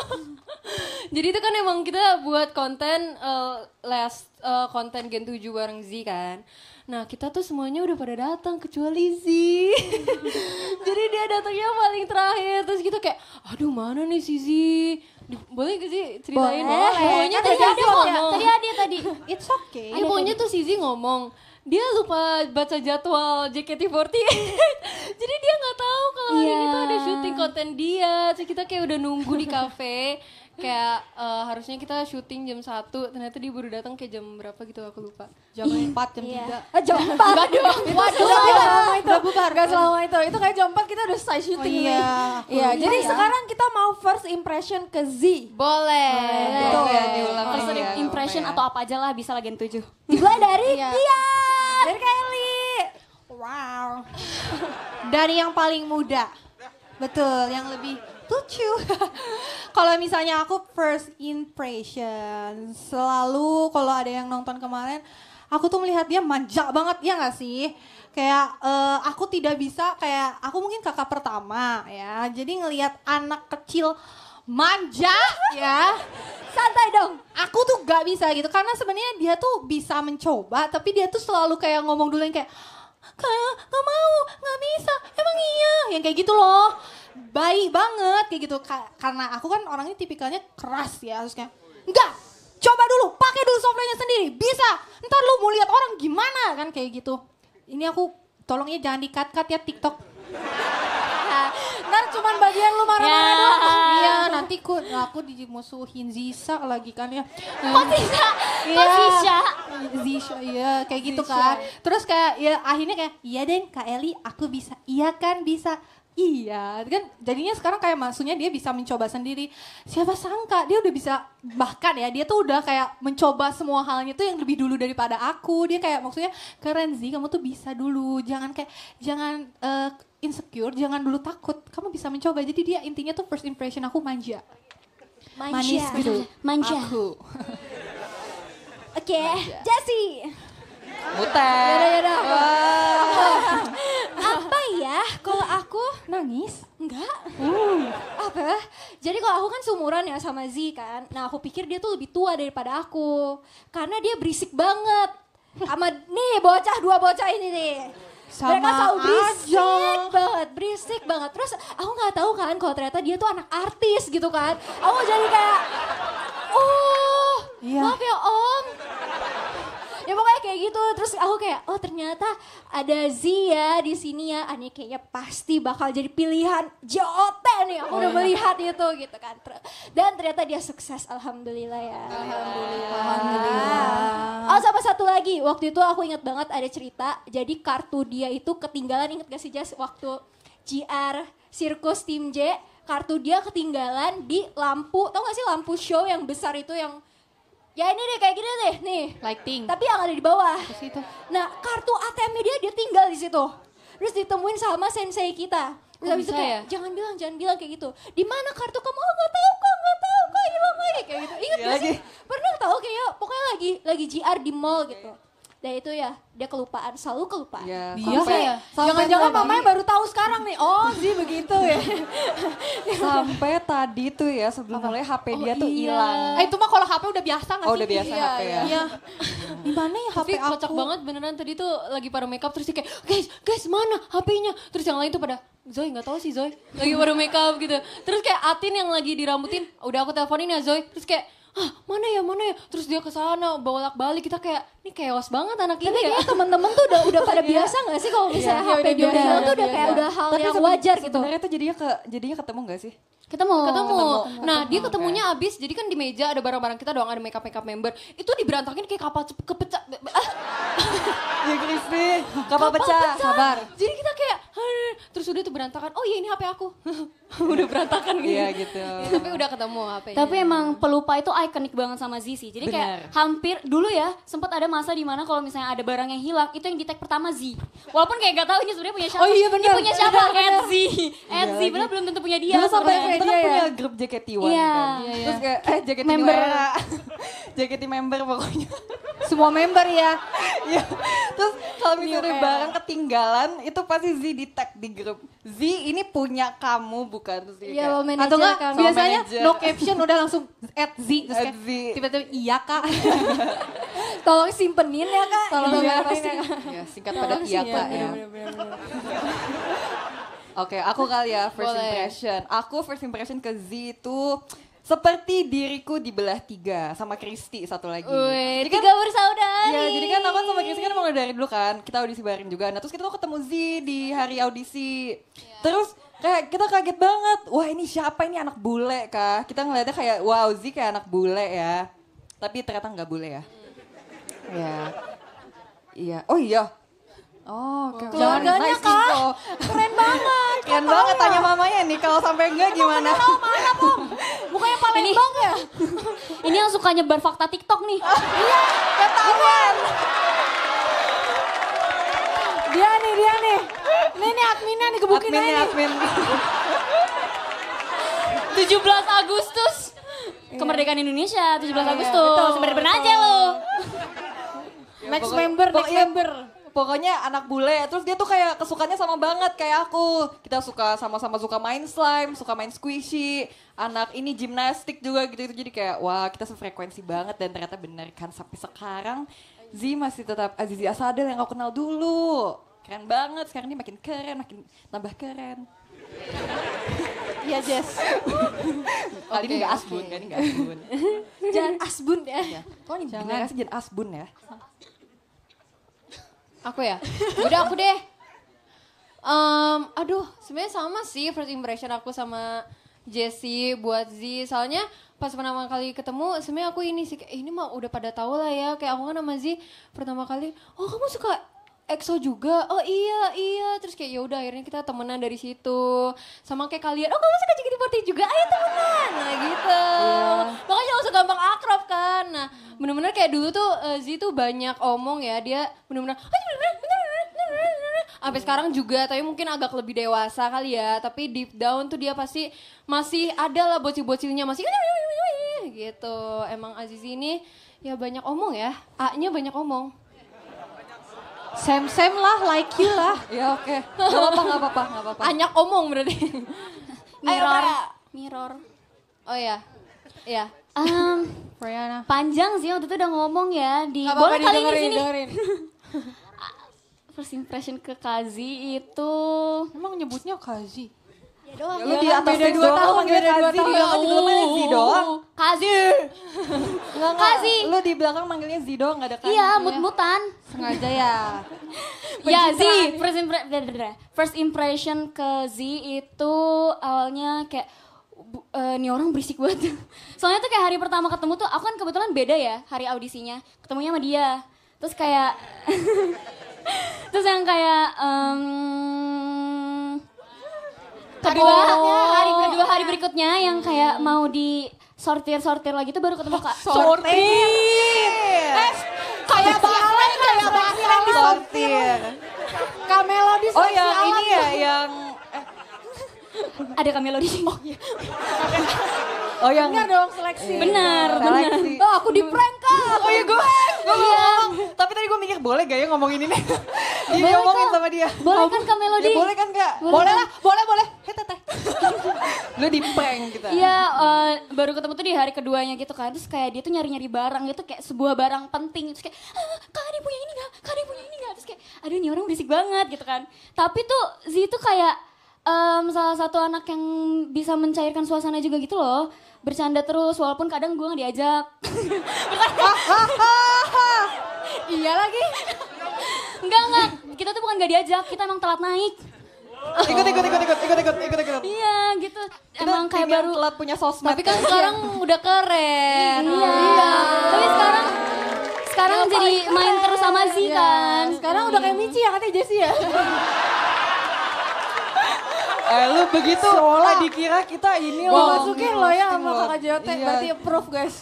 Jadi itu kan emang kita buat konten konten Gen 7 bareng Z kan. Nah kita tuh semuanya udah pada datang kecuali Z. Jadi dia datangnya paling terakhir. Terus kita kayak, aduh mana nih si Z? Boleh gak sih ceritain? Boleh. Pokoknya Tadi tuh ada dia kok. ngomong. Tadi ada tadi. It's okay. Ya, pokoknya tuh si Z ngomong, dia lupa baca jadwal JKT48. Jadi dia nggak tahu kalau hari itu ada syuting konten dia. Terus kita kayak udah nunggu di kafe. Kayak harusnya kita syuting jam 1, ternyata dia baru datang kayak jam berapa gitu, aku lupa. Jam 4, jam 3. Jam 4. Enggak dong. Waduh, udah bubar. Gak selama itu. Itu kayak jam 4 kita udah selesai syuting nih. Iya, jadi sekarang kita mau first impression ke Z. Boleh. Boleh. First impression atau apa aja lah, bisa lah Gen 7. Dimulai dari Iya. dari Kylie. Wow. Dari yang paling muda. Betul, yang lebih lucu. Kalau misalnya aku first impression, selalu kalau ada yang nonton kemarin, aku tuh melihat dia manja banget, ya gak sih? Kayak aku tidak bisa, kayak aku mungkin kakak pertama ya, jadi ngelihat anak kecil manja ya. Santai dong. Aku tuh gak bisa gitu, karena sebenarnya dia tuh bisa mencoba, tapi dia tuh selalu kayak ngomong dulu yang kayak gak mau, gak bisa, emang iya, yang kayak gitu loh. Baik banget kayak gitu, karena aku kan orangnya tipikalnya keras ya, terus kayak enggak, coba dulu, pakai dulu softwarenya sendiri, bisa, ntar lu mau lihat orang gimana kan kayak gitu. Ini aku tolongnya jangan di-cut-cut ya TikTok. Ntar cuman bagian lu marah-marah doang. Iya, nanti aku dimusuhin Zisa lagi kan ya. Kok Zisa? Kok Zisha? Zisha, iya kayak gitu kan. Terus kayak ya akhirnya kayak, iya Den, Kak Eli aku bisa. Iya kan bisa. Iya, kan jadinya sekarang kayak maksudnya dia bisa mencoba sendiri. Siapa sangka dia udah bisa, bahkan ya dia tuh udah kayak mencoba semua halnya tuh yang lebih dulu daripada aku. Dia kayak maksudnya keren sih, kamu tuh bisa dulu. Jangan insecure, jangan dulu takut. Kamu bisa mencoba. Jadi dia intinya tuh first impression aku manja. Manis gitu. Manja. Aku. Oke, Jessie. Butet. Yaudah. Apa ya? Kalau aku nangis? Enggak. Apa? Jadi kalau aku kan seumuran ya sama Z kan. Nah aku pikir dia tuh lebih tua daripada aku. Karena dia berisik banget. Sama nih dua bocah ini nih. Sama Mereka selalu berisik aja. berisik banget. Terus aku nggak tahu kan kalau ternyata dia tuh anak artis gitu kan. Aku jadi kayak, maaf ya Om. Ya pokoknya kayak gitu. Terus aku kayak, oh ternyata ada Zia di sini ya. Ini kayaknya pasti bakal jadi pilihan JOT nih. Aku udah melihat itu gitu kan. Dan ternyata dia sukses, alhamdulillah ya. Alhamdulillah. Oh sama satu lagi, waktu itu aku ingat banget ada cerita. Jadi kartu dia itu ketinggalan, inget gak sih Jas? Waktu GR Sirkus Tim J, kartu dia ketinggalan di lampu. Tau gak sih lampu show yang besar itu yang ya ini deh kayak gini deh, nih. Lighting. Tapi yang ada di bawah. Nah, kartu ATM-nya dia tinggal di situ. Terus ditemuin sama sensei kita. Terus habis itu kayak, jangan bilang kayak gitu. Di mana kartu kamu? Oh, nggak tahu kok, hilang lagi kayak gitu. Ingat gak sih? Pernah tahu kayak pokoknya lagi GR di mall gitu. Dan itu ya, dia kelupaan, selalu kelupaan. Iya ya. Jangan-jangan mamanya baru tahu sekarang nih. Oh, sih begitu ya. Sampai tadi tuh ya sebelum mulai HP dia tuh hilang. Itu mah kalau HP udah biasa gak sih? Oh udah biasa HP ya. Iya. Di mana ya HP Tapi aku? kocak banget beneran, tadi tuh lagi pada makeup terus dia kayak, guys mana HP-nya? Terus yang lain tuh pada, Zoe nggak tahu sih Zoe, lagi pada makeup gitu. Terus kayak Atin yang lagi dirambutin, udah aku teleponin ya Zoe. Terus kayak, mana ya? Terus dia ke sana bolak-balik, kita kayak ini chaos banget anak ini ya. Tapi temen-temen tuh udah pada biasa nggak sih kalau misalnya HP dia udah hilang tuh udah kayak udah hal yang wajar gitu. Sebenarnya tuh jadinya ketemu nggak sih? Ketemu. Nah, dia ketemunya abis, jadi kan di meja ada barang-barang kita doang, ada makeup member. Itu diberantakin kayak kapal kepecah. Ya Kristi, kapal pecah. Sabar. Jadi kita kayak, terus udah tuh berantakan. Oh iya ini HP aku. Udah berantakan gitu. Iya gitu. Ya, tapi udah ketemu HP-nya. Tapi emang pelupa itu ikonik banget sama Z sih. Jadi kayak hampir dulu ya sempat ada masa di mana kalau misalnya ada barang yang hilang itu yang di-tag pertama Z. Walaupun kayak gak tahu ini sebenarnya punya siapa. Oh iya benar. Ini punya siapa? Z. Iya, Benar belum tentu punya dia. Dulu sampai kita kan dia punya ya. grup JKT1 Iya. kan. Terus kayak JKT Member. JKT member pokoknya. Semua member ya. Iya. Terus kalau misalnya barang ketinggalan itu pasti Z di tag di grup. Z ini punya kamu bukan? Terus dia Iya, kayak, lo manajer. Atau enggak Sama biasanya manajer. no caption udah langsung @Z terus kayak tiba-tiba iya Kak. Tolong simpenin ya Kak. Tolong Gitu, ya, pasti. Ya, singkat pada iya Kak ya. Oke, aku kali ya first Boleh. impression. Aku first impression ke Z itu seperti diriku dibelah 3 sama Kristi satu lagi. Wih, Jadi kan- 3 bersaudari. Iya, jadi kan aku sama Kristi kan emang udah dari dulu kan, kita audisi bareng juga. Nah terus kita tuh ketemu Z di hari audisi. Terus kayak kita kaget banget, wah ini siapa, ini anak bule kah? Kita ngeliatnya kayak wow Z kayak anak bule ya. Tapi ternyata nggak bule ya. Iya. Iya, oh iya. Oh, oke. Keluarganya Nice Kak, info. keren banget. Keren banget, tanya mamanya nih kalau sampai enggak gimana? Mana Pom? Mukanya Palembang ya? Ini yang suka nyebar fakta TikTok nih. Iya, ketahuan. Dia nih. Ini adminnya nih gebukin aja nih. Admin. 17 Agustus. Kemerdekaan Indonesia 17 Agustus. betul, Sebenarnya aja lo. Next Pokoknya- member. Pokoknya anak bule, terus dia tuh kayak kesukanya sama banget kayak aku. Kita sama-sama suka main slime, suka main squishy, anak ini gimnastik juga gitu. Jadi kayak wah kita sefrekuensi banget dan ternyata bener kan sampai sekarang Z masih tetap Azizi Asadel yang aku kenal dulu. Keren banget, sekarang dia makin keren, makin nambah keren. Iya Jess. Kali ini gak asbun, kan ini gak asbun. Jangan asbun ya. Kok nih generasi jangan asbun ya. Aku ya? Udah aku deh. Aduh, sebenarnya sama sih first impression aku sama Jessie buat Z. Soalnya pas pertama kali ketemu, sebenarnya aku ini sih, ini mah udah pada tahu lah ya. Kayak aku kan sama Z pertama kali, oh kamu suka EXO juga? Oh iya. Terus kayak ya udah akhirnya kita temenan dari situ. Sama kayak kalian, oh kamu suka JKT48 juga? Ayo temenan. Nah gitu. Makanya langsung gampang akrab kan. Nah bener-bener kayak dulu tuh Z tuh banyak omong ya. Dia bener-bener, sampai sekarang juga, tapi mungkin agak lebih dewasa kali ya. Tapi deep down tuh dia pasti masih ada lah bocil-bocilnya masih gitu. Emang Azizi ini ya banyak omong ya. A-nya banyak omong. Sam lah, like you lah. Ya oke. Gak apa-apa. Banyak omong berarti. Mirror. Oh ya. Iya. Panjang sih waktu itu udah ngomong ya di Gak boleh apa-apa, kali ini sini. dengerin. First impression ke Kazi itu Emang nyebutnya Kazi? Ya doang. Ya, lu di atas beda 2 tahun, beda 2 tahun. Di belakang juga manggilnya Z doang. Kazi. Enggak. Kazi. Lu di belakang manggilnya Z doang, gak ada Kazi. Iya, mut-mutan. Sengaja ya. Ya Z, first impression ke Z itu awalnya kayak nih orang berisik banget. Soalnya tuh kayak hari pertama ketemu tuh, aku kan kebetulan beda ya hari audisinya. Ketemunya sama dia. Terus kayak terus yang kayak hari berikutnya yang kayak mau di sortir lagi tuh baru ketemu Kak. Sortir. Kayak balai di sortir. Kamelo di Oh yang ini ya, yang ada Kamelo di sini. Oh yang Benar dong seleksi. Benar. Oh aku di prank Kak. Oh iya gue ngomong. Tapi tadi gue mikir boleh gak ya ngomongin ini? Dia ngomongin sama dia. Boleh kan Kamelo di? Ya boleh kan Kak? Boleh lah, boleh. Teteh. Lu di prank kita. Iya, baru ketemu tuh di hari keduanya gitu kan. Terus kayak dia tuh nyari-nyari barang gitu kayak sebuah barang penting. Terus kayak, Kak ada punya ini gak? Kak ada punya ini gak? Terus kayak, aduh ini orang berisik banget gitu kan. Tapi tuh Z tuh kayak salah satu anak yang bisa mencairkan suasana juga gitu loh. Bercanda terus walaupun kadang gue gak diajak. Iya lagi. Enggak. Kita tuh bukan gak diajak, kita emang telat naik. Ikut. Iya gitu. Emang kayak tim yang baru telat punya sosmed. Tapi kan sekarang udah keren. Iya. Tapi sekarang jadi main terus sama Z kan. Sekarang udah kayak Michi ya katanya Jessie ya. Lu begitu lah dikira kita ini loh. Masukin lo ya sama Roasting kakak JOT, Iya. berarti approve guys.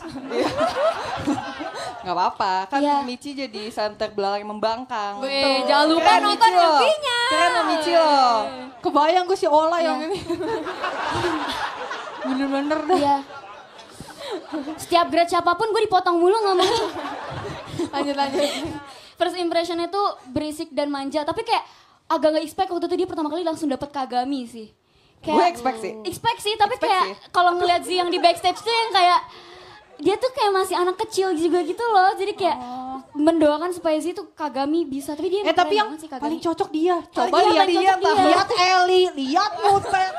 Gak apa-apa, kan Iya. Michi jadi center belakang membangkang. Jangan lupa Keren nonton Michi loh. MV-nya. Keren lo Michi loh. Kebayang gue si Ola yang ini. Bener-bener dah. Iya. Setiap grade siapapun gue dipotong mulu ngomongnya. Lanjut. First impressionnya tuh berisik dan manja, tapi kayak agak gak expect waktu itu dia pertama kali langsung dapet Kagami sih. Gue expect sih. Expect sih, tapi kayak kalau ngeliat Z yang di backstage tuh yang kayak dia tuh kayak masih anak kecil juga gitu loh. Jadi kayak mendoakan supaya Z tuh Kagami bisa, tapi dia Tapi keren yang banget sih Kagami. paling cocok dia. Coba Iya, lihat paling dia, cocok dia. lihat Eli, lihat Mutet.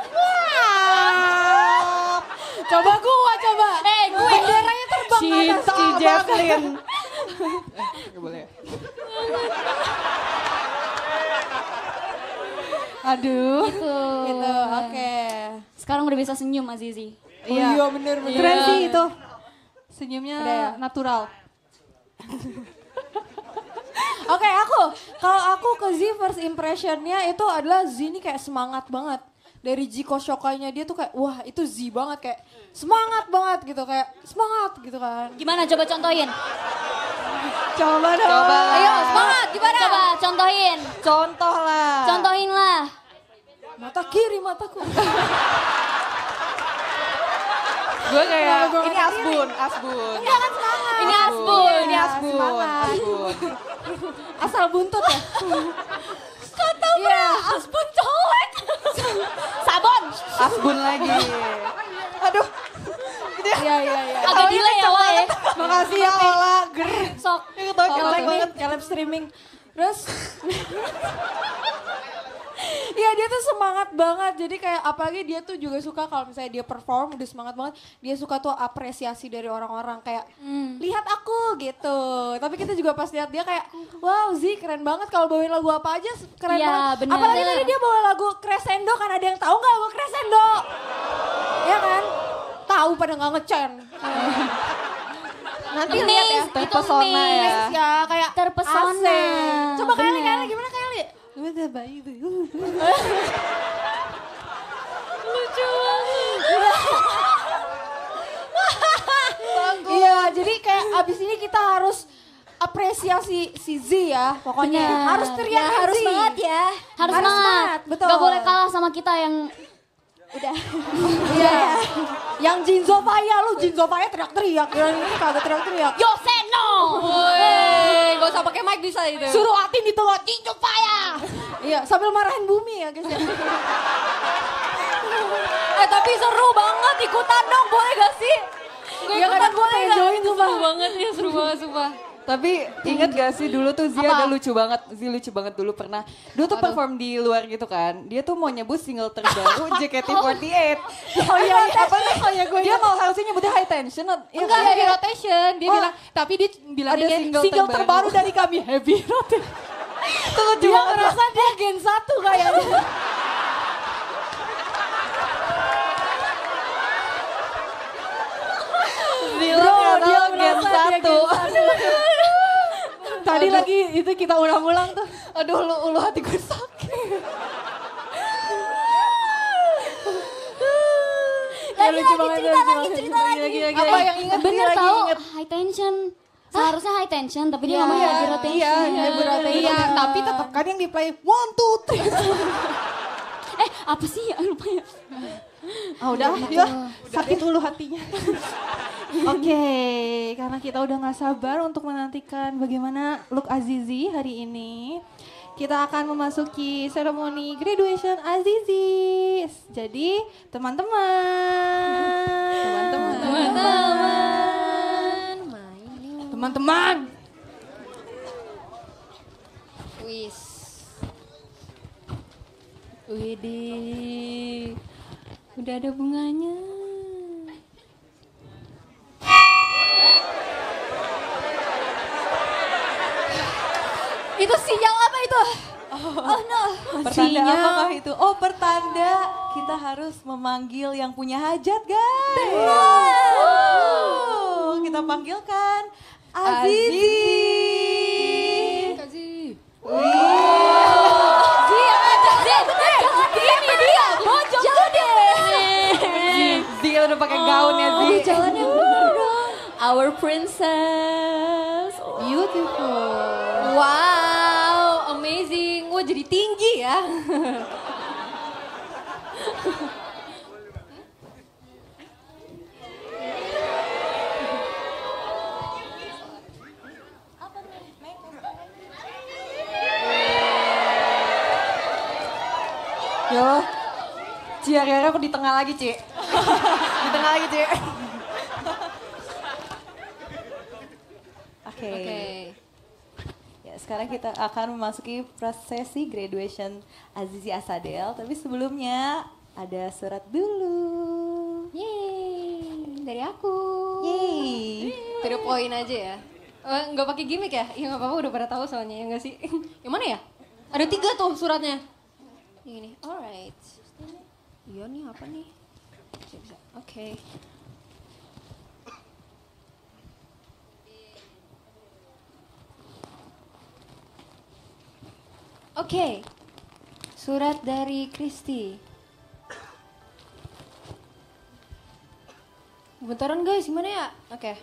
Coba coba. Gue benderanya terbang ke atas. Cinta Jacqueline. Gak boleh. Aduh. Gitu. Oke. Sekarang udah bisa senyum Azizi. Iya bener. Keren sih itu. Senyumnya ya? natural. Oke, kalau aku ke Z first impressionnya itu adalah Z ini kayak semangat banget. Dari Jiko Shokainya dia tuh kayak wah itu Z banget, kayak semangat banget gitu, kayak semangat gitu kan. Gimana coba contohin? Coba dong. Coba. Ayo semangat gimana? Coba contohin. Contoh lah. Contohin lah. Mata kiri mataku. Gue kayak ini Asbun. Iya kan semangat. Ini Asbun. Ini Asbun. Semangat. Asbun. Asal buntut ya. Kata Asbun colek. Sabon. Asbun lagi. Aduh. Iya. Agak delay ya Wak ya. Makasih ya Ola. Sok. Kelep banget, kelep streaming. Terus Iya dia tuh semangat banget, jadi kayak apalagi dia tuh juga suka kalau misalnya dia perform udah semangat banget, dia suka tuh apresiasi dari orang-orang kayak lihat aku gitu. Tapi kita juga pas lihat dia kayak wow Zi keren banget kalau bawain lagu apa aja keren Iya, banget. bener. Apalagi tadi dia bawa lagu Crescendo, kan ada yang tahu nggak lagu Crescendo? Ya kan? Tahu pada nggak ngecen. Nanti lihat ya. Terpesona ya. Ya kayak Terpesona. asik. Coba Bener. Kayli gimana Kayli? Udah bayi tuh. Lucu banget. Iya, jadi kayak abis ini kita harus apresiasi si Z ya, pokoknya Bener. harus teriak Ya, harus semangat ya. Harus semangat. Betul. Gak boleh kalah sama kita yang Udah. Iya. Yang Jinzo Faya, lu Jinzo Faya teriak-teriak, yang ini kagak teriak-teriak. Yoseno. Woi, gak usah pakai mic bisa itu. Suruh Atin di tengah Jinzo Faya. Iya, sambil marahin bumi ya guys. Tapi seru banget, ikutan dong, boleh gak sih? Gue Ya, ikutan kadang boleh pengen gak? join Itu tuh, seru Bang. banget ya, seru banget sumpah. Tapi inget gak sih dulu tuh Zi ada lucu banget. Zi lucu banget dulu pernah. Dulu tuh perform di luar gitu kan. Dia tuh mau nyebut single terbaru JKT48. Oh iya, apa nih? Oh iya, gue Dia mau harusnya nyebutnya High Tension. Ya enggak kan? heavy rotation. Dia bilang, tapi dia bilang Ada ini single single terbaru terbaru. dari kami heavy rotation. Itu lucu Dia banget. ngerasa dia gen 1 kayaknya. Bro, dia gen merasa dia 1. Tadi lagi itu kita ulang-ulang tuh. Aduh, ulu hati gue sakit. Lagi cerita lagi. Apa yang inget? bener lagi tahu inget. high tension. Seharusnya high tension tapi dia ngomong Iya, heavy rotation. Iya, tapi tetap kan yang di play 1, 2, 3. Apa sih ya lupa ya. Udah ya, sakit ulu hatinya. Oke, karena kita udah gak sabar untuk menantikan bagaimana look Azizi hari ini. Kita akan memasuki seremoni graduation Azizi. Jadi teman-teman. Wis. Widih. Udah ada bunganya. Itu sinyal apa itu? Oh no. Pertanda apakah itu? Oh, pertanda kita harus memanggil yang punya hajat, guys. Benar. Kita panggilkan Azizi. Ini dia, bojong gede. Dia udah pakai gaunnya Zi. Jalannya dong. Our princess. Beautiful. Wow, amazing. Wah, jadi tinggi ya. Yo, Ciara aku di tengah lagi, Ci. Di tengah lagi, Ci. Oke. Ya, sekarang kita akan memasuki prosesi graduation Azizi Asadel. Tapi sebelumnya ada surat dulu. Yeay, dari aku. Yeay. To the point aja ya. Nggak pakai gimmick ya? Ya nggak apa-apa, udah pada tahu soalnya, ya nggak sih? Yang mana ya? Ada 3 tuh suratnya. Yang ini, alright. Iya nih, apa nih? Oke. Oke, surat dari Kristi. Bentaran guys, gimana ya? Oke.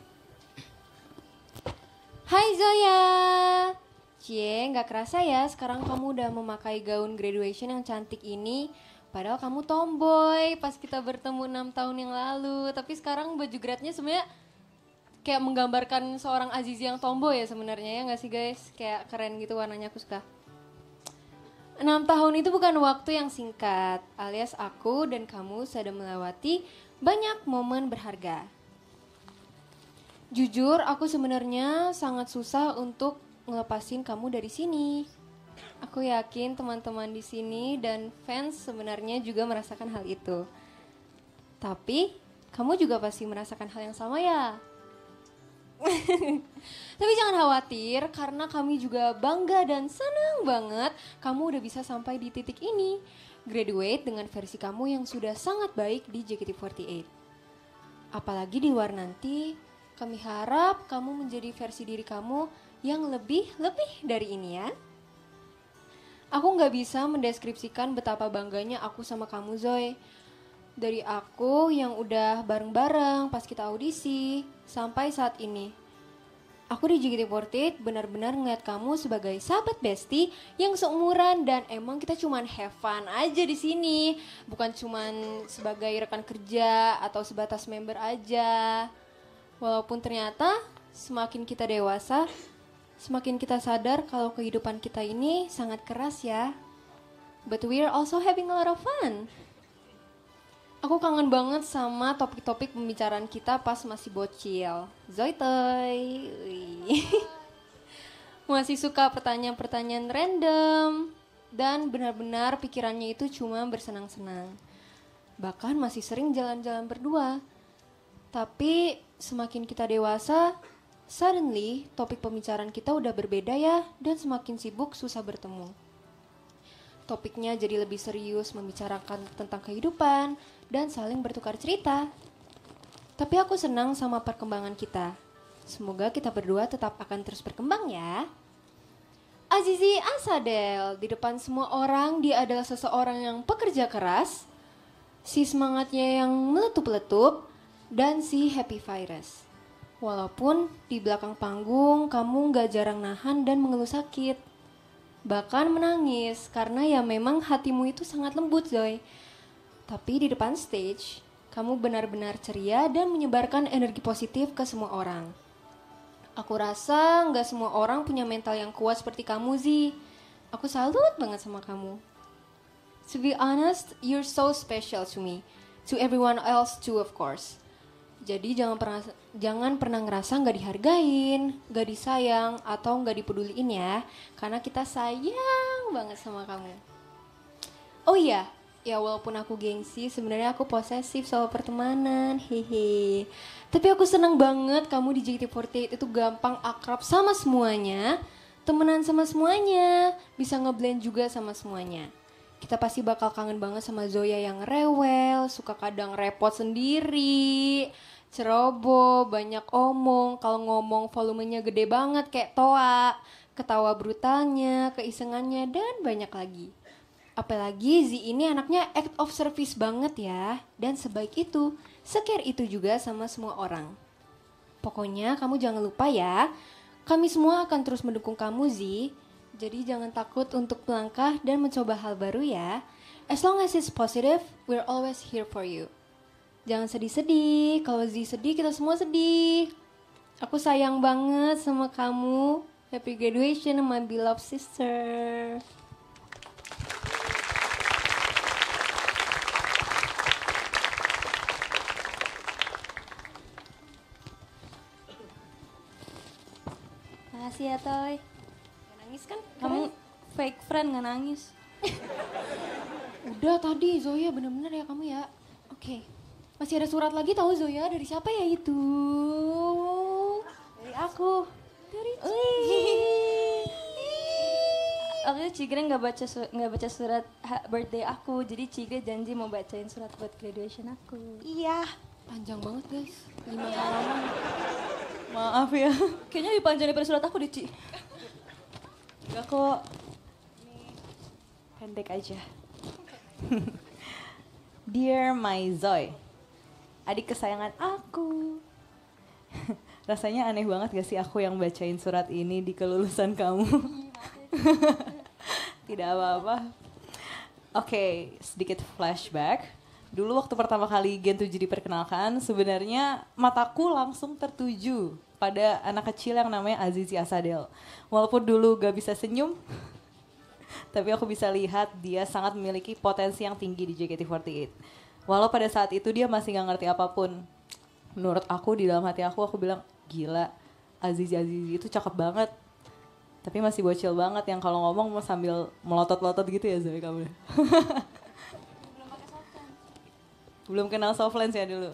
Hai Zoya. Cie, nggak kerasa ya sekarang kamu udah memakai gaun graduation yang cantik ini. Padahal kamu tomboy pas kita bertemu 6 tahun yang lalu. Tapi sekarang baju gradnya sebenarnya kayak menggambarkan seorang Azizi yang tomboy ya sebenarnya, ya nggak sih guys? Kayak keren gitu warnanya, aku suka. 6 tahun itu bukan waktu yang singkat, alias aku dan kamu sudah melewati banyak momen berharga. Jujur, aku sebenarnya sangat susah untuk ngelepasin kamu dari sini. Aku yakin teman-teman di sini dan fans sebenarnya juga merasakan hal itu. Tapi, kamu juga pasti merasakan hal yang sama ya? Tapi jangan khawatir, karena kami juga bangga dan senang banget kamu udah bisa sampai di titik ini. Graduate dengan versi kamu yang sudah sangat baik di JKT48. Apalagi di luar nanti, kami harap kamu menjadi versi diri kamu yang lebih dari ini ya. Aku gak bisa mendeskripsikan betapa bangganya aku sama kamu Zoe. Dari aku yang udah bareng-bareng pas kita audisi, sampai saat ini. Aku di JKT48 benar-benar ngeliat kamu sebagai sahabat bestie yang seumuran dan emang kita cuman have fun aja di sini, bukan cuman sebagai rekan kerja atau sebatas member aja. Walaupun ternyata semakin kita dewasa, semakin kita sadar kalau kehidupan kita ini sangat keras ya. But we're also having a lot of fun. Aku kangen banget sama topik-topik pembicaraan kita pas masih bocil. Zoitoy. Masih suka pertanyaan-pertanyaan random. Dan benar-benar pikirannya itu cuma bersenang-senang. Bahkan masih sering jalan-jalan berdua. Tapi semakin kita dewasa, suddenly topik pembicaraan kita udah berbeda ya. Dan semakin sibuk susah bertemu. Topiknya jadi lebih serius membicarakan tentang kehidupan dan saling bertukar cerita. Tapi aku senang sama perkembangan kita. Semoga kita berdua tetap akan terus berkembang ya. Azizi Asadel, di depan semua orang dia adalah seseorang yang pekerja keras, si semangatnya yang meletup-letup, dan si happy virus. Walaupun di belakang panggung kamu gak jarang nahan dan mengeluh sakit. Bahkan menangis karena ya memang hatimu itu sangat lembut Zoe. Tapi di depan stage, kamu benar-benar ceria dan menyebarkan energi positif ke semua orang. Aku rasa nggak semua orang punya mental yang kuat seperti kamu Zi. Aku salut banget sama kamu. To be honest, you're so special to me. To everyone else too of course. Jadi jangan pernah ngerasa nggak dihargain, nggak disayang, atau nggak dipeduliin ya. Karena kita sayang banget sama kamu. Oh iya, ya walaupun aku gengsi, sebenarnya aku posesif soal pertemanan, hehe. Tapi aku senang banget kamu di JKT48 itu gampang akrab sama semuanya. temenan sama semuanya, bisa ngeblend juga sama semuanya. Kita pasti bakal kangen banget sama Zoya yang rewel, suka kadang repot sendiri, ceroboh, banyak omong, kalau ngomong volumenya gede banget kayak Toa, ketawa brutalnya, keisengannya, dan banyak lagi. Apalagi Z ini anaknya act of service banget ya, dan sebaik itu, secare itu juga sama semua orang. Pokoknya kamu jangan lupa ya, kami semua akan terus mendukung kamu Z. Jadi jangan takut untuk melangkah dan mencoba hal baru ya. As long as it's positive, we're always here for you. Jangan sedih-sedih, kalau Z sedih kita semua sedih. Aku sayang banget sama kamu. Happy graduation my beloved sister. Makasih ya Toy. Gak nangis kan? Kamu fake friend gak nangis. Udah tadi Zoya bener-bener ya kamu ya. Oke. Masih ada surat lagi tahu Zoya dari siapa ya itu? Dari aku. Dari Aku tuh Cigre nggak baca surat birthday aku, jadi Cigre janji mau bacain surat buat graduation aku. Iya. Panjang banget guys. 5 halaman. Maaf ya. Kayaknya lebih panjang daripada surat aku deh, Ci. Enggak kok. Pendek aja. Dear my Zoe, adik kesayangan aku. Rasanya aneh banget gak sih aku yang bacain surat ini di kelulusan kamu? Tidak apa-apa. Oke, sedikit flashback. Dulu waktu pertama kali Gen 7 diperkenalkan, sebenarnya mataku langsung tertuju pada anak kecil yang namanya Azizi Asadel. Walaupun dulu gak bisa senyum, tapi aku bisa lihat dia sangat memiliki potensi yang tinggi di JKT48. Walau pada saat itu dia masih gak ngerti apapun. Menurut aku, di dalam hati aku bilang, gila, Azizi itu cakep banget. Tapi masih bocil banget yang kalau ngomong mau sambil melotot-lotot gitu ya Zoe kamu. Belum kenal Softlands ya dulu.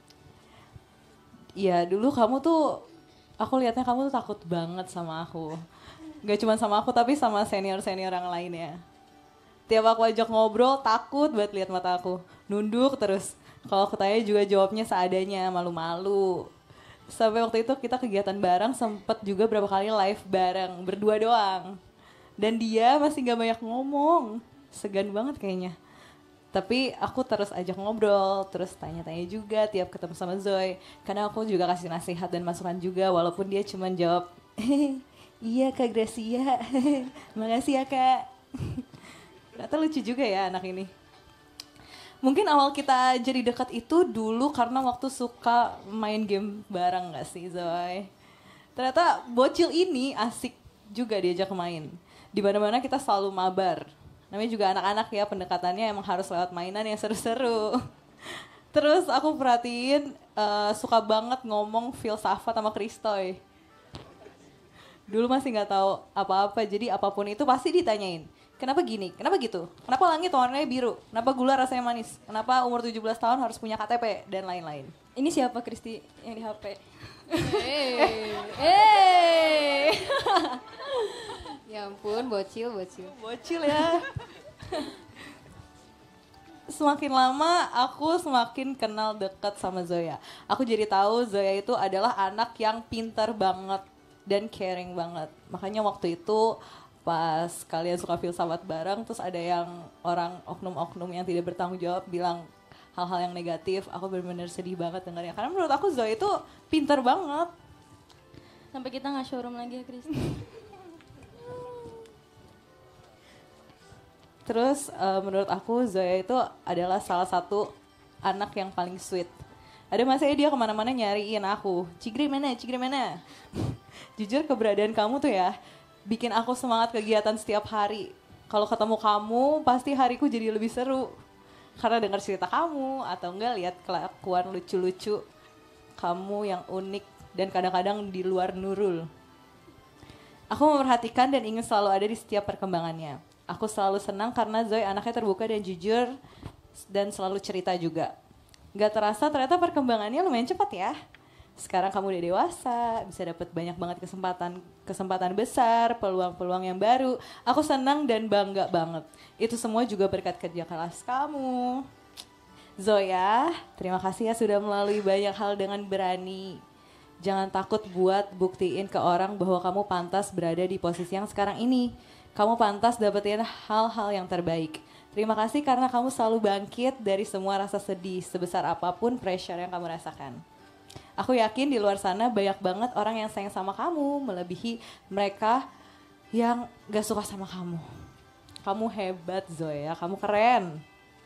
Iya dulu kamu tuh, aku lihatnya kamu tuh takut banget sama aku. Gak cuma sama aku tapi sama senior-senior yang lainnya. Tiap aku ajak ngobrol takut banget lihat mata aku. Nunduk terus. Kalau aku tanya juga jawabnya seadanya, malu-malu. Sampai waktu itu kita kegiatan bareng, sempet juga berapa kali live bareng, berdua doang. Dan dia masih gak banyak ngomong, segan banget kayaknya. Tapi aku terus ajak ngobrol, terus tanya-tanya juga tiap ketemu sama Zoe. Karena aku juga kasih nasihat dan masukan juga, walaupun dia cuma jawab, iya Kak Gracia, makasih ya Kak. Ternyata lucu juga ya anak ini. Mungkin awal kita jadi dekat itu dulu karena waktu suka main game bareng gak sih Zoe? Ternyata bocil ini asik juga diajak main. Di mana-mana kita selalu mabar. Namanya juga anak-anak ya, pendekatannya emang harus lewat mainan yang seru-seru. Terus aku perhatiin suka banget ngomong filsafat sama Kristoy. Dulu masih gak tahu apa-apa, jadi apapun itu pasti ditanyain. Kenapa gini? Kenapa gitu? Kenapa langit warnanya biru? Kenapa gula rasanya manis? Kenapa umur 17 tahun harus punya KTP? Dan lain-lain. Ini siapa Kristi yang di HP? Ya ampun, bocil. Bocil ya. Semakin lama aku semakin kenal dekat sama Zoya. Aku jadi tahu Zoya itu adalah anak yang pintar banget dan caring banget. Makanya waktu itu pas kalian suka filsafat bareng, terus ada yang orang oknum-oknum yang tidak bertanggung jawab bilang hal-hal yang negatif, aku benar-benar sedih banget dengarnya. Karena menurut aku Zoe itu pintar banget. Sampai kita nggak showroom lagi ya Kristi. Terus menurut aku Zoe itu adalah salah satu anak yang paling sweet. Ada masanya dia kemana-mana nyariin aku, Cigre mana? Jujur keberadaan kamu tuh ya bikin aku semangat kegiatan setiap hari. Kalau ketemu kamu, pasti hariku jadi lebih seru. Karena dengar cerita kamu, atau enggak lihat kelakuan lucu-lucu kamu yang unik dan kadang-kadang di luar Nurul. Aku memperhatikan dan ingin selalu ada di setiap perkembangannya. Aku selalu senang karena Zoe anaknya terbuka dan jujur dan selalu cerita juga. Gak terasa ternyata perkembangannya lumayan cepat ya. Sekarang kamu udah dewasa, bisa dapat banyak banget kesempatan besar, peluang-peluang yang baru. Aku senang dan bangga banget. Itu semua juga berkat kerja keras kamu. Zoya, terima kasih ya sudah melalui banyak hal dengan berani. Jangan takut buat buktiin ke orang bahwa kamu pantas berada di posisi yang sekarang ini. Kamu pantas dapetin hal-hal yang terbaik. Terima kasih karena kamu selalu bangkit dari semua rasa sedih sebesar apapun pressure yang kamu rasakan. Aku yakin di luar sana banyak banget orang yang sayang sama kamu, melebihi mereka yang gak suka sama kamu. Kamu hebat Zoya, kamu keren.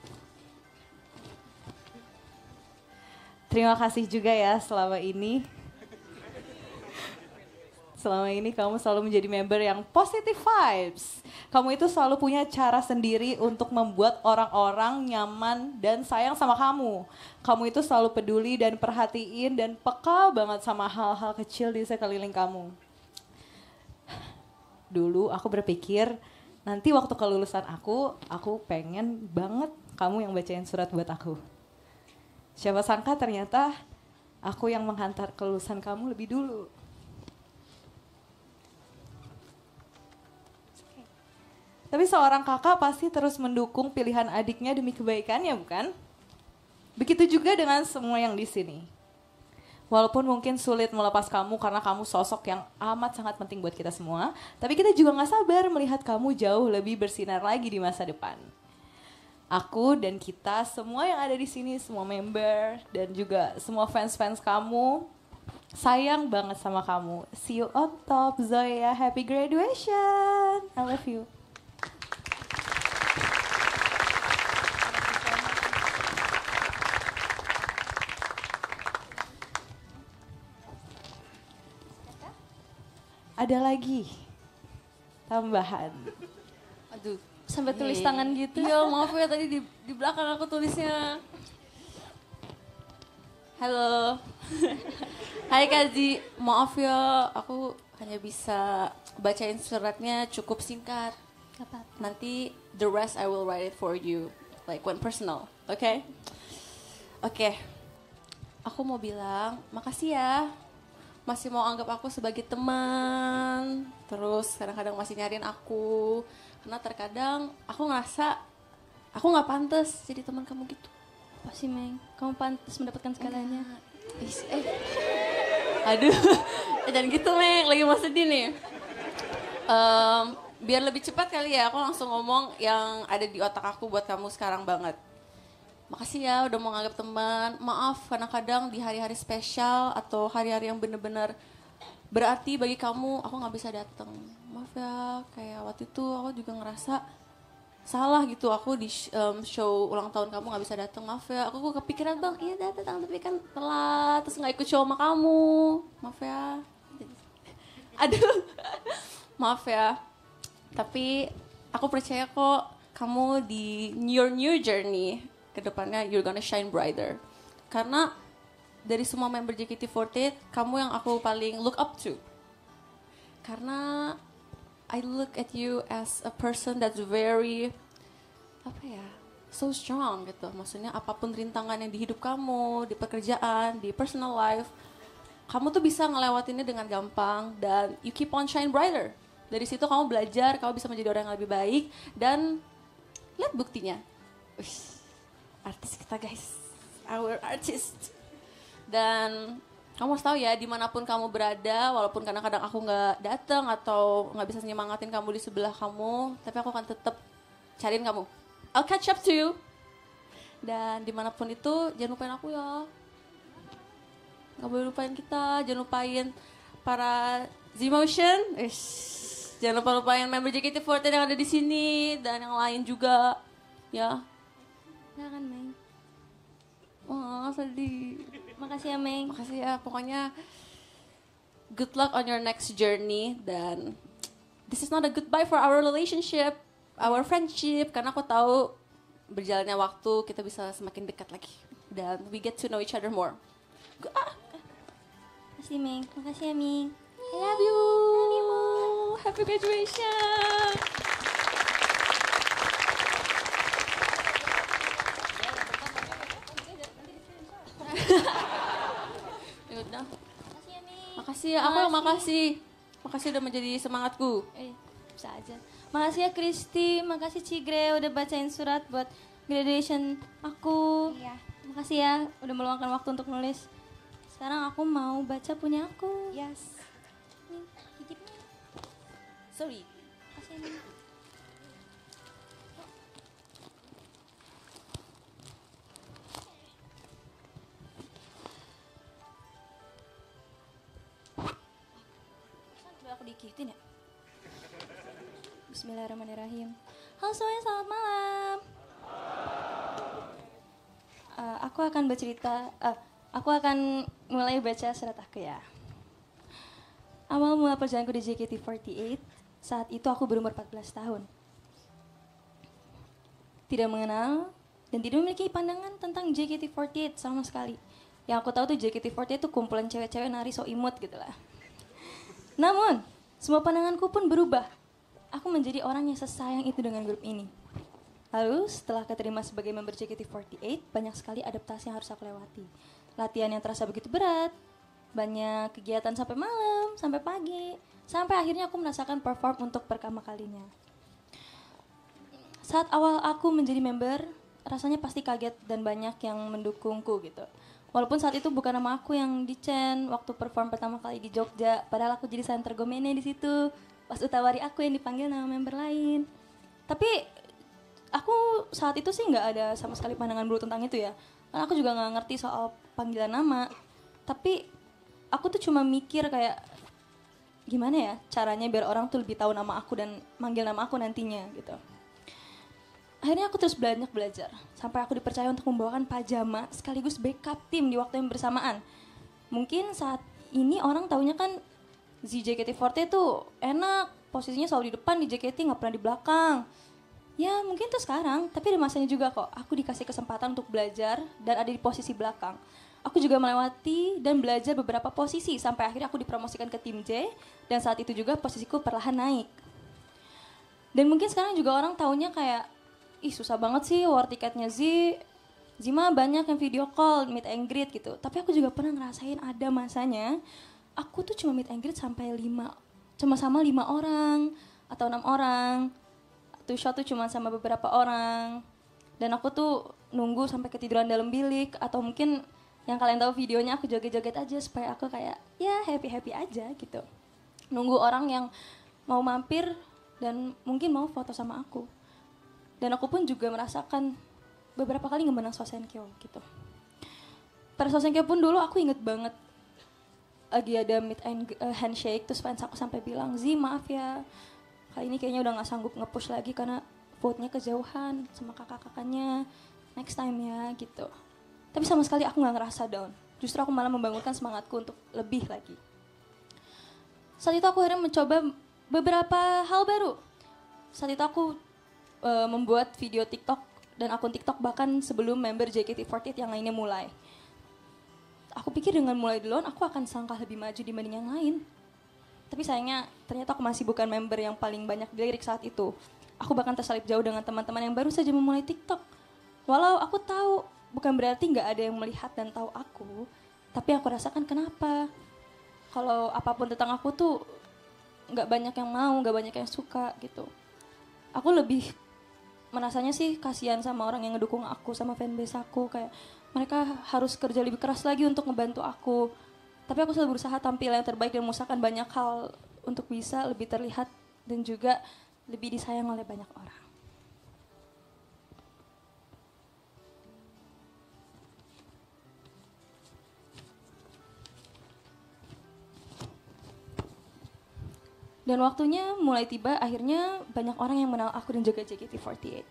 Terima kasih juga ya selama ini. Selama ini kamu selalu menjadi member yang positive vibes. Kamu itu selalu punya cara sendiri untuk membuat orang-orang nyaman dan sayang sama kamu. Kamu itu selalu peduli dan perhatiin dan peka banget sama hal-hal kecil di sekeliling kamu. Dulu aku berpikir nanti waktu kelulusan aku pengen banget kamu yang bacain surat buat aku. Siapa sangka ternyata aku yang menghantar kelulusan kamu lebih dulu. Tapi seorang kakak pasti terus mendukung pilihan adiknya demi kebaikannya, bukan? Begitu juga dengan semua yang di sini. Walaupun mungkin sulit melepas kamu karena kamu sosok yang amat sangat penting buat kita semua, tapi kita juga gak sabar melihat kamu jauh lebih bersinar lagi di masa depan. Aku dan kita semua yang ada di sini, semua member dan juga semua fans-fans kamu, sayang banget sama kamu. See you on top, Zoya. Happy graduation. I love you. Ada lagi tambahan. Aduh, sampai tulis tangan gitu. Ya maaf ya tadi di belakang aku tulisnya. Halo. Hai Kazi, maaf ya aku hanya bisa bacain suratnya cukup singkat. Nanti the rest I will write it for you, like when personal, okay? Oke. Aku mau bilang makasih ya. Masih mau anggap aku sebagai teman, terus kadang-kadang masih nyariin aku, karena terkadang aku ngerasa aku nggak pantas jadi teman kamu gitu. Apa sih Meng? Kamu pantas mendapatkan segalanya. Aduh, jangan gitu Meng, lagi mau sedih nih. Biar lebih cepat kali ya, aku langsung ngomong yang ada di otak aku buat kamu sekarang banget. Makasih ya udah mau nganggap teman. Maaf kadang-kadang di hari-hari spesial atau hari-hari yang bener-bener berarti bagi kamu aku gak bisa datang. Maaf ya, kayak waktu itu aku juga ngerasa salah gitu. Aku di show ulang tahun kamu gak bisa datang. Maaf ya, aku kepikiran bang, iya datang tapi kan telat. Terus gak ikut show sama kamu. Maaf ya. Aduh, maaf ya. Tapi aku percaya kok kamu di your new journey kedepannya you're gonna shine brighter. Karena dari semua member JKT48, kamu yang aku paling look up to. Karena I look at you as a person that's very, so strong gitu. Maksudnya apapun rintangan yang di hidup kamu, di pekerjaan, di personal life, kamu tuh bisa ngelewatinnya dengan gampang dan you keep on shine brighter. Dari situ kamu belajar, kamu bisa menjadi orang yang lebih baik dan lihat buktinya. Artis kita guys, our artist. Dan kamu harus tahu ya, dimanapun kamu berada, walaupun kadang-kadang aku nggak datang atau nggak bisa nyemangatin kamu di sebelah kamu, tapi aku akan tetap cariin kamu. I'll catch up to you. Dan dimanapun itu, jangan lupain aku ya. Nggak boleh lupain kita, jangan lupain para Z-Motion. Jangan lupain member JKT48 yang ada di sini dan yang lain juga, ya. Jangan Meng. Oh, sedih. Makasih ya, Meng. Makasih ya. Pokoknya good luck on your next journey. Dan this is not a goodbye for our relationship, our friendship. Karena aku tahu berjalannya waktu kita bisa semakin dekat lagi. Dan we get to know each other more. Makasih, Meng. Makasih ya, Ming. I love you. Love you, Mom. Happy graduation. Yaudah. Makasih ya, aku yang makasih. Makasih udah menjadi semangatku. Bisa aja. Makasih ya Kristi, makasih Cigre udah bacain surat buat graduation aku. Iya. Makasih ya udah meluangkan waktu untuk nulis. Sekarang aku mau baca punya aku. Yes. Nih, gigit. Sorry. Kasih ini. Udah aku digigitin ya? Bismillahirrahmanirrahim. Halo semuanya, selamat malam. Aku akan bercerita, aku akan mulai baca surat aku ya. Awal mula perjalananku di JKT48, saat itu aku berumur 14 tahun. Tidak mengenal dan tidak memiliki pandangan tentang JKT48 sama sekali. Yang aku tahu tuh JKT48 itu kumpulan cewek-cewek nari so imut gitu lah. Namun, semua pandanganku pun berubah. Aku menjadi orang yang sesayang itu dengan grup ini. Lalu, setelah keterima sebagai member JKT48, banyak sekali adaptasi yang harus aku lewati. Latihan yang terasa begitu berat, banyak kegiatan sampai malam, sampai pagi, sampai akhirnya aku merasakan perform untuk pertama kalinya. Saat awal aku menjadi member, rasanya pasti kaget dan banyak yang mendukungku gitu. Walaupun saat itu bukan nama aku yang di-chain waktu perform pertama kali di Jogja, padahal aku jadi center gomene di situ. Pas Utawari aku yang dipanggil nama member lain. Tapi aku saat itu sih nggak ada sama sekali pandangan buruk tentang itu ya. Karena aku juga nggak ngerti soal panggilan nama. Tapi aku tuh cuma mikir kayak gimana ya caranya biar orang tuh lebih tahu nama aku dan manggil nama aku nantinya gitu. Akhirnya aku terus banyak belajar, sampai aku dipercaya untuk membawakan pajama sekaligus backup tim di waktu yang bersamaan. Mungkin saat ini orang taunya kan JKT48 tuh enak, posisinya selalu di depan di JKT, nggak pernah di belakang. Ya mungkin tuh sekarang, tapi ada masanya juga kok. Aku dikasih kesempatan untuk belajar dan ada di posisi belakang. Aku juga melewati dan belajar beberapa posisi, sampai akhirnya aku dipromosikan ke tim J, dan saat itu juga posisiku perlahan naik. Dan mungkin sekarang juga orang taunya kayak, ih susah banget sih war tiketnya Zima banyak yang video call, meet and greet gitu. Tapi aku juga pernah ngerasain ada masanya, aku tuh cuma meet and greet sampai 5 orang atau 6 orang. Tuh shot tuh cuma sama beberapa orang. Dan aku tuh nunggu sampai ketiduran dalam bilik. Atau mungkin yang kalian tahu videonya aku joget-joget aja supaya aku kayak ya happy-happy aja gitu. Nunggu orang yang mau mampir dan mungkin mau foto sama aku. Dan aku pun juga merasakan beberapa kali ngemenang Sosenkyo gitu. Pada Sosenkyo pun dulu aku inget banget lagi ada meet and handshake, terus fans aku sampai bilang, Zi maaf ya, kali ini kayaknya udah gak sanggup nge-push lagi karena vote-nya kejauhan sama kakak-kakaknya, next time ya gitu. Tapi sama sekali aku gak ngerasa down, justru aku malah membangunkan semangatku untuk lebih lagi. Saat itu aku akhirnya mencoba beberapa hal baru. Saat itu aku membuat video TikTok dan akun TikTok bahkan sebelum member JKT48 yang lainnya mulai. Aku pikir dengan mulai duluan aku akan selangkah lebih maju dibanding yang lain. Tapi sayangnya ternyata aku masih bukan member yang paling banyak dilirik saat itu. Aku bahkan tersalip jauh dengan teman-teman yang baru saja memulai TikTok. Walau aku tahu bukan berarti nggak ada yang melihat dan tahu aku, tapi aku rasakan kenapa. Kalau apapun tentang aku tuh nggak banyak yang mau, nggak banyak yang suka gitu. Aku lebih merasanya sih kasihan sama orang yang ngedukung aku, sama fanbase aku, kayak mereka harus kerja lebih keras lagi untuk ngebantu aku. Tapi aku selalu berusaha tampil yang terbaik dan mengusahakan banyak hal untuk bisa lebih terlihat dan juga lebih disayang oleh banyak orang. Dan waktunya mulai tiba, akhirnya banyak orang yang mengenal aku dan juga JKT48.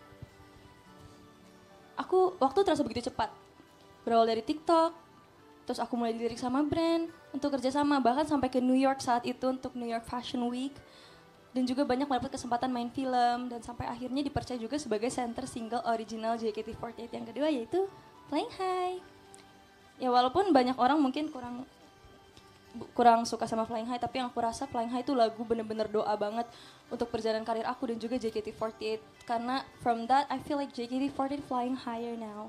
Waktu terasa begitu cepat. Berawal dari TikTok, terus aku mulai dilirik sama brand untuk kerjasama, bahkan sampai ke New York saat itu untuk New York Fashion Week. Dan juga banyak mendapat kesempatan main film, dan sampai akhirnya dipercaya juga sebagai center single original JKT48 yang kedua, yaitu Flying High. Ya walaupun banyak orang mungkin kurang suka sama Flying High, tapi yang aku rasa Flying High itu lagu bener-bener doa banget untuk perjalanan karir aku dan juga JKT48, karena from that I feel like JKT48 flying higher now,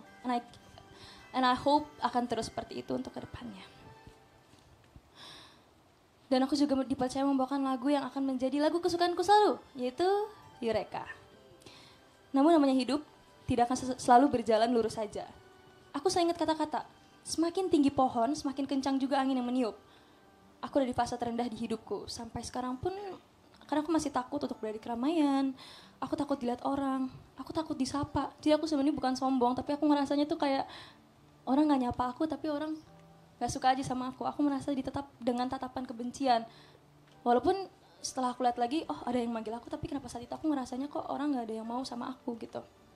and I hope akan terus seperti itu untuk kedepannya. Dan aku juga dipercaya membawakan lagu yang akan menjadi lagu kesukaanku selalu, yaitu Eureka. Namun namanya hidup tidak akan selalu berjalan lurus saja. Aku selalu ingat kata-kata, semakin tinggi pohon, semakin kencang juga angin yang meniup. Aku udah di fase terendah di hidupku. Sampai sekarang pun, karena aku masih takut untuk berada di keramaian. Aku takut dilihat orang, aku takut disapa. Jadi aku sebenarnya bukan sombong, tapi aku ngerasanya tuh kayak orang gak nyapa aku, tapi orang gak suka aja sama aku. Aku merasa ditetap dengan tatapan kebencian. Walaupun setelah aku lihat lagi, oh ada yang manggil aku, tapi kenapa saat itu aku ngerasanya kok orang gak ada yang mau sama aku gitu.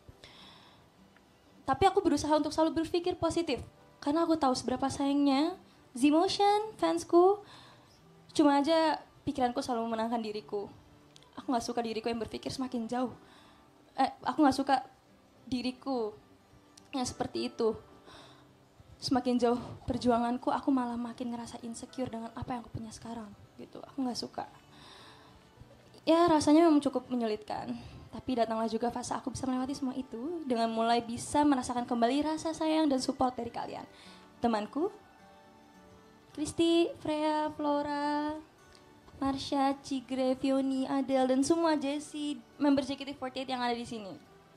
Tapi aku berusaha untuk selalu berpikir positif. Karena aku tahu seberapa sayangnya Z-Motion, fansku, cuma aja pikiranku selalu memenangkan diriku. Aku gak suka diriku yang berpikir semakin jauh. Aku gak suka diriku yang seperti itu. Semakin jauh perjuanganku, aku malah makin ngerasa insecure dengan apa yang aku punya sekarang. Gitu, aku gak suka. Ya rasanya memang cukup menyulitkan. Tapi datanglah juga fase aku bisa melewati semua itu dengan mulai bisa merasakan kembali rasa sayang dan support dari kalian. Temanku, Kristi, Freya, Flora, Marsha, Cigre, Fioni, Adele, dan semua Jessie, member JKT48 yang ada di sini.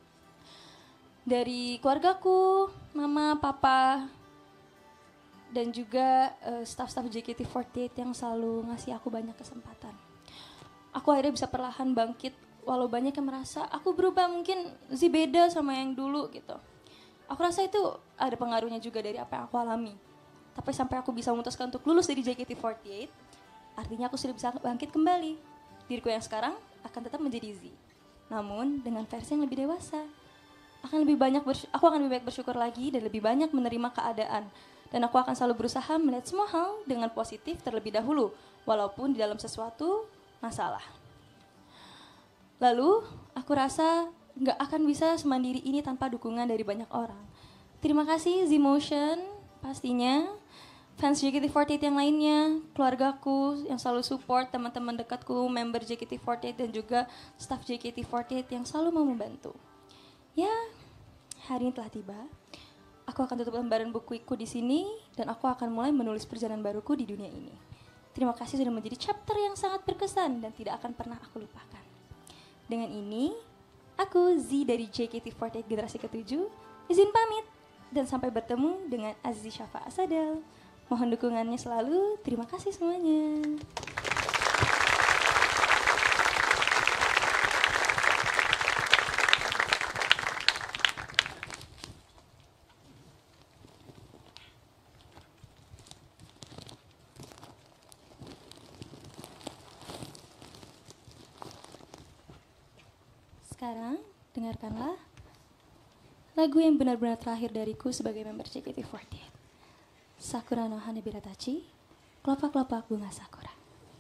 Dari keluargaku, mama, papa, dan juga staff-staff JKT48 yang selalu ngasih aku banyak kesempatan. Aku akhirnya bisa perlahan bangkit, walau banyak yang merasa aku berubah, mungkin Zi beda sama yang dulu gitu. Aku rasa itu ada pengaruhnya juga dari apa yang aku alami. Tapi sampai aku bisa memutuskan untuk lulus dari JKT48, artinya aku sudah bisa bangkit kembali. Diriku yang sekarang akan tetap menjadi Z. Namun dengan versi yang lebih dewasa. Aku akan lebih banyak bersyukur lagi dan lebih banyak menerima keadaan. Dan aku akan selalu berusaha melihat semua hal dengan positif terlebih dahulu. Walaupun di dalam sesuatu masalah. Lalu aku rasa gak akan bisa semandiri ini tanpa dukungan dari banyak orang. Terima kasih Z-Motion pastinya. Fans JKT48 yang lainnya, keluargaku yang selalu support, teman-teman dekatku, member JKT48 dan juga staff JKT48 yang selalu mau membantu. Ya, hari ini telah tiba. Aku akan tutup lembaran bukuku di sini dan aku akan mulai menulis perjalanan baruku di dunia ini. Terima kasih sudah menjadi chapter yang sangat berkesan dan tidak akan pernah aku lupakan. Dengan ini, aku Z dari JKT48 generasi ke-7 izin pamit dan sampai bertemu dengan Azizi Syafa Asadel. Mohon dukungannya selalu. Terima kasih semuanya. Sekarang, dengarkanlah lagu yang benar-benar terakhir dariku sebagai member JKT48. Sakura no Hanebiratachi, kelopak-kelopak bunga sakura.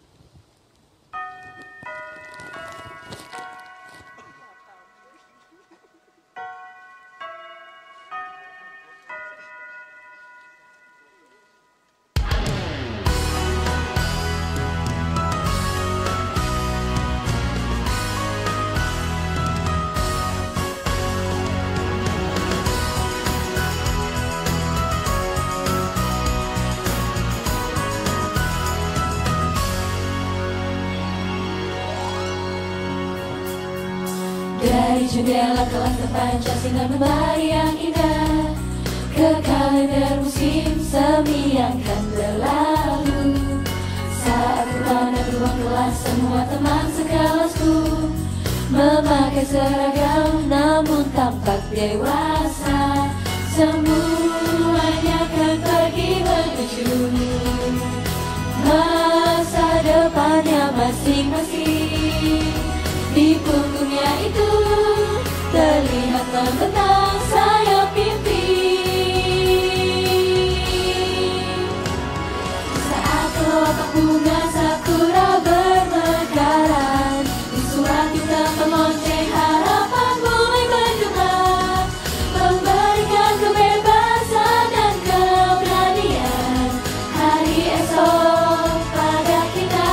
Dari jendela kelas terpancar sinar matahari yang indah, ke kalender musim semi yang kan berlalu. Saat ku pandang ruang kelas, semua teman sekelasku memakai seragam namun tampak dewasa. Semuanya kan pergi menuju masa depannya masing-masing. Di punggungnya itu terlihat membentang sayap mimpi. Saat kelopak bunga sakura bermekaran, di surat hitam melonceng harapan mulai berdebar, memberikan kebebasan dan keberanian hari esok pada kita.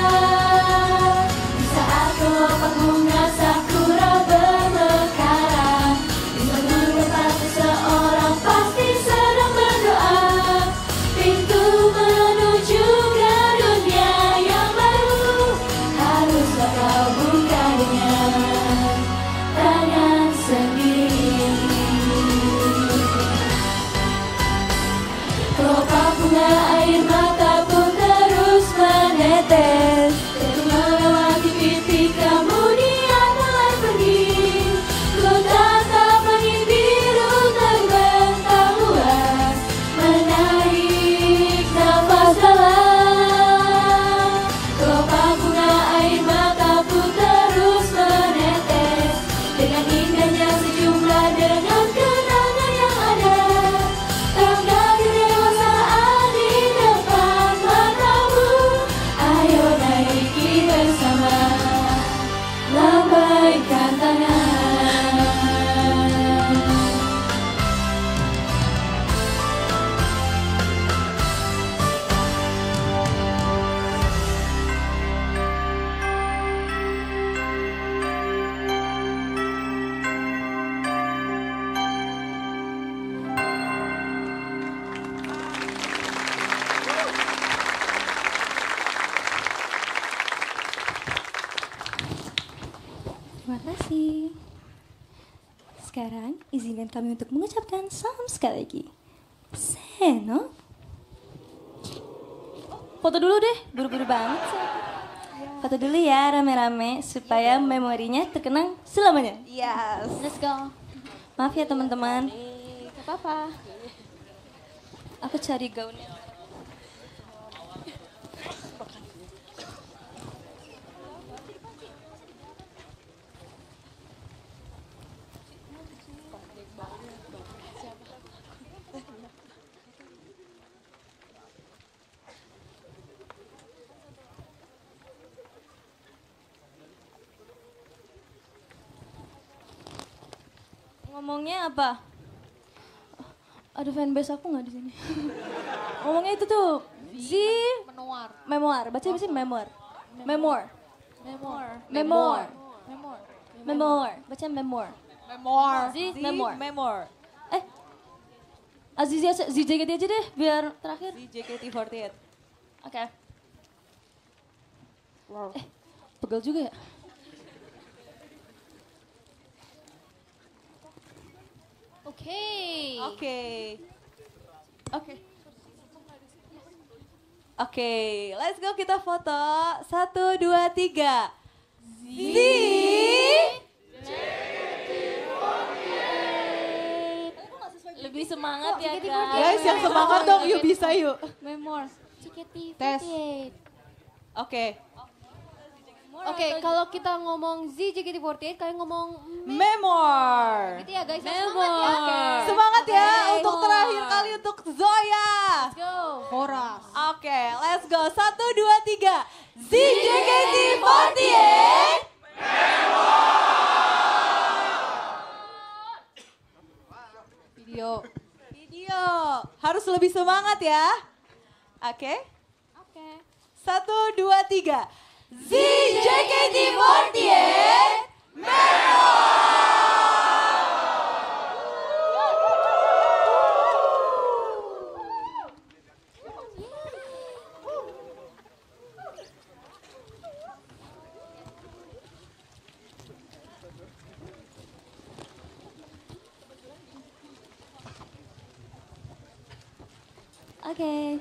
Kelopak bunga sakura bermekaran, di seluruh pasti seorang pasti sedang berdoa. Pintu menuju ke dunia Terima kasih. Sekarang izinkan kami untuk mengucapkan salam sekali lagi. Seno. Foto dulu deh, buru-buru banget sih. Foto dulu ya rame-rame supaya memorinya terkenang selamanya. Yes. Let's go. Maaf ya teman-teman. Gak apa-apa. Aku cari gaunnya. Ngomongnya apa? Ada fanbase aku nggak di sini? Ngomongnya itu tuh memoir. Baca apa sih memoir? Memoir. Baca memoir. Memoir. Azizi JKT aja deh biar terakhir. JKT48. Oke. Pegel juga ya? Oke, let's go kita foto. 1, 2, 3. Lebih semangat ya guys. Guys yang semangat dong, yuk bisa yuk. Memoir. Tes. Oke, kalau kita ngomong JKT48, kalian ngomong Memoir. gitu ya guys. Memoir. Semangat ya untuk terakhir kali untuk Zoya. Let's go. Horas. Oke, let's go. 1, 2, 3. JKT48. Video. Harus lebih semangat ya. Oke. 1, 2, 3. JKT48. Oke.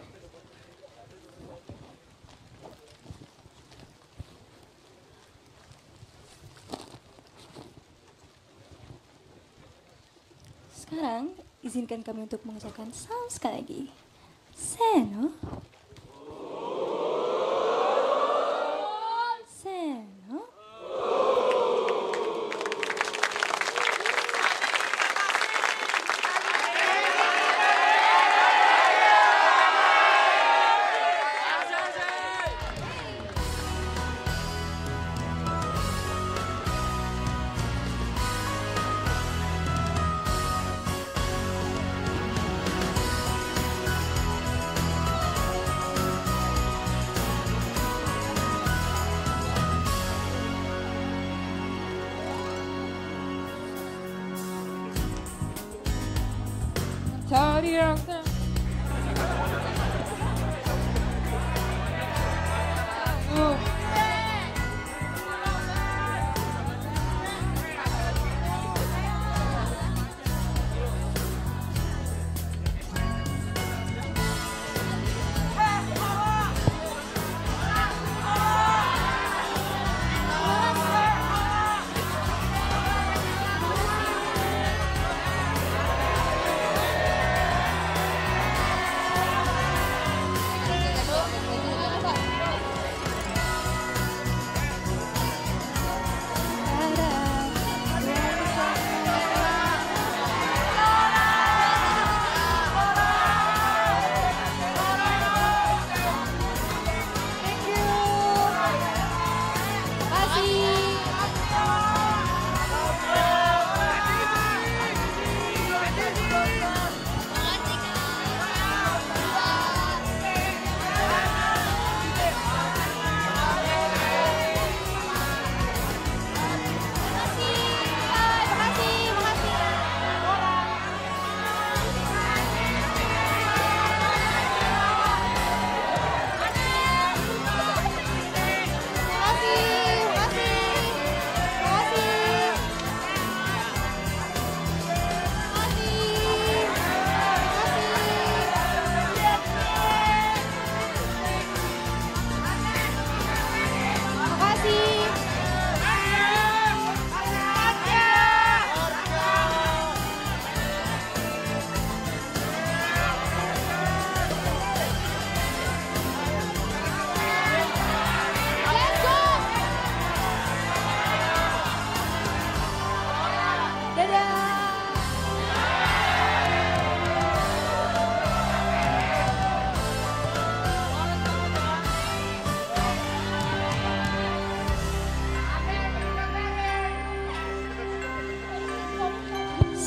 Sekarang izinkan kami untuk mengucapkan salam sekali lagi. Seno. Seno. Cari yang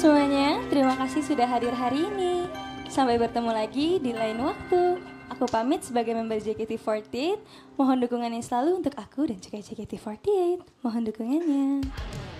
semuanya, terima kasih sudah hadir hari ini. Sampai bertemu lagi di lain waktu. Aku pamit sebagai member JKT48. Mohon dukungannya selalu untuk aku dan juga JKT48. Mohon dukungannya.